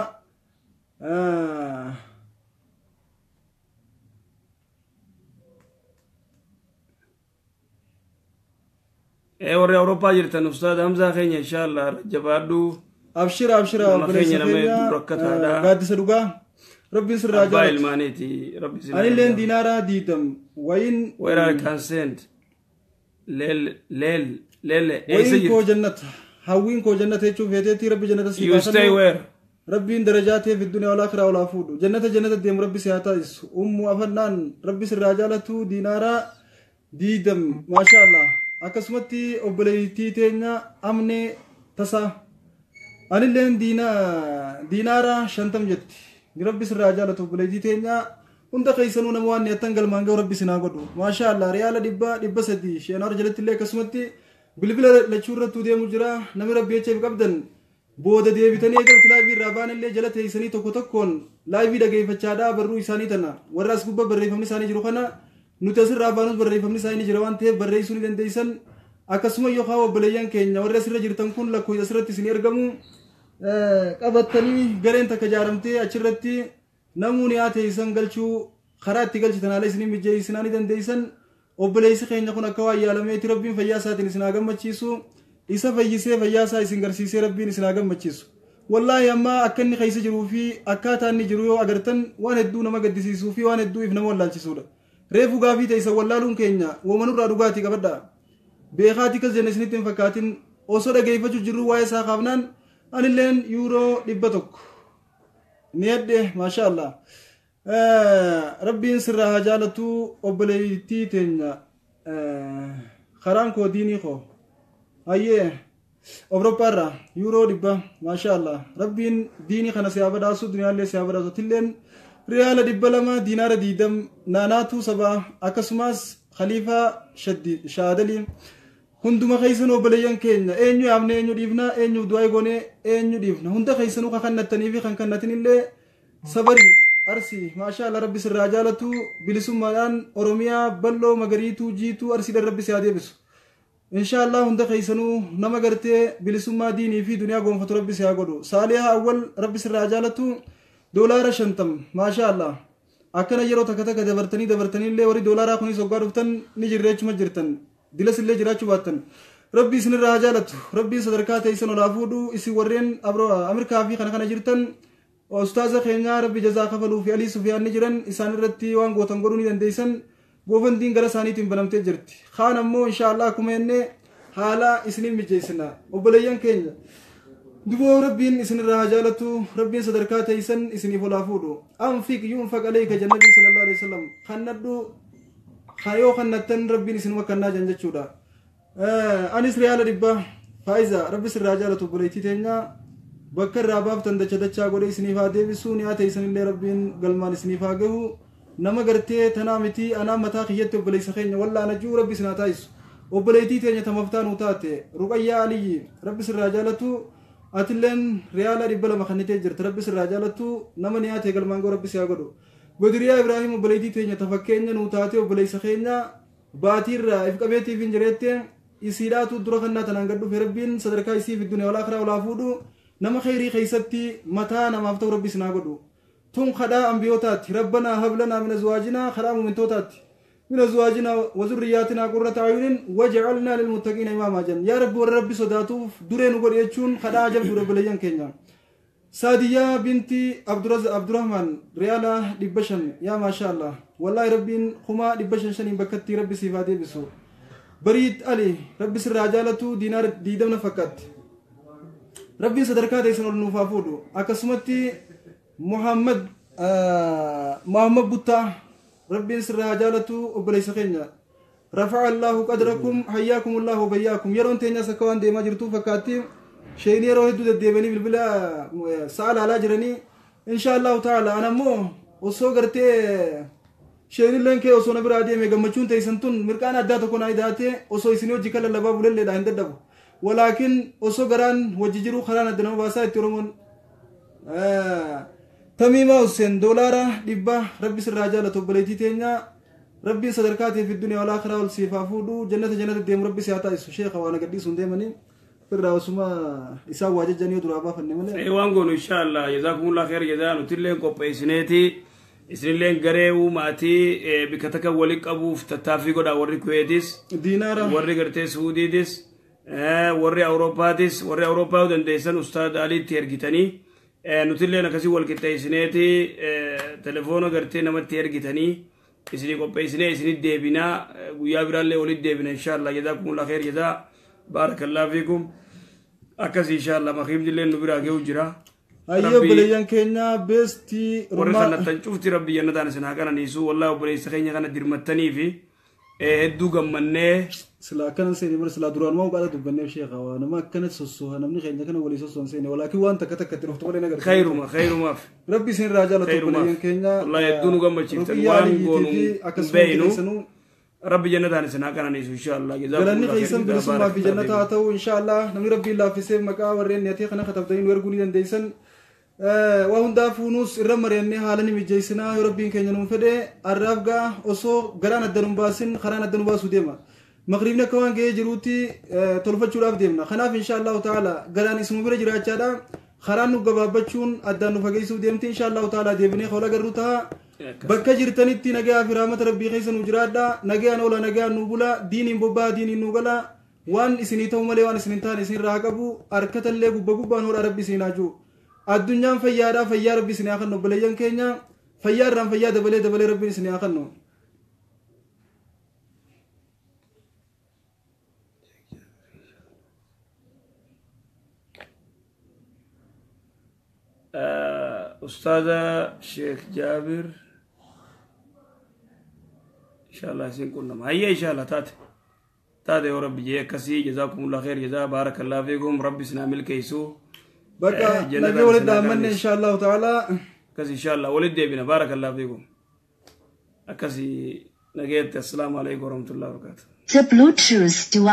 [SPEAKER 3] ee warri Awurooppaa jirtan Ustaad Hamzaa keenya inshallah jabaadhu
[SPEAKER 2] abshira abshira
[SPEAKER 3] keenya nama rakkataadha
[SPEAKER 2] gaaddisa dhugaa rabbiin sirraa
[SPEAKER 3] jaalatu abbaa ilmaaniiti rabbi sirraa
[SPEAKER 2] anilleen diinaaraa diidam wayin
[SPEAKER 3] where I can send leel leel leel
[SPEAKER 2] wayin koo jannata hawwiin koo jannata jechuun feeteetti rabbi jannata si
[SPEAKER 3] you stay where
[SPEAKER 2] rabbiin darajaatee fi dunya wal akhirah wal fuudhu jannata jannata deemu rabbi si haa taasisu ummu afannaan rabbi sirraa jaalatu diinaaraa diidam maasha Allah akkasumatti obboleettii teenya amnee tasaa anilleen diina diinaaraa shantam jetti ni rabbi sirraa jaalatu obboleettii teenya hunda keessanuu nama waan nettan galmaan ga'u rabbi sinaa godhu maasha Allah riyaala dhibba dhibba sadii sheenaar jalatti illee akkasumatti bilbila lachuu irrattuu deemu jira namni rabbi echeef qabdan booda deebitanii eegaltu laayivii irraa baan illee jala teessanii tokko tokkoon laayivii dhageeffachaadhaa barruu isaanii tana warra as gubbaa barreeffamni isaanii jiru kana nuti asirraa baanus barreeffamni isaanii jira waan ta'eef barreessuu ni dandeessan akkasuma yookaan obboleeyyan keenya warri asirra jirtan kun lakkoofsa asirratti isin ergamu qabattanii gareen takka jaaramtee achirratti namuuni haa teessan galchuu karaa itti galchitan haala isin mijeessinaa ni dandeessan obboleessi keenya kun akka waa yaalameeti rabbiin fayyaa isaatiin isin haa gammachiisu isa fayyisee fayyaa isaa isin garsiisee rabbiin isin haa gammachiisu wallaahi amma akka inni keessa jiruu fi akkaataa inni jiru yoo agartan waan hedduu nama gaddisiisuu fi waan hedduu if nama wallaalchisuudha reefu gaafii ta'e isa wallaaluun keenya uumanurraa dhugaatii qabadha beekaatii kas jenna isinitti hin fakkaatin osoo dhageeffachuu jirru waa'ee isaa kaafnaan anilleen yuuroo dhibba tokko ni hedde maasha Allah rabbiin sirraa haa jaalatu obboleettii teenya karaan koo diinii koo ayyee Awurooppaarraa yuuroo dhibba maasha Allah rabbiin diinii kana si haa badhaasu duniyaallee si haa badhaasu tilleen riyaala dhibba lama diinaara diidam naanaatu sabaa akkasumas khaliifaa shaadalii hunduma keessanuu obboleeyyan keenya eenyu yaamne eenyu dhiifna eenyuuf du'aa goone eenyu dhiifna hunda keessanuu kan kannattanii fi kan kannatinillee sabari arsii maasha Allah rabbi sirraa jaalatu bilisummaadhaan oromiyaa balloo magariituu jiituu arsiidhaan rabbi si haa deebisu inshallah hunda keessanuu nama gartee bilisummaa diinii fi duniyaa goonfatu rabbi si haa godhu saalihaa awwal rabbi sirraa jaalatu doolaara shantam maasha Allah akkana yeroo takka takka dabartanii dabartaniillee warri doolaaraa kunis hoggaa dhuftan ni jirreechuma jirtan dilas illee jiraachuu baattan rabbi isinirraa haa jaalatu rabbiin sadarkaa teessan olaa fuudhu isin warreen ameerikaa fi kana kana jirtan ustaaza keenya rabbi jazaa kafaluu fi alii sufiyaan ni jiran isaan irratti waan gootan godhuu ni dandeessan goofandiin gara isaaniitiin banamtee jirti kaan ammoo inshallah akkuma jenne haala isiniin mijeessina obboleeyyan keenya duboo rabbiin isinirraa haa jaalatu rabbiin sadarkaa teessan isiniif olaa fuudhu anfiq yunfaq alayka jannabiin sallallahu alaihi wasallam kannadhu kayoo kannattan rabbiin isinuma kannaa jan jechuudha anis riyaala dhibba faayiza rabbi sirraa jaalatu obboleettii teenya bakka irraa baaftan dacha dachaa godhe isiniif haa deebisu ni haa teessanillee rabbiin galmaan isiniif haa gahu nama gartee tanaa miti anaa mataa kiyyatti obboleessa keenya wallaana juu rabbi isin haa taayisu obboleettii teenya tamaftaa nuu taate ruqayyaa aliyyi rabbi sirraa jaalatu atilleen riyaala dhibba lama kannitee jirta rabbi sirraa jaalatu nama ni haa ta'e galmaan goo rabbi si haa godhu godiriyaa ibraahim obboleettii teenya tafakkeenya nuu taate obboleessa keenya baatiirraa if qabeetiif hin jireette isiidhaatu dura kannaa tanaan gad dhufe rabbiin sadarkaa isii fi dunya wal akhirah walaa fuudhu nama khayrii keessatti mataa namaaf ta'u rabbi isin haa godhu tun kadhaa ambiyootaatti rabbanaa hab lanaa min azwaajinaa kadhaa muumintootaatti min azwaajinaa wa zurriyaatinaa qurrata acyunin wajcalnaa lilmuttaqiina imaamaa jan yaa rabbi warra rabbi sodaatuuf duree nu godhi jechuun kadhaa jabduu obboleeyyan keenya saadiyaa binti abdurrahman riyaala dhibba shan yaa maasha Allah wallaahi rabbiin kumaa dhibba shan shaniin bakkatti rabbi siif haa deebisu bariit ali rabbi sirraa jaalatu diinaar diidamna fakkaatti rabbiin sadarkaa teessan ol nuuf haa fuudhu akkasumatti muhammad muhammad buttaa rabbiin sirraa jaalatu obboleessa keenya rafa'a allahu qadrakum hayyaakum allahu bayyaakum yeroon teenyas akka waan deemaa jirtuu fakkaatti sheeyni yeroo hedduu deddeebanii bilbila sa'a laalaa jiranii insha allahu ta'ala ana ammoo osoo gartee sheeyniilleen kee osoo na biraa deeme gammachuun teessan tun mirqaan addaa tokko naa idaate osoo isin hojii kan lallabaa bulelleedha hin dadhabu walaakin osoo garaan wajji jiruu karaan adda nama baasaa itti oromoon tamiima hussein doolaara dhibba rabbi sirraa jaalatu obboleettii teenya rabbiin sadarkaa ta'e fi dunya wal akhirah wal siif haa fuudhu jannata jannata deemu rabbi si haa taasisu sheekha waan agadhiisuun deemanii birraa osuma isaa waajjajanii duraa fanne malee
[SPEAKER 3] waan goonu inshallah jazakumullah khair jazaa nutilleen qopheessineeti isinilleen garee uumaatii bika takka wali qabuuf tattaaffii godhaa warri kuweetis
[SPEAKER 2] diinaara
[SPEAKER 3] warri gartee suudiitis warri awurooppaatis warri awurooppaa dandeessan ustaad aliitti ergitanii nutilleen akkasii wal qixxeessineeti telefoona gartee namatti ergitanii isinii qopheessinee isinii deebinaa guyyaa biraallee walitti deebina inshallah jazakumullah khair jazaa barakallahu fiikum akkasii inshallah makiimjilleen nu biraa ga'u jira
[SPEAKER 2] ayyo beleyan kenya besti
[SPEAKER 3] warri kanattan cufti rabbi jannataan isin haa qananiisu wallahi obboleessa keenya kana dirmattanii fi hedduu gammannee
[SPEAKER 2] sila akkanan seeni mar sila duraan maa uqaadha dubbanneef sheekha waa nama akkana sossoha namni keenya kana walii sossohan seeni walaakin waan takka takka itti dhuftu malee nagar
[SPEAKER 3] khayruma khayrumaaf
[SPEAKER 2] rabbi isin irraa jaalatu beleyan kenya
[SPEAKER 3] wallahi hedduu nu gammachiiftan waan goonu beeynu rabbi jannataan isin haa qananiisu inshallah
[SPEAKER 2] galanni keessan bilisummaa fi jannata haa ta'u inshallah namni rabbii laaffisee maqaa warreen niyatee kana katabtanii nu erguu ni dandeeysan waa hundaafuu nus irra mari'annee haala ni mijeessinaa yoo rabbiin keenya nuun fedhe arraaf gaa osoo garaan adda nun baasin karaan adda nu baasuu deema maqriibni akka waan ga'ee jiruutti tolfachuudhaaf deemna kanaaf inshallah ta'ala garaan ismu bira jiraachaadha karaan nu gabaabbachuun addaan nu fageessuu deemti inshallah ta'ala deebinee hoola garuu ta'a bakka jirtanitti nagaa fi rahmata rabbii keessa nu jiraadha nagaan oola nagaan nu bula diiniin bobbaa diiniin nu gala waan isinii ta'u malee waan isin hin taane isin irraa qabu harkatallee gubba gubbaan hoodha rabbi isin haajuu addunyaan fayyaadhaa fayyaa rabbi isin haa kennu obboleeyyan keenya fayyaa irraan fayyaa dabalee dabalee rabbi isin haa kennu
[SPEAKER 3] أستاذ شيخ جابر إن شاء الله سيكون لما هيا إن شاء الله تات تات يا رب جي كسي جزاكم الله خير جزاء بارك الله فيكم ربي سنعمل كيسو
[SPEAKER 2] بقى نجي ولد دامن إن شاء الله تعالى
[SPEAKER 3] كسي إن شاء الله ولد بنا بارك الله فيكم كسي نجيت السلام عليكم ورحمة الله وبركاته.
[SPEAKER 8] The Bluetooth device